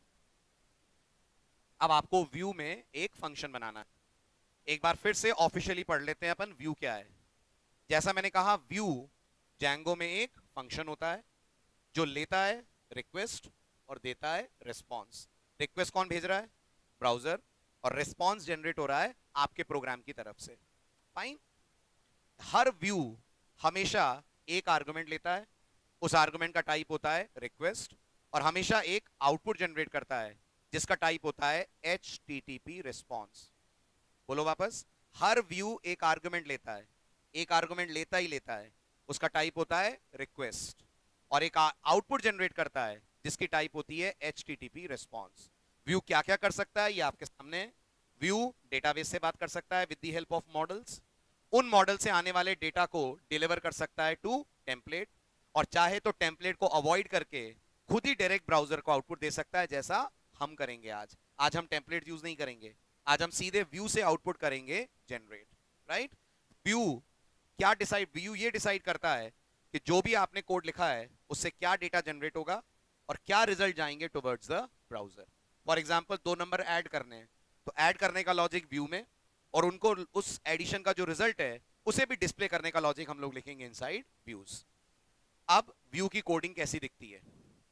अब आपको व्यू में एक फंक्शन बनाना है। एक बार फिर से ऑफिशियली पढ़ लेते हैं अपन व्यू क्या है। जैसा मैंने कहा, व्यू जैंगो में एक फंक्शन होता है जो लेता है रिक्वेस्ट और देता है रिस्पॉन्स। रिक्वेस्ट कौन भेज रहा है? ब्राउजर, और रिस्पॉन्स जनरेट हो रहा है आपके प्रोग्राम की तरफ से। फाइन। हर व्यू हमेशा एक आर्गुमेंट लेता है, उस आर्गुमेंट का टाइप होता है रिक्वेस्ट, और हमेशा एक आउटपुट जनरेट करता है जिसका टाइप होता है HTTP रिस्पॉन्स। बोलो वापस, हर व्यू एक आर्गुमेंट लेता है, एक आर्गुमेंट लेता ही लेता है, उसका टाइप होता है रिक्वेस्ट, और एक आउटपुट जनरेट करता है जिसकी टाइप होती है HTTP रिस्पॉन्स। व्यू क्या क्या कर सकता है ये आपके सामने। व्यू डेटाबेस से बात कर सकता है with the help of models, उन मॉडल से आने वाले डेटा को डिलीवर कर सकता है टू टेम्पलेट, और चाहे तो टेम्पलेट को अवॉइड करके खुद ही डायरेक्ट ब्राउजर को आउटपुट दे सकता है, जैसा हम करेंगे आज। हम टेम्पलेट यूज नहीं करेंगे, आज हम सीधे व्यू से आउटपुट करेंगे जनरेट, राइट? व्यू क्या डिसाइड, व्यू ये डिसाइड करता है कि जो भी आपने कोड लिखा है उससे क्या डेटा जनरेट होगा और क्या रिजल्ट जाएंगे towards the browser. For example 2 number add करने हैं तो ऐड करने का लॉजिक व्यू में, और उनको उस एडिशन का जो रिजल्ट है उसे भी डिस्प्ले करने का लॉजिक हम लोग लिखेंगे इनसाइड व्यूज। अब व्यू की कोडिंग कैसी दिखती है,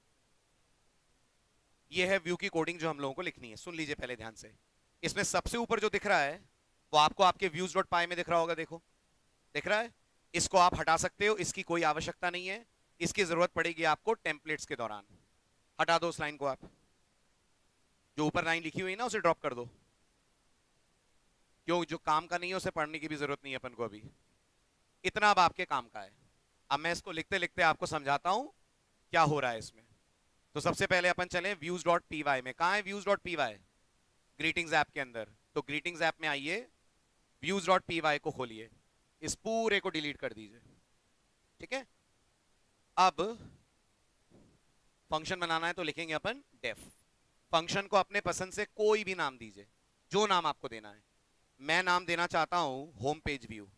ये है व्यू की कोडिंग जो हम लोगों को लिखनी है। सुन लीजिए पहले ध्यान से। इसमें सबसे ऊपर जो दिख रहा है वो आपको आपके views डॉट पाई में दिख रहा होगा, देखो दिख रहा है। इसको आप हटा सकते हो, इसकी कोई आवश्यकता नहीं है, इसकी जरूरत पड़ेगी आपको टेम्पलेट्स के दौरान। हटा दो उस लाइन को, आप जो ऊपर लाइन लिखी हुई ना उसे ड्रॉप कर दो, क्यों जो काम का नहीं है उसे पढ़ने की भी जरूरत नहीं है अपन को अभी, इतना अब आपके काम का है। अब मैं इसको लिखते लिखते आपको समझाता हूं क्या हो रहा है इसमें। तो सबसे पहले अपन चले व्यूज डॉट पी वाई में। कहां है views dot P Y? Greetings app के अंदर। तो ग्रीटिंग्स ऐप में आइए, व्यूज डॉट पी वाई को खोलिए, इस पूरे को डिलीट कर दीजिए, ठीक है। अब फंक्शन बनाना है तो लिखेंगे अपन डेफ। फंक्शन को अपने पसंद से कोई भी नाम दीजिए, जो नाम आपको देना है। मैं नाम देना चाहता हूं होम पेज व्यू,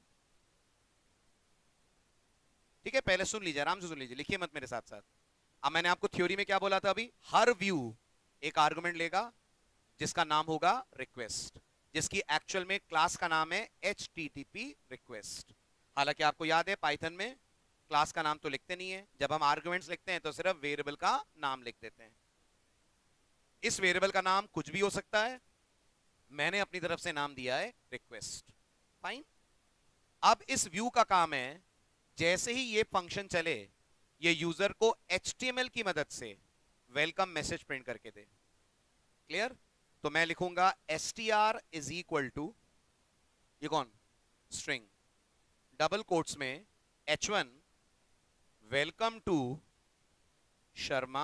ठीक है। पहले सुन लीजिए, आराम से सुन लीजिए, लिखिए मत मेरे साथ साथ। अब मैंने आपको थ्योरी में क्या बोला था अभी, हर व्यू एक आर्गुमेंट लेगा जिसका नाम होगा रिक्वेस्ट, जिसकी एक्चुअल में क्लास का नाम है HTTP रिक्वेस्ट। हालांकि आपको याद है पाइथन में क्लास का नाम तो लिखते नहीं है, जब हम आर्गुमेंट्स लिखते हैं तो सिर्फ वेरिएबल का नाम लिख देते हैं। इस वेरिएबल का नाम कुछ भी हो सकता है, मैंने अपनी तरफ से नाम दिया है रिक्वेस्ट, फाइन। अब इस व्यू का काम है जैसे ही ये फंक्शन चले ये यूजर को HTML की मदद से वेलकम मैसेज प्रिंट करके दे। क्लियर? तो मैं लिखूंगा str इज इक्वल टू, ये कौन, स्ट्रिंग, डबल कोट्स में h1 welcome to Sharma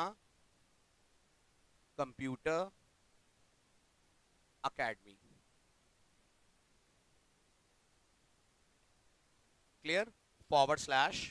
computer academy. Clear? /h1।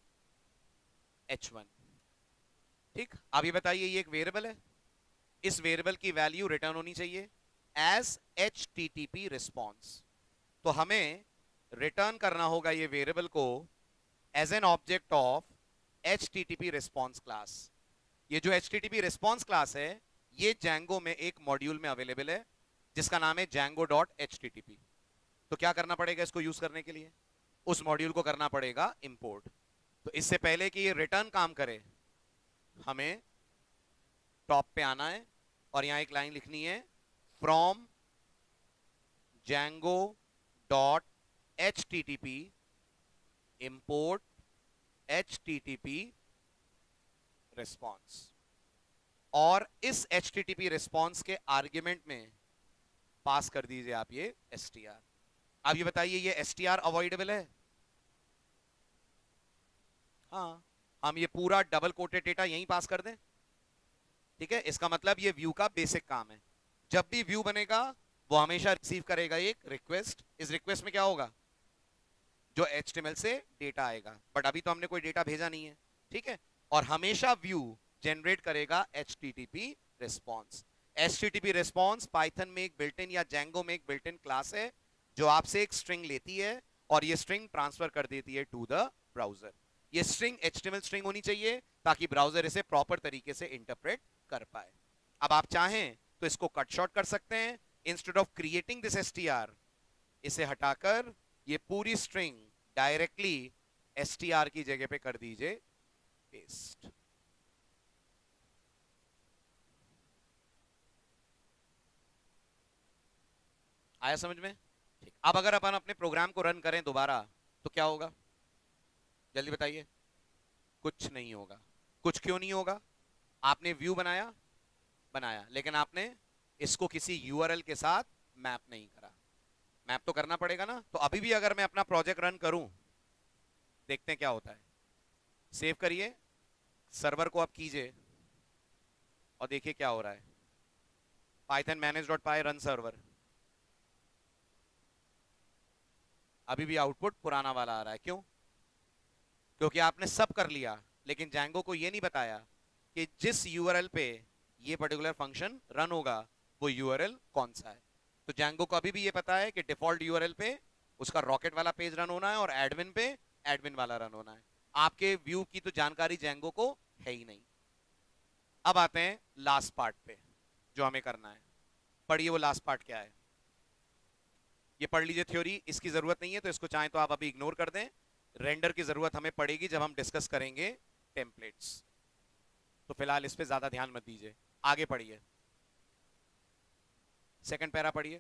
ठीक, अब ये बताइए ये एक वेरिएबल है, इस वेरिएबल की वैल्यू रिटर्न होनी चाहिए एज HTTP रिस्पॉन्स। तो हमें रिटर्न करना होगा ये वेरिएबल को as an object of HTTP response class. ये जो HTTP रिस्पॉन्स क्लास है ये Django में एक मॉड्यूल में अवेलेबल है जिसका नाम है Django.http। तो क्या करना पड़ेगा इसको यूज करने के लिए, उस मॉड्यूल को करना पड़ेगा इंपोर्ट। तो इससे पहले कि ये रिटर्न काम करे हमें टॉप पे आना है और यहां एक लाइन लिखनी है, from Django.http import HTTP response. और इस HTTP रिस्पॉन्स के आर्ग्यूमेंट में पास कर दीजिए आप ये str। अब ये बताइए ये str अवॉइडेबल है? हाँ, हम ये पूरा डबल कोटेड डेटा यहीं पास कर दें, ठीक है। इसका मतलब ये व्यू का बेसिक काम है। जब भी व्यू बनेगा वो हमेशा रिसीव करेगा एक रिक्वेस्ट। इस रिक्वेस्ट में क्या होगा, जो HTML से डेटा आएगा, बट अभी तो हमने कोई डेटा भेजा नहीं है, ठीक है। और हमेशा व्यू जनरेट करेगा HTTP response. HTTP response Python में एक बिल्ट-इन या Django में एक बिल्ट-इन क्लास है जो आपसे एक स्ट्रिंग लेती है और ये स्ट्रिंग ट्रांसफर कर देती है टू द ब्राउजर। ये स्ट्रिंग HTML स्ट्रिंग होनी चाहिए ताकि ब्राउजर इसे प्रॉपर तरीके से इंटरप्रेट कर पाए। अब आप चाहें तो इसको कट शॉर्ट कर सकते हैं, instead of creating this str इसे हटाकर ये पूरी स्ट्रिंग डायरेक्टली str की जगह पे कर दीजिए पेस्ट। आया समझ में? ठीक, अब अगर अपन अपने प्रोग्राम को रन करें दोबारा तो क्या होगा, जल्दी बताइए। कुछ नहीं होगा। कुछ क्यों नहीं होगा? आपने व्यू बनाया लेकिन आपने इसको किसी URL के साथ मैप नहीं करा। मैप तो करना पड़ेगा ना। तो अभी भी अगर मैं अपना प्रोजेक्ट रन करूं, देखते हैं क्या होता है। सेव करिए, सर्वर को आप कीजिए और देखिए क्या हो रहा है। पाइथन manage.py रन सर्वर, अभी भी आउटपुट पुराना वाला आ रहा है। क्यों? क्योंकि आपने सब कर लिया लेकिन Django को ये नहीं बताया कि जिस URL पे ये पर्टिकुलर फंक्शन रन होगा वो URL कौन सा है। तो Django को अभी भी ये पता है कि डिफॉल्ट URL पे उसका रॉकेट वाला पेज रन होना है और एडमिन पे एडमिन वाला रन होना है। आपके व्यू की तो जानकारी जेंगो को है ही नहीं। अब आते हैं लास्ट पार्ट पे जो हमें करना है। पढ़िए वो लास्ट पार्ट क्या है, ये पढ़ लीजिए थ्योरी, इसकी जरूरत नहीं है तो इसको चाहे तो आप अभी इग्नोर कर दें। रेंडर की जरूरत हमें पड़ेगी जब हम डिस्कस करेंगे टेम्पलेट्स, तो फिलहाल इस पे ज्यादा ध्यान मत दीजिए। आगे पढ़िए, सेकंड पैरा पढ़िए।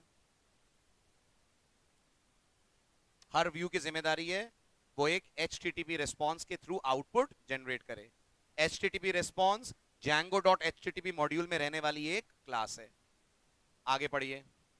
हर व्यू की जिम्मेदारी है वो एक HTTP रिस्पॉन्स के थ्रू आउटपुट जनरेट करे। HTTP रिस्पॉन्स Django.http मॉड्यूल में रहने वाली एक क्लास है। आगे पढ़िए।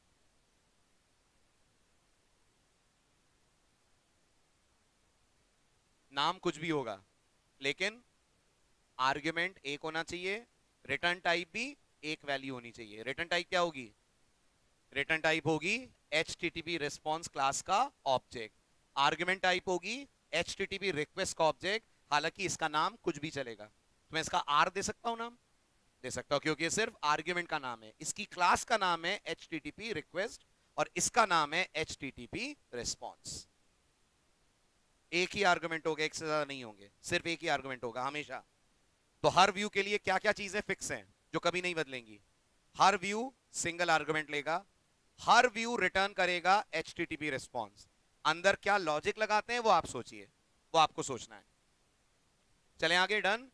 नाम कुछ भी होगा लेकिन आर्ग्यूमेंट एक होना चाहिए, रिटर्न टाइप भी एक वैल्यू होनी चाहिए। रिटर्न टाइप क्या होगी? रिटर्न टाइप होगी HTTP रिस्पॉन्स क्लास का ऑब्जेक्ट। आर्ग्यूमेंट टाइप होगी HTTP रिक्वेस्ट का ऑब्जेक्ट। हालांकि इसका नाम कुछ भी चलेगा, तो मैं इसका R दे सकता हूं, नाम दे सकता हूं क्योंकि ये सिर्फ आर्ग्यूमेंट का नाम है। इसकी क्लास का नाम है HTTP रिक्वेस्ट और इसका नाम है HTTP रिस्पॉन्स। एक ही आर्गुमेंट होगा, एक से ज्यादा नहीं होंगे, सिर्फ एक ही आर्गुमेंट होगा हमेशा। तो हर व्यू के लिए क्या क्या चीजें फिक्स हैं जो कभी नहीं बदलेंगी? हर व्यू सिंगल आर्गुमेंट लेगा, हर व्यू रिटर्न करेगा HTTP रिस्पॉन्स। अंदर क्या लॉजिक लगाते हैं वो आप सोचिए, वो आपको सोचना है। चलें आगे, डन,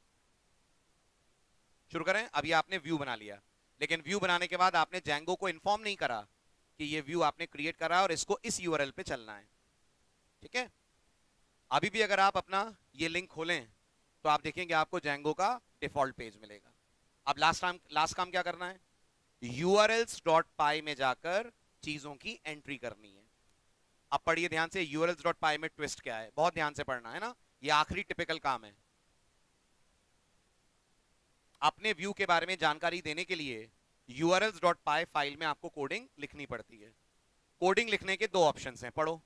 शुरू करें। अभी आपने व्यू बना लिया, लेकिन व्यू बनाने के बाद आपने Django को इन्फॉर्म नहीं करा कि ये व्यू आपने क्रिएट करा और इसको इस URL पे चलना है। ठीक है, अभी भी अगर आप अपना ये लिंक खोलें तो आप देखेंगे आपको Django का डिफॉल्ट पेज मिलेगा। अब लास्ट काम क्या करना है? urls.py में जाकर चीजों की एंट्री करनी है। अब पढ़िए ध्यान से, urls.py में ट्विस्ट क्या है, बहुत ध्यान से पढ़ना है ना, ये आखिरी टिपिकल काम है। अपने व्यू के बारे में जानकारी देने के लिए urls.py फाइल में आपको कोडिंग लिखनी पड़ती है। कोडिंग लिखने के दो ऑप्शंस हैं, पढ़ो।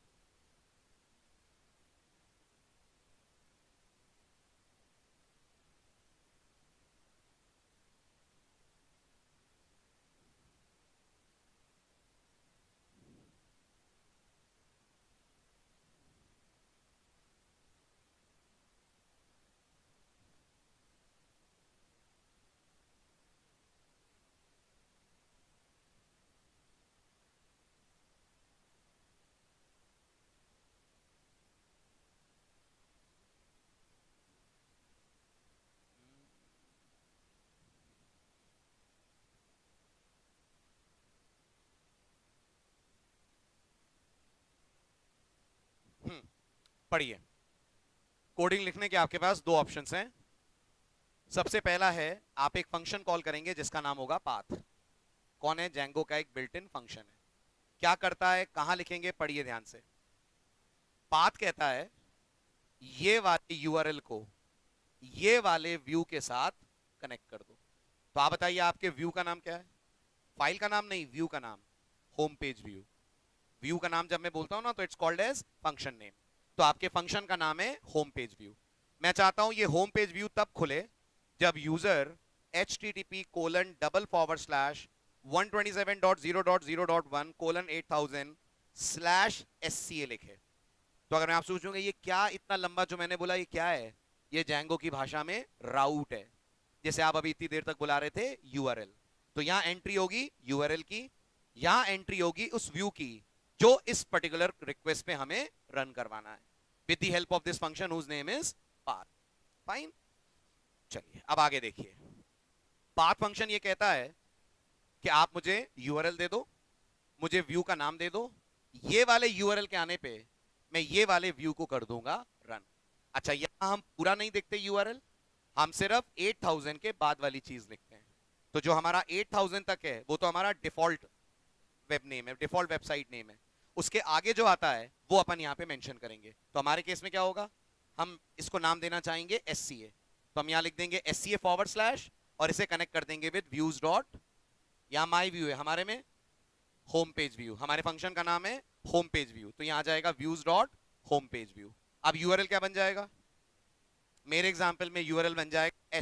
पढ़िए, कोडिंग लिखने के आपके पास दो ऑप्शंस हैं। सबसे पहला है आप एक फंक्शन कॉल करेंगे जिसका नाम होगा पाथ। कौन है? Django का एक बिल्ट इन फंक्शन है। क्या करता है, कहां लिखेंगे, पढ़िए ध्यान से। पाथ कहता है ये वाले URL को ये वाले व्यू के साथ कनेक्ट कर दो। तो आप बताइए आपके व्यू का नाम क्या है? फाइल का नाम नहीं, व्यू का नाम, होम पेज व्यू। व्यू का नाम जब मैं बोलता हूं ना तो it's called as function name. तो आपके फंक्शन का नाम है होम पेज व्यू। मैं चाहता हूं ये होम पेज व्यू तब खुले जब यूजर http://127.0.0.1:8000/SCA लिखे। तो अगर मैं आपसे पूछूंगा ये क्या इतना लंबा जो मैंने बोला ये क्या है, ये Django की भाषा में राउट है, जैसे आप अभी इतनी देर तक बुला रहे थे URL। तो यहां एंट्री होगी URL की, यहां एंट्री होगी उस व्यू की जो इस पर्टिकुलर रिक्वेस्ट पे हमें रन करवाना है with the help of this function whose name is path. Fine, चलिए अब आगे देखिए। पाथ फंक्शन ये कहता है कि आप मुझे URL दे दो, मुझे व्यू का नाम दे दो, ये वाले URL के आने पे मैं ये वाले व्यू को कर दूंगा रन। अच्छा, यहां हम पूरा नहीं देखते URL, हम सिर्फ 8000 के बाद वाली चीज लिखते हैं। तो जो हमारा 8000 तक है वो तो हमारा डिफॉल्ट वेब नेम है, डिफॉल्ट वेबसाइट नेम है। उसके आगे जो आता है वो अपन यहाँ पे मेंशन करेंगे। तो हमारे केस में क्या होगा, हम इसको नाम देना चाहेंगे SCA, तो हम यहाँ लिख देंगे SCA/ और इसे कनेक्ट कर देंगे विद व्यूज डॉट, यहाँ माई व्यू है हमारे में होम पेज व्यू, हमारे फंक्शन का नाम है होम पेज व्यू, तो यहाँ आ जाएगा views dot home page view. अब URL क्या बन जाएगा? मेरे एग्जाम्पल में URL बन जाएगा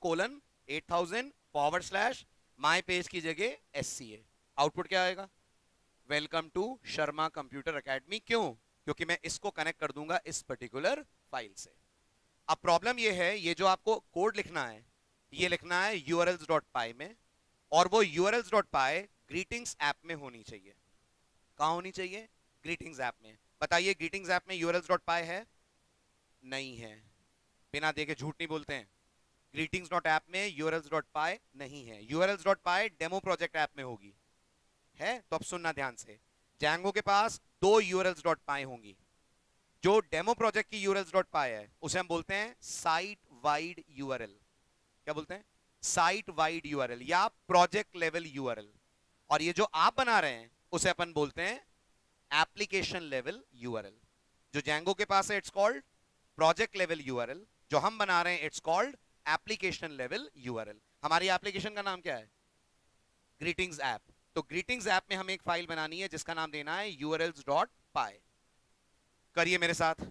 http://127.0.0.1:8000/my पेज की जगह SCA। आउटपुट क्या आएगा? Welcome to Sharma computer academy. क्यों? क्योंकि मैं इसको कनेक्ट कर दूंगा इस पर्टिकुलर फाइल से। अब प्रॉब्लम ये है, ये जो आपको कोड लिखना है ये लिखना है urls.py में, और वो urls.py ग्रीटिंग्स ऐप में होनी चाहिए। कहां होनी चाहिए? ग्रीटिंग्स ऐप में। बताइए ग्रीटिंग्स ऐप में urls.py है? नहीं है। बिना देखे झूठ नहीं बोलते हैं। ग्रीटिंग्स डॉट ऐप में urls.py नहीं है। urls.py डेमो प्रोजेक्ट ऐप में होगी। है तो अब सुनना ध्यान से। जैंगो के पास दो urls.py होंगी। जो डेमो प्रोजेक्ट की urls.py है उसे हम बोलते हैं साइट वाइड यूआरएल। क्या बोलते हैं? साइट वाइड यूआरएल या प्रोजेक्ट लेवल यूआरएल। और ये जो आप बना रहे हैं उसे अपन बोलते हैं एप्लीकेशन लेवल यूआरएल। जो जैंगो के पास है it's called project level URL, जो हम बना रहे हैं it's called application level URL. हमारी एप्लीकेशन का नाम क्या है? Greetings app. तो ग्रीटिंग्स ऐप में हमें एक फाइल बनानी है जिसका नाम देना है urls.py। करिए मेरे साथ,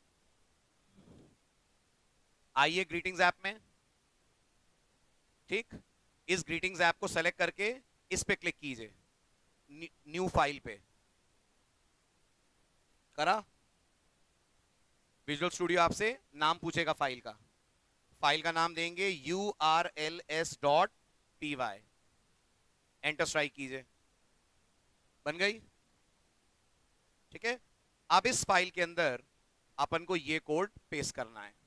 आइए ग्रीटिंग्स ऐप में। ठीक, इस ग्रीटिंग्स ऐप को सेलेक्ट करके इस पे क्लिक कीजिए, न्यू फाइल पे। करा? विजुअल स्टूडियो आपसे नाम पूछेगा फाइल का। फाइल का नाम देंगे urls.py। एंटर स्ट्राइक कीजिए, बन गई। ठीक है, अब इस फाइल के अंदर अपन को ये कोड पेस्ट करना है।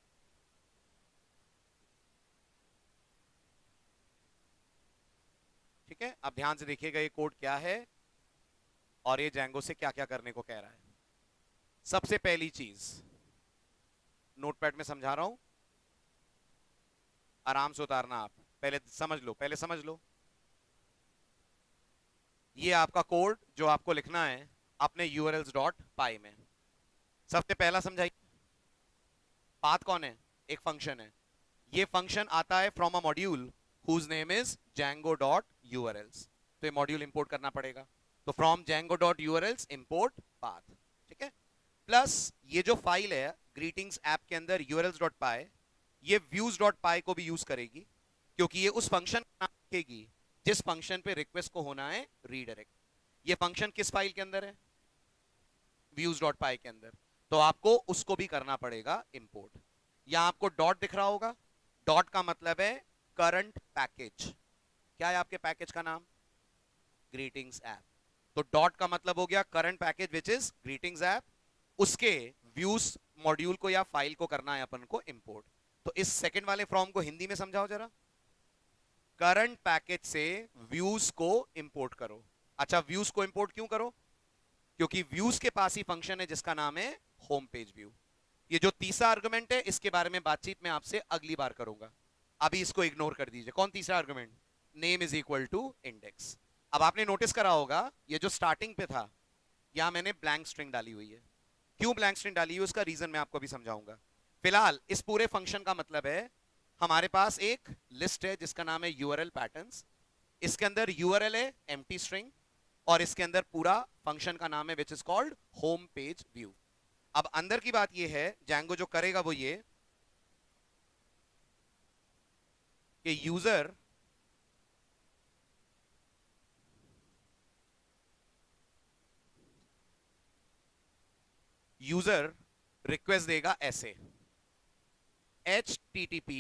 ठीक है, अब ध्यान से देखिएगा ये कोड क्या है और ये जैंगो से क्या क्या करने को कह रहा है। सबसे पहली चीज, नोटपैड में समझा रहा हूं, आराम से उतारना। आप पहले समझ लो, पहले समझ लो। ये आपका कोड जो आपको लिखना है अपने urls.py में। सबसे पहला समझाइए, पाथ कौन है? एक फंक्शन है। ये फंक्शन आता है from a module whose name is django.urls। तो ये मॉड्यूल इंपोर्ट करना पड़ेगा। तो फ्रॉम django.urls इंपोर्ट पाथ। ठीक है, प्लस ये जो फाइल है ग्रीटिंग्स ऐप के अंदर urls.py, ये views.py को भी यूज करेगी, क्योंकि ये उस फंक्शन का नाम रखेगी जिस फंक्शन पे रिक्वेस्ट को होना है रीडायरेक्ट। ये फंक्शन किस फाइल के अंदर है? views.py के अंदर। तो आपको उसको भी करना पड़ेगा इंपोर्ट। यहां आपको डॉट दिख रहा होगा, डॉट का मतलब है करंट पैकेज। क्या है आपके पैकेज का नाम? Greetings app. तो डॉट का मतलब हो गया current package which is greetings app. उसके व्यूज मॉड्यूल को या फाइल को करना है अपन को इंपोर्ट। तो इस सेकंड वाले फॉर्म को हिंदी में समझाओ जरा। करंट पैकेज से व्यूज को इंपोर्ट करो। अच्छा, व्यूज को इंपोर्ट क्यों करो? क्योंकि व्यूज के पास ही फंक्शन है जिसका नाम है होम पेज व्यू। ये जो तीसरा आर्गुमेंट है इसके बारे में बातचीत में आपसे अगली बार करूंगा, अभी इसको इग्नोर कर दीजिए। कौन तीसरा argument? Name is equal to index. अब आपने नोटिस करा होगा ये जो स्टार्टिंग पे था यहां मैंने ब्लैंक स्ट्रिंग डाली हुई है। क्यों ब्लैंक स्ट्रिंग डाली हुई उसका रीजन मैं आपको अभी समझाऊंगा। फिलहाल इस पूरे फंक्शन का मतलब है हमारे पास एक लिस्ट है जिसका नाम है यूआरएल पैटर्न्स। इसके अंदर यूआरएल है एम्प्टी स्ट्रिंग और इसके अंदर पूरा फंक्शन का नाम है which is called home page view. अब अंदर की बात ये है, जैंगो जो करेगा वो ये कि यूजर रिक्वेस्ट देगा ऐसे http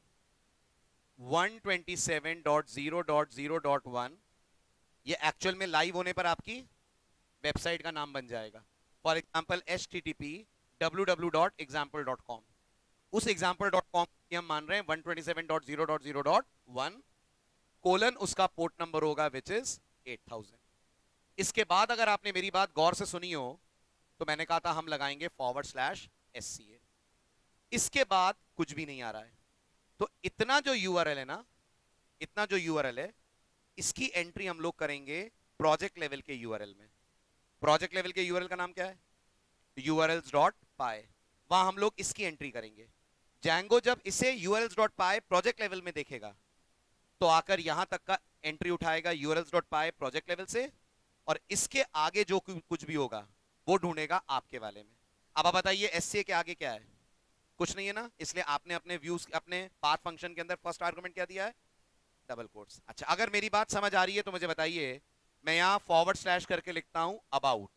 127.0.0.1। ये एक्चुअल में लाइव होने पर आपकी वेबसाइट का नाम बन जाएगा। For example http www.example.com। उस example.com की हम मान रहे हैं 127.0.0.1 कोलन उसका पोर्ट नंबर होगा विच इज 8000। इसके बाद अगर आपने मेरी बात गौर से सुनी हो तो मैंने कहा था हम लगाएंगे /SCA। इसके बाद कुछ भी नहीं आ रहा है। तो इतना जो यूआरएल है ना, इतना जो यूआरएल है इसकी एंट्री हम लोग करेंगे प्रोजेक्ट लेवल के यूआरएल में। प्रोजेक्ट लेवल के यूआरएल का नाम क्या है? urls.py। वहां हम लोग इसकी एंट्री करेंगे। जैंगो जब इसे urls.py प्रोजेक्ट लेवल में देखेगा तो आकर यहां तक का एंट्री उठाएगा urls.py प्रोजेक्ट लेवल से, और इसके आगे जो कुछ भी होगा वो ढूंढेगा आपके वाले में। अब आप बताइए SCA के आगे क्या है? कुछ नहीं है ना, इसलिए आपने अपने व्यूज अपने पाथ फंक्शन के अंदर फर्स्ट आर्गुमेंट क्या दिया है? Double quotes. अच्छा, अगर मेरी बात समझ आ रही है तो मुझे बताइए मैं यहां फॉरवर्ड स्लैश करके लिखता हूं अबाउट।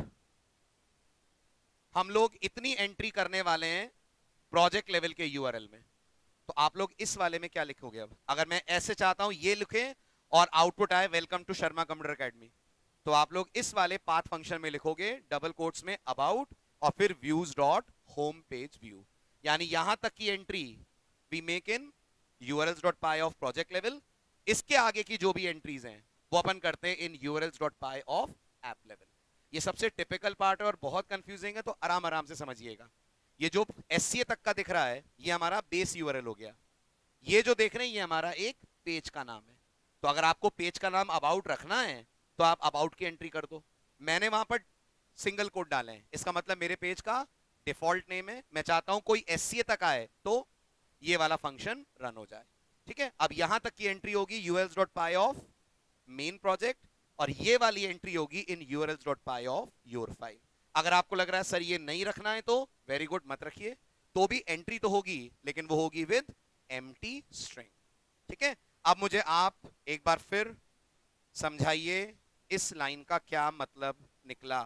हम लोग इतनी एंट्री करने वाले हैं प्रोजेक्ट लेवल के यूआरएल में। तो आप लोग इस वाले में क्या लिखोगे? अब अगर मैं ऐसे चाहता हूं ये लिखें और आउटपुट आए welcome to Sharma computer academy, तो आप लोग इस वाले पाथ फंक्शन में लिखोगे डबल कोट्स में अबाउट और फिर views dot home page view. यानी यहां तक की entry we make in URLs dot py of project level. इसके आगे की जो भी एंट्रीज हैं वो अपन करते हैं in URLs dot py of app level. ये सबसे टिपिकल पार्ट है और बहुत कंफ्यूजिंग है, तो आराम आराम से समझिएगा। ये जो एससीए तक का दिख रहा है ये हमारा बेस यूआरएल हो गया। ये जो देख रहे हैं ये हमारा एक पेज का नाम है। तो अगर आपको पेज का नाम अबाउट रखना है तो आप अबाउट की एंट्री कर दो। मैंने वहां पर सिंगल कोट डाले हैं, इसका मतलब मेरे पेज का डिफॉल्ट नेम है। मैं चाहता हूं कोई एससीए तक आए तो ये वाला फंक्शन रन हो जाए। ठीक है, अब यहां तक की एंट्री होगी urls.py ऑफ मेन प्रोजेक्ट और ये वाली एंट्री होगी इन urls.py ऑफ योर फाइल। अगर आपको लग रहा है सर ये नहीं रखना है तो वेरी गुड, मत रखिए, तो भी एंट्री तो होगी लेकिन वो होगी विद एम्प्टी स्ट्रिंग। ठीक है, अब मुझे आप एक बार फिर समझाइए इस लाइन का क्या मतलब निकला।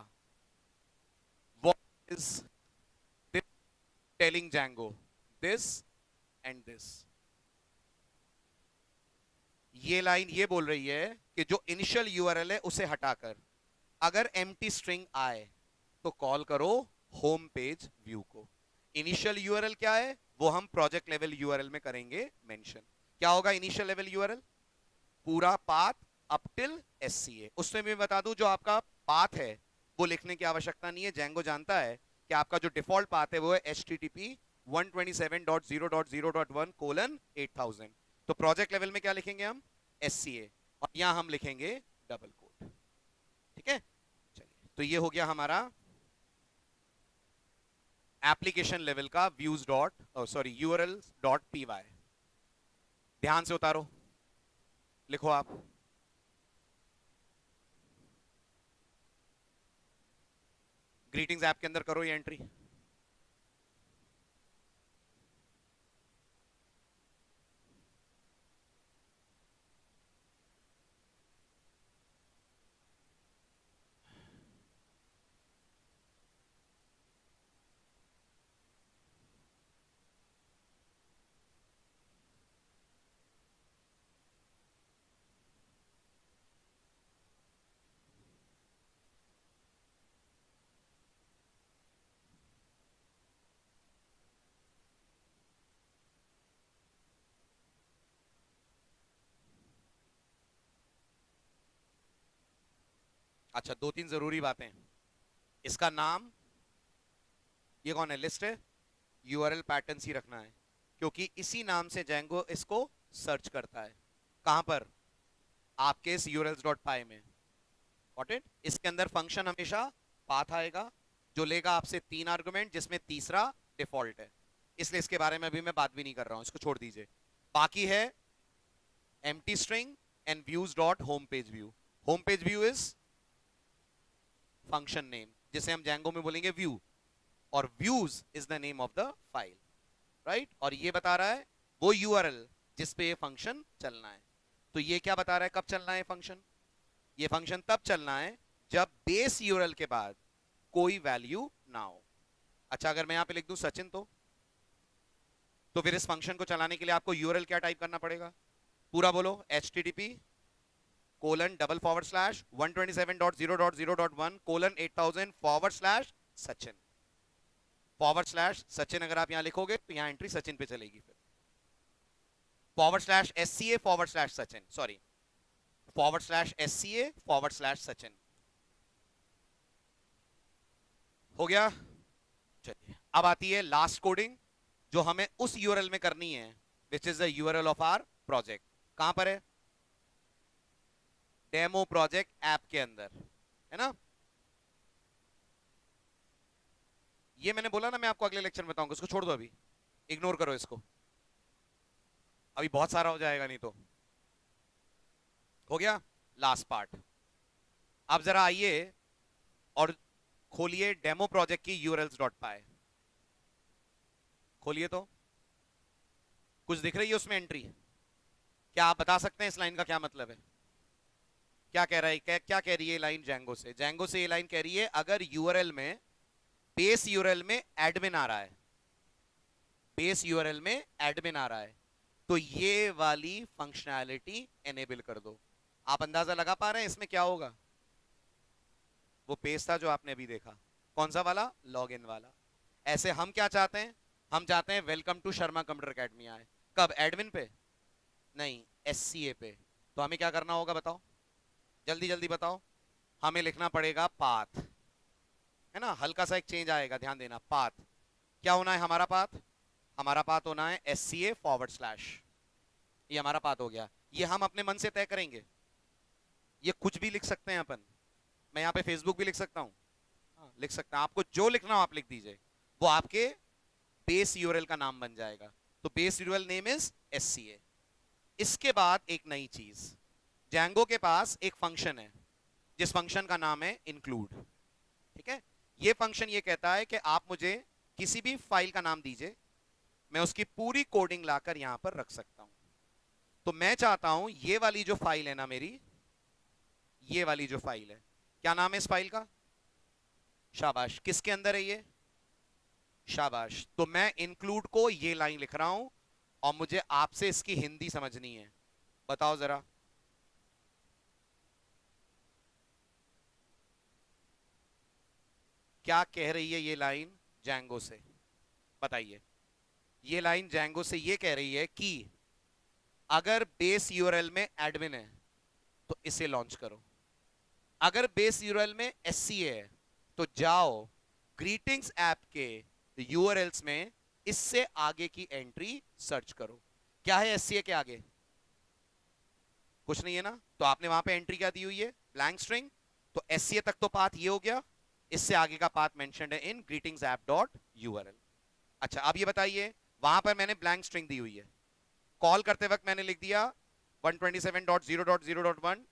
What is this telling Django? This and this। ये लाइन ये बोल रही है कि जो इनिशियल यूआरएल है उसे हटाकर अगर एम्प्टी स्ट्रिंग आए तो कॉल करो होम पेज व्यू को। इनिशियल यूआरएल क्या है वो हम प्रोजेक्ट लेवल यूआरएल में करेंगे मेंशन। क्या होगा इनिशियल लेवल यूआरएल? पूरा पाथ अप टिल एससीए। उसमें मैं बता दूं जो आपका पाथ है वो लिखने की आवश्यकता नहीं है। जेंगो जानता है कि आपका जो डिफॉल्ट पाथ है वो है http 127.0.0.1:8000। तो प्रोजेक्ट लेवल में क्या लिखेंगे हम? एससीए, और यहां हम लिखेंगे डबल कोट। ठीक है, चलिए, तो ये हो गया हमारा एप्लीकेशन लेवल का views dot sorry URLs dot PY. ध्यान से उतारो, लिखो आप। ग्रीटिंग्स ऐप के अंदर करो ये एंट्री। अच्छा, दो तीन जरूरी बातें। इसका नाम, ये कौन है? लिस्ट है। यूआरएल पैटर्न ही रखना है क्योंकि इसी नाम से जेंगो इसको सर्च करता है। कहां पर? आपके इस urls.py में। Got it? इसके अंदर फंक्शन हमेशा पाथ आएगा जो लेगा आपसे 3 आर्गुमेंट जिसमें तीसरा डिफॉल्ट है, इसलिए इसके बारे में अभी मैं बात भी नहीं कर रहा हूं, इसको छोड़ दीजिए। बाकी है empty string and views dot home page view। home page view is function name जिसे हम Django में बोलेंगे view, और views is the name of the file, right? और ये बता रहा है वो URL जिस पे ये फंक्शन चलना है। तो ये क्या बता रहा है कब चलना है फंक्शन? ये फंक्शन तब चलना है जब बेस यूआरएल के बाद कोई वैल्यू ना हो। अच्छा, अगर मैं यहां पे लिख दूं सचिन तो फिर इस फंक्शन को चलाने के लिए आपको यूआरएल क्या टाइप करना पड़ेगा? पूरा बोलो, http://127.0.0.1:8000/सचिन। /सचिन अगर आप यहां लिखोगे तो यहां एंट्री सचिन पे चलेगी। फिर /SCA/सचिन, सॉरी, /SCA/सचिन। हो गया? चलिए, अब आती है लास्ट कोडिंग जो हमें उस यूआरएल में करनी है which is the URL of our project. कहां पर है? डेमो प्रोजेक्ट ऐप के अंदर है ना। ये मैंने बोला ना मैं आपको अगले लेक्चर में बताऊंगा, इसको छोड़ दो, अभी इग्नोर करो इसको, अभी बहुत सारा हो जाएगा नहीं तो। हो गया लास्ट पार्ट। अब जरा आइए और खोलिए डेमो प्रोजेक्ट की urls.py। खोलिए तो कुछ दिख रही है उसमें एंट्री? क्या आप बता सकते हैं इस लाइन का क्या मतलब है? क्या कह रहा है, क्या कह रही है लाइन Django से? Django से ये लाइन कह रही है अगर यूआरएल में, बेस यूआरएल में एडमिन आ रहा है, बेस यूआरएल में एडमिन आ रहा है, तो ये वाली फंक्शनैलिटी एनेबल कर दो। आप अंदाजा लगा पा रहे हैं इसमें क्या होगा? वो पेज था जो आपने अभी देखा, कौन सा वाला? लॉगिन वाला। ऐसे हम क्या चाहते हैं? हम चाहते हैं welcome to Sharma computer academy आए। कब? एडमिन पे नहीं, एससीए पे। तो हमें क्या करना होगा बताओ, जल्दी जल्दी बताओ। हमें लिखना पड़ेगा पाथ, है ना? हल्का सा एक चेंज आएगा, ध्यान देना। पाथ क्या होना है हमारा? पाथ हमारा पाथ होना है SCA/। ये हमारा पाथ हो गया। ये हम अपने मन से तय करेंगे, ये कुछ भी लिख सकते हैं अपन। मैं यहाँ पे फेसबुक भी लिख सकता हूँ, हाँ, लिख सकते हैं। आपको जो लिखना हो आप लिख दीजिए, वो आपके बेस यूआरएल का नाम बन जाएगा। तो base URL name is SCA। इसके बाद एक नई चीज, Django के पास एक फंक्शन है जिस फंक्शन का नाम है इंक्लूड। ठीक है, ये फंक्शन ये कहता है कि आप मुझे किसी भी फाइल का नाम दीजिए, मैं उसकी पूरी कोडिंग लाकर यहां पर रख सकता हूं। तो मैं चाहता हूं ये वाली जो फाइल है ना मेरी, ये वाली जो फाइल है, क्या नाम है इस फाइल का? शाबाश। किसके अंदर है ये? शाबाश। तो मैं इंक्लूड को ये लाइन लिख रहा हूं और मुझे आपसे इसकी हिंदी समझनी है। बताओ जरा, क्या कह रही है ये लाइन Django से? बताइए। ये लाइन Django से ये कह रही है कि अगर बेस यूआरएल में एडमिन है तो इसे लॉन्च करो, अगर बेस यूआरएल में SCA है तो जाओ ग्रीटिंग्स ऐप के यूआरएल्स में इससे आगे की एंट्री सर्च करो। क्या है SCA के आगे? कुछ नहीं है ना? तो आपने वहां पे एंट्री क्या दी हुई है? Blank string. तो SCA तक तो पाथ ये हो गया, इससे आगे का पाथ मेंशन्ड है इन greetingsapp.url। अच्छा, अब ये बताइए, वहां पर मैंने ब्लैंक स्ट्रिंग दी हुई है, कॉल करते वक्त मैंने लिख दिया 127.0.0.1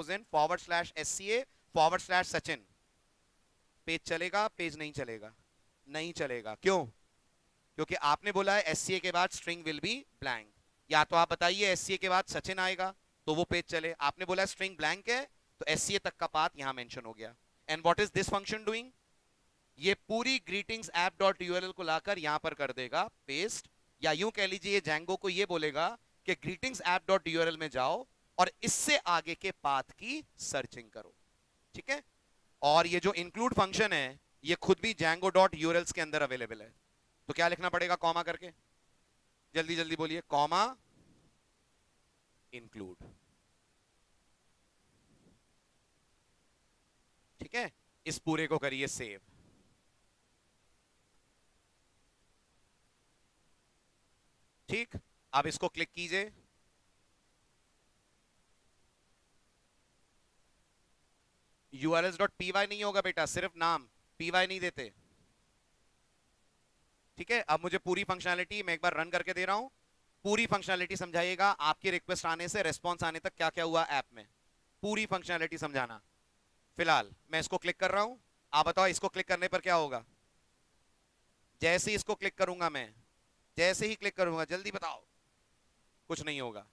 8000/SCA/Sachin। पेज चलेगा? पेज नहीं चलेगा? नहीं चलेगा। क्यों? क्योंकि आपने बोला है SCA के बाद स्ट्रिंग विल बी ब्लैंक। या तो आप बताइए SCA के बाद सचिन आएगा तो वो पेज चले। आपने बोला स्ट्रिंग ब्लैंक है तो SCA तक का पाथ यहां मेंशन हो गया। And what is this function doing? ये पूरी ग्रीटिंग्स ऐप डॉट यूआरएल को लाकर यहां पर कर देगा पेस्ट, या यूं कह लीजिए Django को ये बोलेगा कि ग्रीटिंग्स ऐप डॉट यूआरएल में जाओ और इससे आगे के पाथ की सर्चिंग करो। ठीक है, और ये जो इंक्लूड फंक्शन है ये खुद भी Django डॉट यूआरएल्स के अंदर अवेलेबल है। तो क्या लिखना पड़ेगा? कॉमा करके, जल्दी जल्दी बोलिए, कॉमा इंक्लूड। ठीक है, इस पूरे को करिए सेव। ठीक, अब इसको क्लिक कीजिए। urls.py नहीं होगा बेटा, सिर्फ नाम, py नहीं देते। ठीक है, अब मुझे पूरी फंक्शनैलिटी मैं एक बार रन करके दे रहा हूं, पूरी फंक्शनैलिटी समझाइएगा। आपकी रिक्वेस्ट आने से रेस्पॉन्स आने तक क्या क्या हुआ ऐप में, पूरी फंक्शनैलिटी समझाना। फिलहाल मैं इसको क्लिक कर रहा हूं, आप बताओ इसको क्लिक करने पर क्या होगा? जैसे ही इसको क्लिक करूंगा मैं, जैसे ही क्लिक करूंगा, जल्दी बताओ। कुछ नहीं होगा।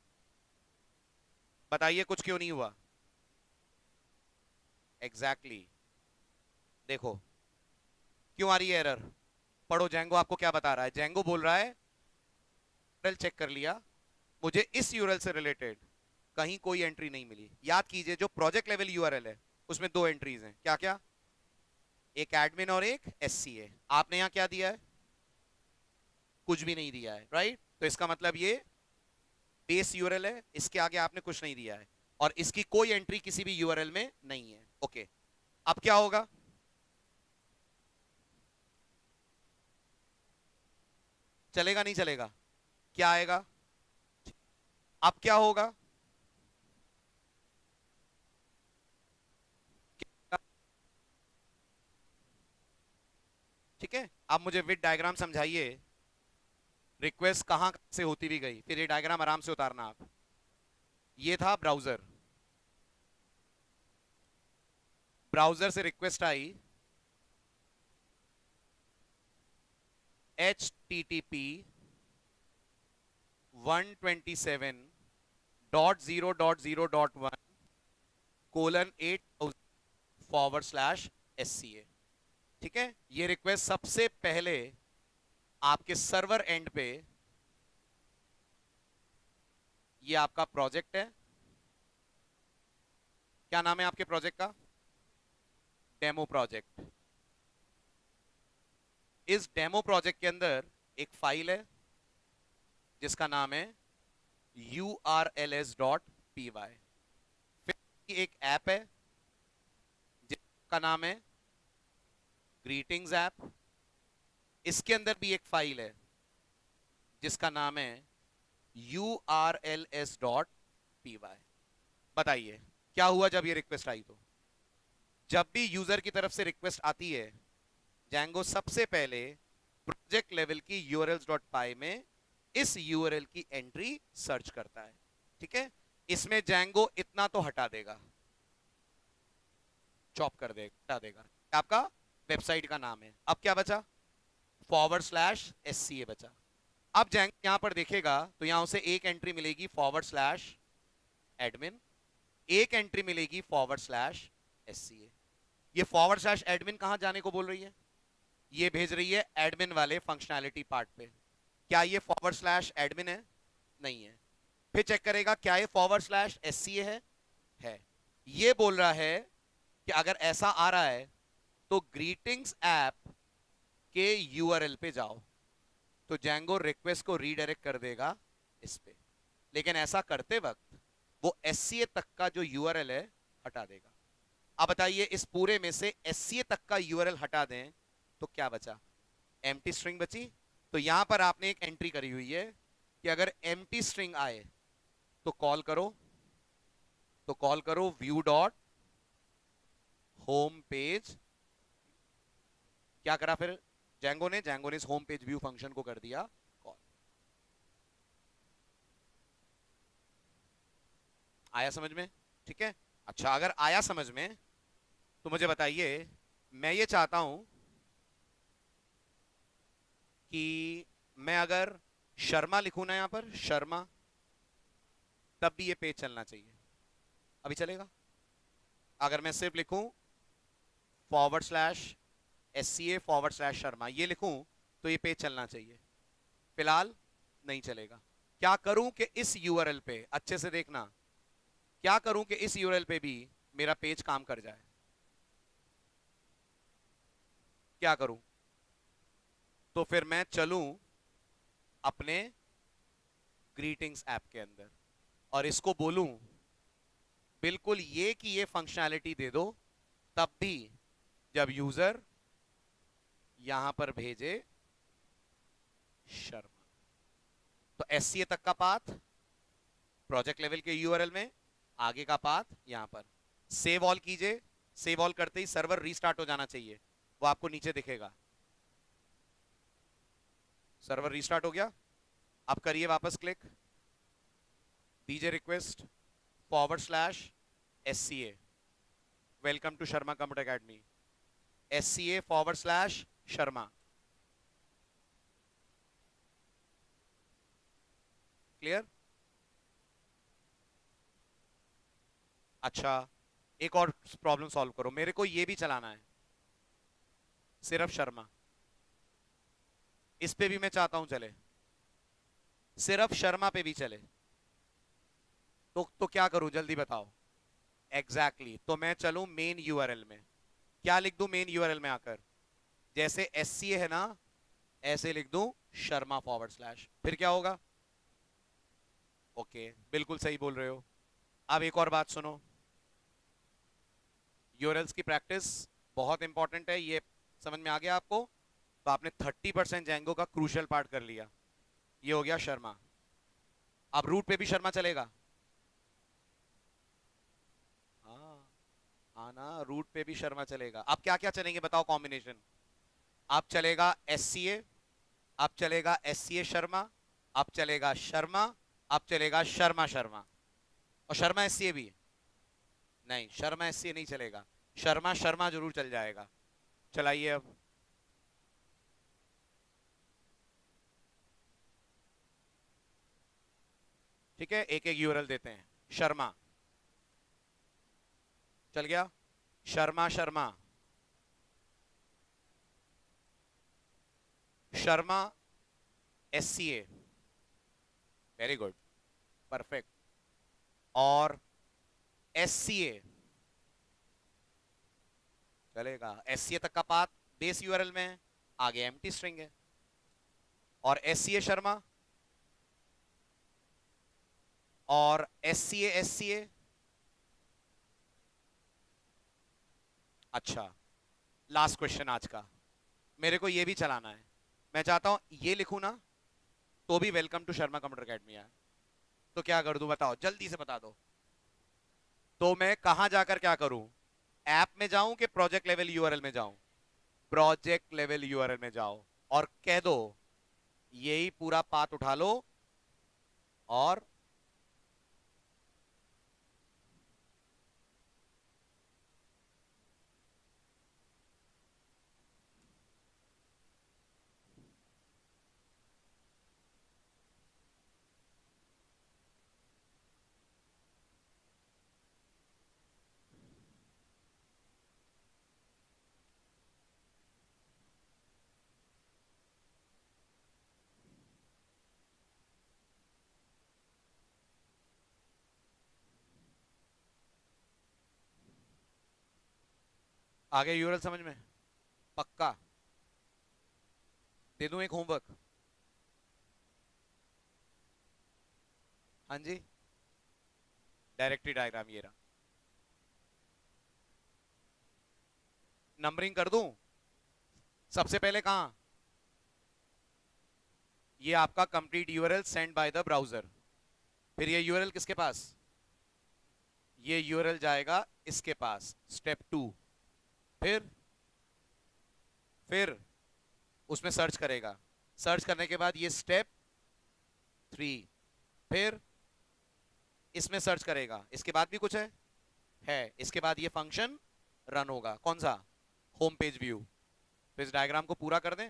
बताइए कुछ क्यों नहीं हुआ? Exactly exactly. देखो क्यों आ रही है एरर। पढ़ो Django आपको क्या बता रहा है। Django बोल रहा है यूआरएल चेक कर लिया, मुझे इस यूआरएल से रिलेटेड कहीं कोई एंट्री नहीं मिली। याद कीजिए जो प्रोजेक्ट लेवल यूआरएल है उसमें दो एंट्रीज हैं, क्या क्या? एक एडमिन और एक SCA। आपने यहां क्या दिया है? कुछ भी नहीं दिया है, राइट? तो इसका मतलब ये बेस यूआरएल है, इसके आगे आपने कुछ नहीं दिया है और इसकी कोई एंट्री किसी भी यूआरएल में नहीं है। ओके, अब क्या होगा? चलेगा नहीं चलेगा? क्या आएगा? अब क्या होगा? ठीक है, अब मुझे विद डायग्राम समझाइए, रिक्वेस्ट कहां से होती भी गई, फिर ये डायग्राम आराम से उतारना आप। ये था ब्राउजर, ब्राउजर से रिक्वेस्ट आई HTTP 127.0.0.1 8,000/SCA। ठीक है, ये रिक्वेस्ट सबसे पहले आपके सर्वर एंड पे, ये आपका प्रोजेक्ट है, क्या नाम है आपके प्रोजेक्ट का? Demo project. इस डेमो प्रोजेक्ट के अंदर एक फाइल है जिसका नाम है urls.py। फिर एक ऐप है जिसका नाम है ग्रीटिंग्स ऐप। इसके अंदर भी एक फाइल है जिसका नाम है urls.py। बताइए क्या हुआ जब ये रिक्वेस्ट आई? तो जब भी यूजर की तरफ से रिक्वेस्ट आती है, जैंगो सबसे पहले प्रोजेक्ट लेवल की urls.py में इस यूआरएल की एंट्री सर्च करता है। ठीक है, इसमें जैंगो इतना तो हटा देगा, चॉप कर देगा, हटा देगा। आपका वेबसाइट का नाम है। अब क्या बचा? /SCA बचा। अब जैंगो यहां पर देखेगा तो यहां उसे एक एंट्री मिलेगी /admin, एक एंट्री मिलेगी /SCA। ये /admin कहां जाने को बोल रही है? ये भेज रही है एडमिन वाले फंक्शनैलिटी पार्ट पे। क्या ये /admin है? नहीं है। फिर चेक करेगा क्या ये /SCA है। ये बोल रहा है कि अगर ऐसा आ रहा है तो ग्रीटिंग्स ऐप के यूआरएल पे जाओ, तो जैंगो रिक्वेस्ट को रीडायरेक्ट कर देगा इस पे। लेकिन ऐसा करते वक्त वो SCA तक का जो यूआरएल है हटा देगा। अब बताइए इस पूरे में से SCA तक का यूआरएल हटा दें तो क्या बचा? एम्प्टी स्ट्रिंग बची। तो यहां पर आपने एक एंट्री करी हुई है कि अगर एम्प्टी स्ट्रिंग आए तो कॉल करो व्यू डॉट होम पेज। क्या करा फिर जैंगो ने इस होम पेज व्यू फंक्शन को कर दिया कॉल। आया समझ में? ठीक है, अच्छा अगर आया समझ में तो मुझे बताइए, मैं ये चाहता हूं कि मैं अगर शर्मा लिखूं ना यहां पर शर्मा, तब भी ये पेज चलना चाहिए। अभी चलेगा? अगर मैं सिर्फ लिखूं /SCA/शर्मा ये लिखूं तो ये पेज चलना चाहिए। फिलहाल नहीं चलेगा। क्या करूं कि इस यूआरएल पे, अच्छे से देखना, क्या करूं कि इस यूआरएल पे भी मेरा पेज काम कर जाए? क्या करूं? तो फिर मैं चलूं अपने ग्रीटिंग्स ऐप के अंदर और इसको बोलूं बिल्कुल ये कि ये फंक्शनैलिटी दे दो तब भी जब यूजर यहां पर भेजे शर्मा। तो SCA तक का पाथ प्रोजेक्ट लेवल के यूआरएल में, आगे का पाथ यहां पर। सेव ऑल कीजिए। सेव ऑल करते ही सर्वर रीस्टार्ट हो जाना चाहिए, वो आपको नीचे दिखेगा। सर्वर रीस्टार्ट हो गया। अब करिए वापस क्लिक, दीजिए request /SCA welcome to Sharma computer academy, SCA/शर्मा। क्लियर? अच्छा एक और प्रॉब्लम सॉल्व करो, मेरे को ये भी चलाना है सिर्फ शर्मा। इस पे भी मैं चाहता हूं चले, सिर्फ शर्मा पे भी चले। तो क्या करूं जल्दी बताओ? एग्जैक्टली तो मैं चलूं मेन यूआरएल में। क्या लिख दूं मेन यूआरएल में आकर? जैसे SCA है ना, ऐसे लिख दूं शर्मा /। फिर क्या होगा? ओके बिल्कुल सही बोल रहे हो। अब एक और बात सुनो, यूआरएल्स की प्रैक्टिस बहुत इंपॉर्टेंट है, ये समझ में आ गया आपको? तो आपने 30% जैंगो का क्रूशियल पार्ट कर लिया। ये हो गया शर्मा। अब रूट पे भी शर्मा चलेगा? हाँ ना, रूट पे भी शर्मा चलेगा। अब क्या क्या चलेंगे बताओ कॉम्बिनेशन? अब चलेगा SCA, अब चलेगा SCA शर्मा, अब चलेगा शर्मा, अब चलेगा शर्मा शर्मा। और शर्मा SCA भी? नहीं, शर्मा SCA नहीं चलेगा, शर्मा शर्मा जरूर चल जाएगा। चलाइए अब। ठीक है, एक एक यूआरएल देते हैं। शर्मा चल गया। Sharma Sharma, Sharma SCA, very good, perfect. और SCA चलेगा, SCA तक का पाथ बेस यूआरएल में है, आगे एम्प्टी स्ट्रिंग है। और SCA शर्मा और SCA। अच्छा, लास्ट क्वेश्चन आज का, मेरे को ये भी चलाना है। मैं चाहता हूं ये लिखूं ना तो भी welcome to Sharma computer academy है, तो क्या कर दूं बताओ, जल्दी से बता दो। तो मैं कहां जाकर क्या करूं, ऐप में जाऊं कि प्रोजेक्ट लेवल यूआरएल में जाऊं? प्रोजेक्ट लेवल यूआरएल में जाओ और कह दो यही पूरा पाथ उठा लो और आगे यूआरएल समझ में? पक्का? दे दूं एक होमवर्क? हाँ जी, डायरेक्टरी डायग्राम ये रहा, नंबरिंग कर दूं। सबसे पहले कहां, ये आपका complete URL send by the browser, फिर ये यूआरएल किसके पास, ये यूआरएल जाएगा इसके पास, स्टेप 2। फिर उसमें सर्च करेगा, सर्च करने के बाद ये स्टेप 3, फिर इसमें सर्च करेगा, इसके बाद भी कुछ है इसके बाद ये फंक्शन रन होगा, कौन सा, होम पेज व्यू। तो इस डायग्राम को पूरा कर दें।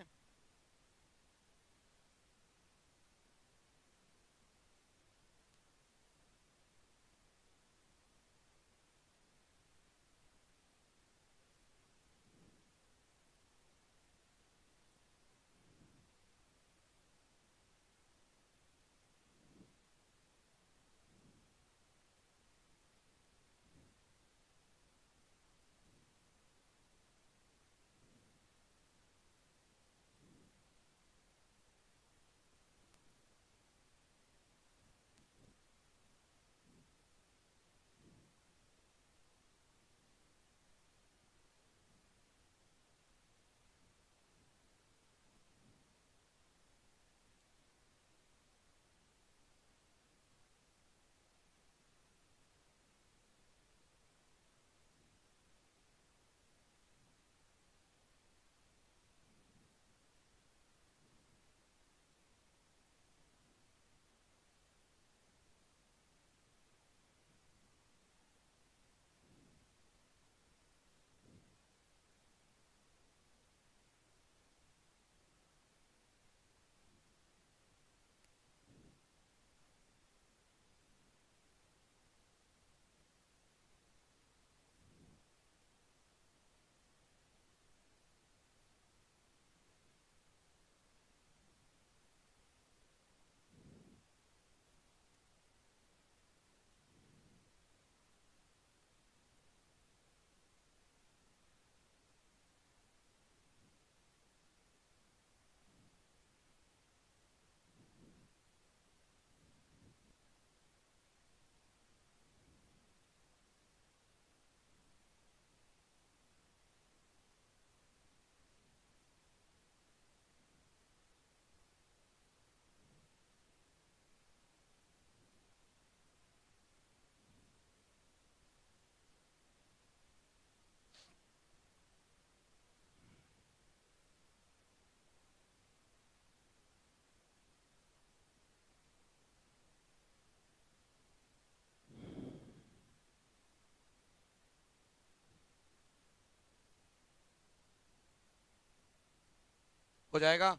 हो जाएगा,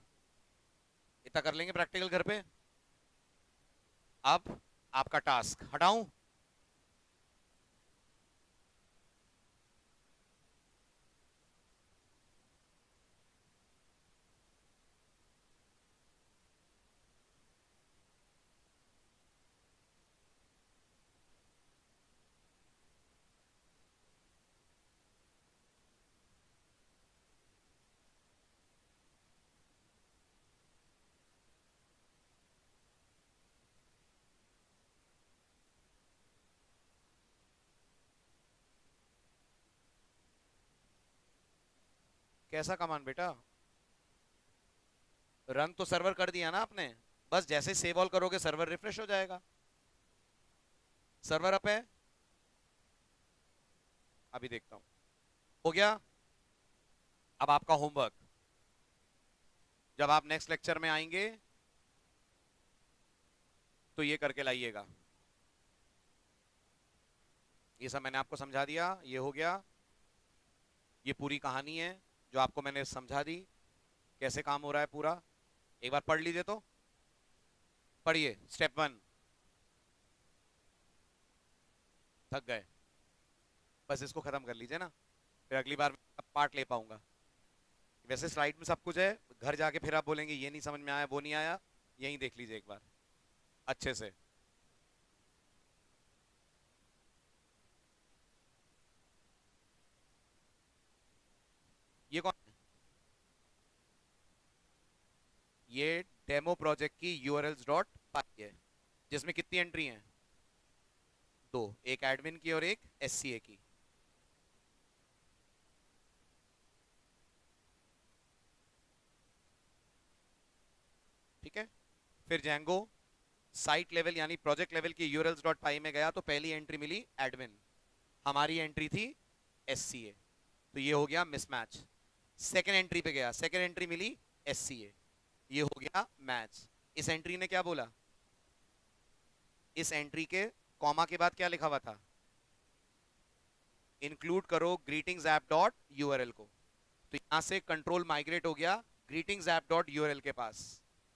इतना कर लेंगे प्रैक्टिकल घर पे। अब आपका टास्क हटाऊं, कैसा कमांड बेटा? रन तो सर्वर कर दिया ना आपने, बस जैसे सेव ऑल करोगे सर्वर रिफ्रेश हो जाएगा। सर्वर अप है, अभी देखता हूं। हो गया। अब आपका होमवर्क, जब आप नेक्स्ट लेक्चर में आएंगे तो ये करके लाइएगा। ये सब मैंने आपको समझा दिया, ये हो गया। ये पूरी कहानी है जो आपको मैंने समझा दी, कैसे काम हो रहा है पूरा। एक बार पढ़ लीजिए तो। पढ़िए स्टेप 1। थक गए, बस इसको खत्म कर लीजिए ना, फिर अगली बार पार्ट ले पाऊंगा। वैसे स्लाइड में सब कुछ है, घर जाके फिर आप बोलेंगे ये नहीं समझ में आया, वो नहीं आया। यहीं देख लीजिए एक बार अच्छे से। ये कौन है? ये डेमो प्रोजेक्ट की urls.py है, जिसमें कितनी एंट्री हैं? 2, एक एडमिन की और एक SCA की। ठीक है। फिर Django साइट लेवल यानी प्रोजेक्ट लेवल की urls.py में गया तो पहली एंट्री मिली एडमिन, हमारी एंट्री थी SCA, तो ये हो गया मिसमैच। सेकेंड एंट्री पे गया, सेकेंड एंट्री मिली SCA, ये हो गया मैच। इस एंट्री ने क्या बोला? इस एंट्री के कॉमा के बाद क्या लिखा हुआ था? इंक्लूड करो ग्रीटिंग्स ऐप डॉट यूआरएल को, तो यहां से कंट्रोल माइग्रेट हो गया ग्रीटिंग्स ऐप डॉट यूआरएल के पास।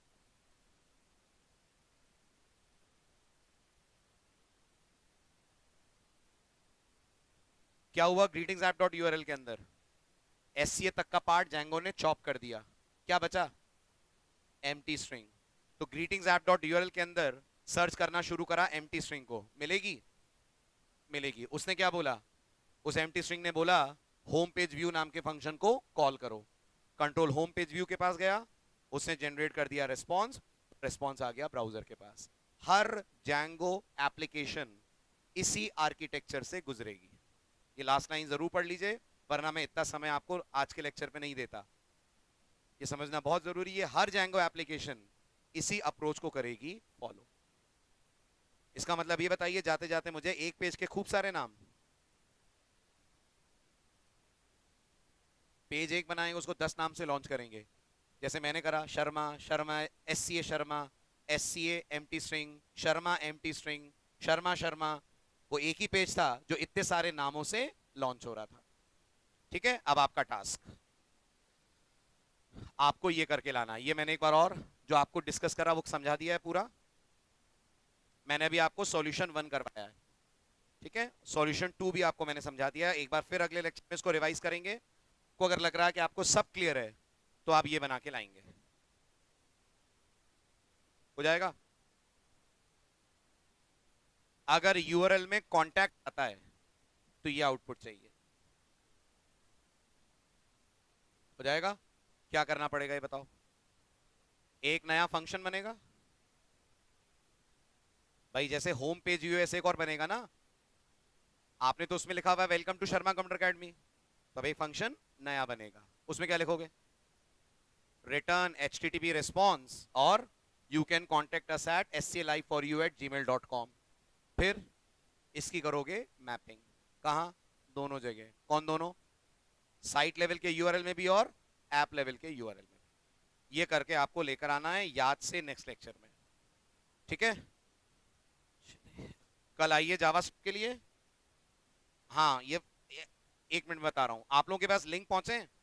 क्या हुआ ग्रीटिंग्स ऐप डॉट यूआरएल के अंदर? SCA तक का पार्ट Django ने चॉप कर दिया, क्या बचा? Empty string. तो ग्रीटिंग्स ऐप डॉट यूआरएल के अंदर सर्च करना शुरू करा एम्प्टी स्ट्रिंग को, मिलेगी? मिलेगी। उसने क्या बोला? उस एम्प्टी स्ट्रिंग ने बोला होम पेज व्यू नाम के फंक्शन को कॉल करो। कंट्रोल होम पेज व्यू के पास गया, उसने जनरेट कर दिया रिस्पॉन्स, रिस्पॉन्स आ गया ब्राउजर के पास। हर Django एप्लीकेशन इसी आर्किटेक्चर से गुजरेगी। ये लास्ट लाइन जरूर पढ़ लीजिए, वरना मैं इतना समय आपको आज के लेक्चर पे नहीं देता। ये समझना बहुत जरूरी है, हर Django एप्लीकेशन इसी अप्रोच को करेगी फॉलो। इसका मतलब ये बताइए जाते जाते मुझे एक पेज के खूब सारे नाम। पेज एक बनाएंगे उसको 10 नाम से लॉन्च करेंगे, जैसे मैंने करा Sharma, Sharma SCA Sharma, SCA empty string, Sharma empty string, Sharma Sharma. वो एक ही पेज था जो इतने सारे नामों से लॉन्च हो रहा था। ठीक है, अब आपका टास्क, आपको ये करके लाना। ये मैंने एक बार और जो आपको डिस्कस करा वो समझा दिया है पूरा। मैंने अभी आपको सॉल्यूशन 1 करवाया है, ठीक है। सॉल्यूशन 2 भी आपको मैंने समझा दिया है। एक बार फिर अगले लेक्चर में इसको रिवाइज करेंगे। को अगर लग रहा है कि आपको सब क्लियर है तो आप ये बना के लाएंगे, हो जाएगा। अगर यूआरएल में कॉन्टैक्ट आता है तो ये आउटपुट चाहिए, हो जाएगा। क्या करना पड़ेगा ये बताओ? एक नया फंक्शन बनेगा भाई, जैसे होम पेज यूएस एक और बनेगा ना, आपने तो उसमें लिखा हुआ है welcome to Sharma computer academy, तो भाई फंक्शन नया बनेगा। उसमें क्या लिखोगे? रिटर्न http रिस्पॉन्स और you can contact us at scliveforyou@gmail.com। फिर इसकी करोगे मैपिंग, कहां? दोनों जगह। कौन दोनों? साइट लेवल के यूआरएल में भी और ऐप लेवल के यूआरएल में भी। ये करके आपको लेकर आना है याद से नेक्स्ट लेक्चर में, ठीक है। कल आइए जावास्क्रिप्ट के लिए। हाँ, ये एक मिनट बता रहा हूं, आप लोगों के पास लिंक पहुंचे?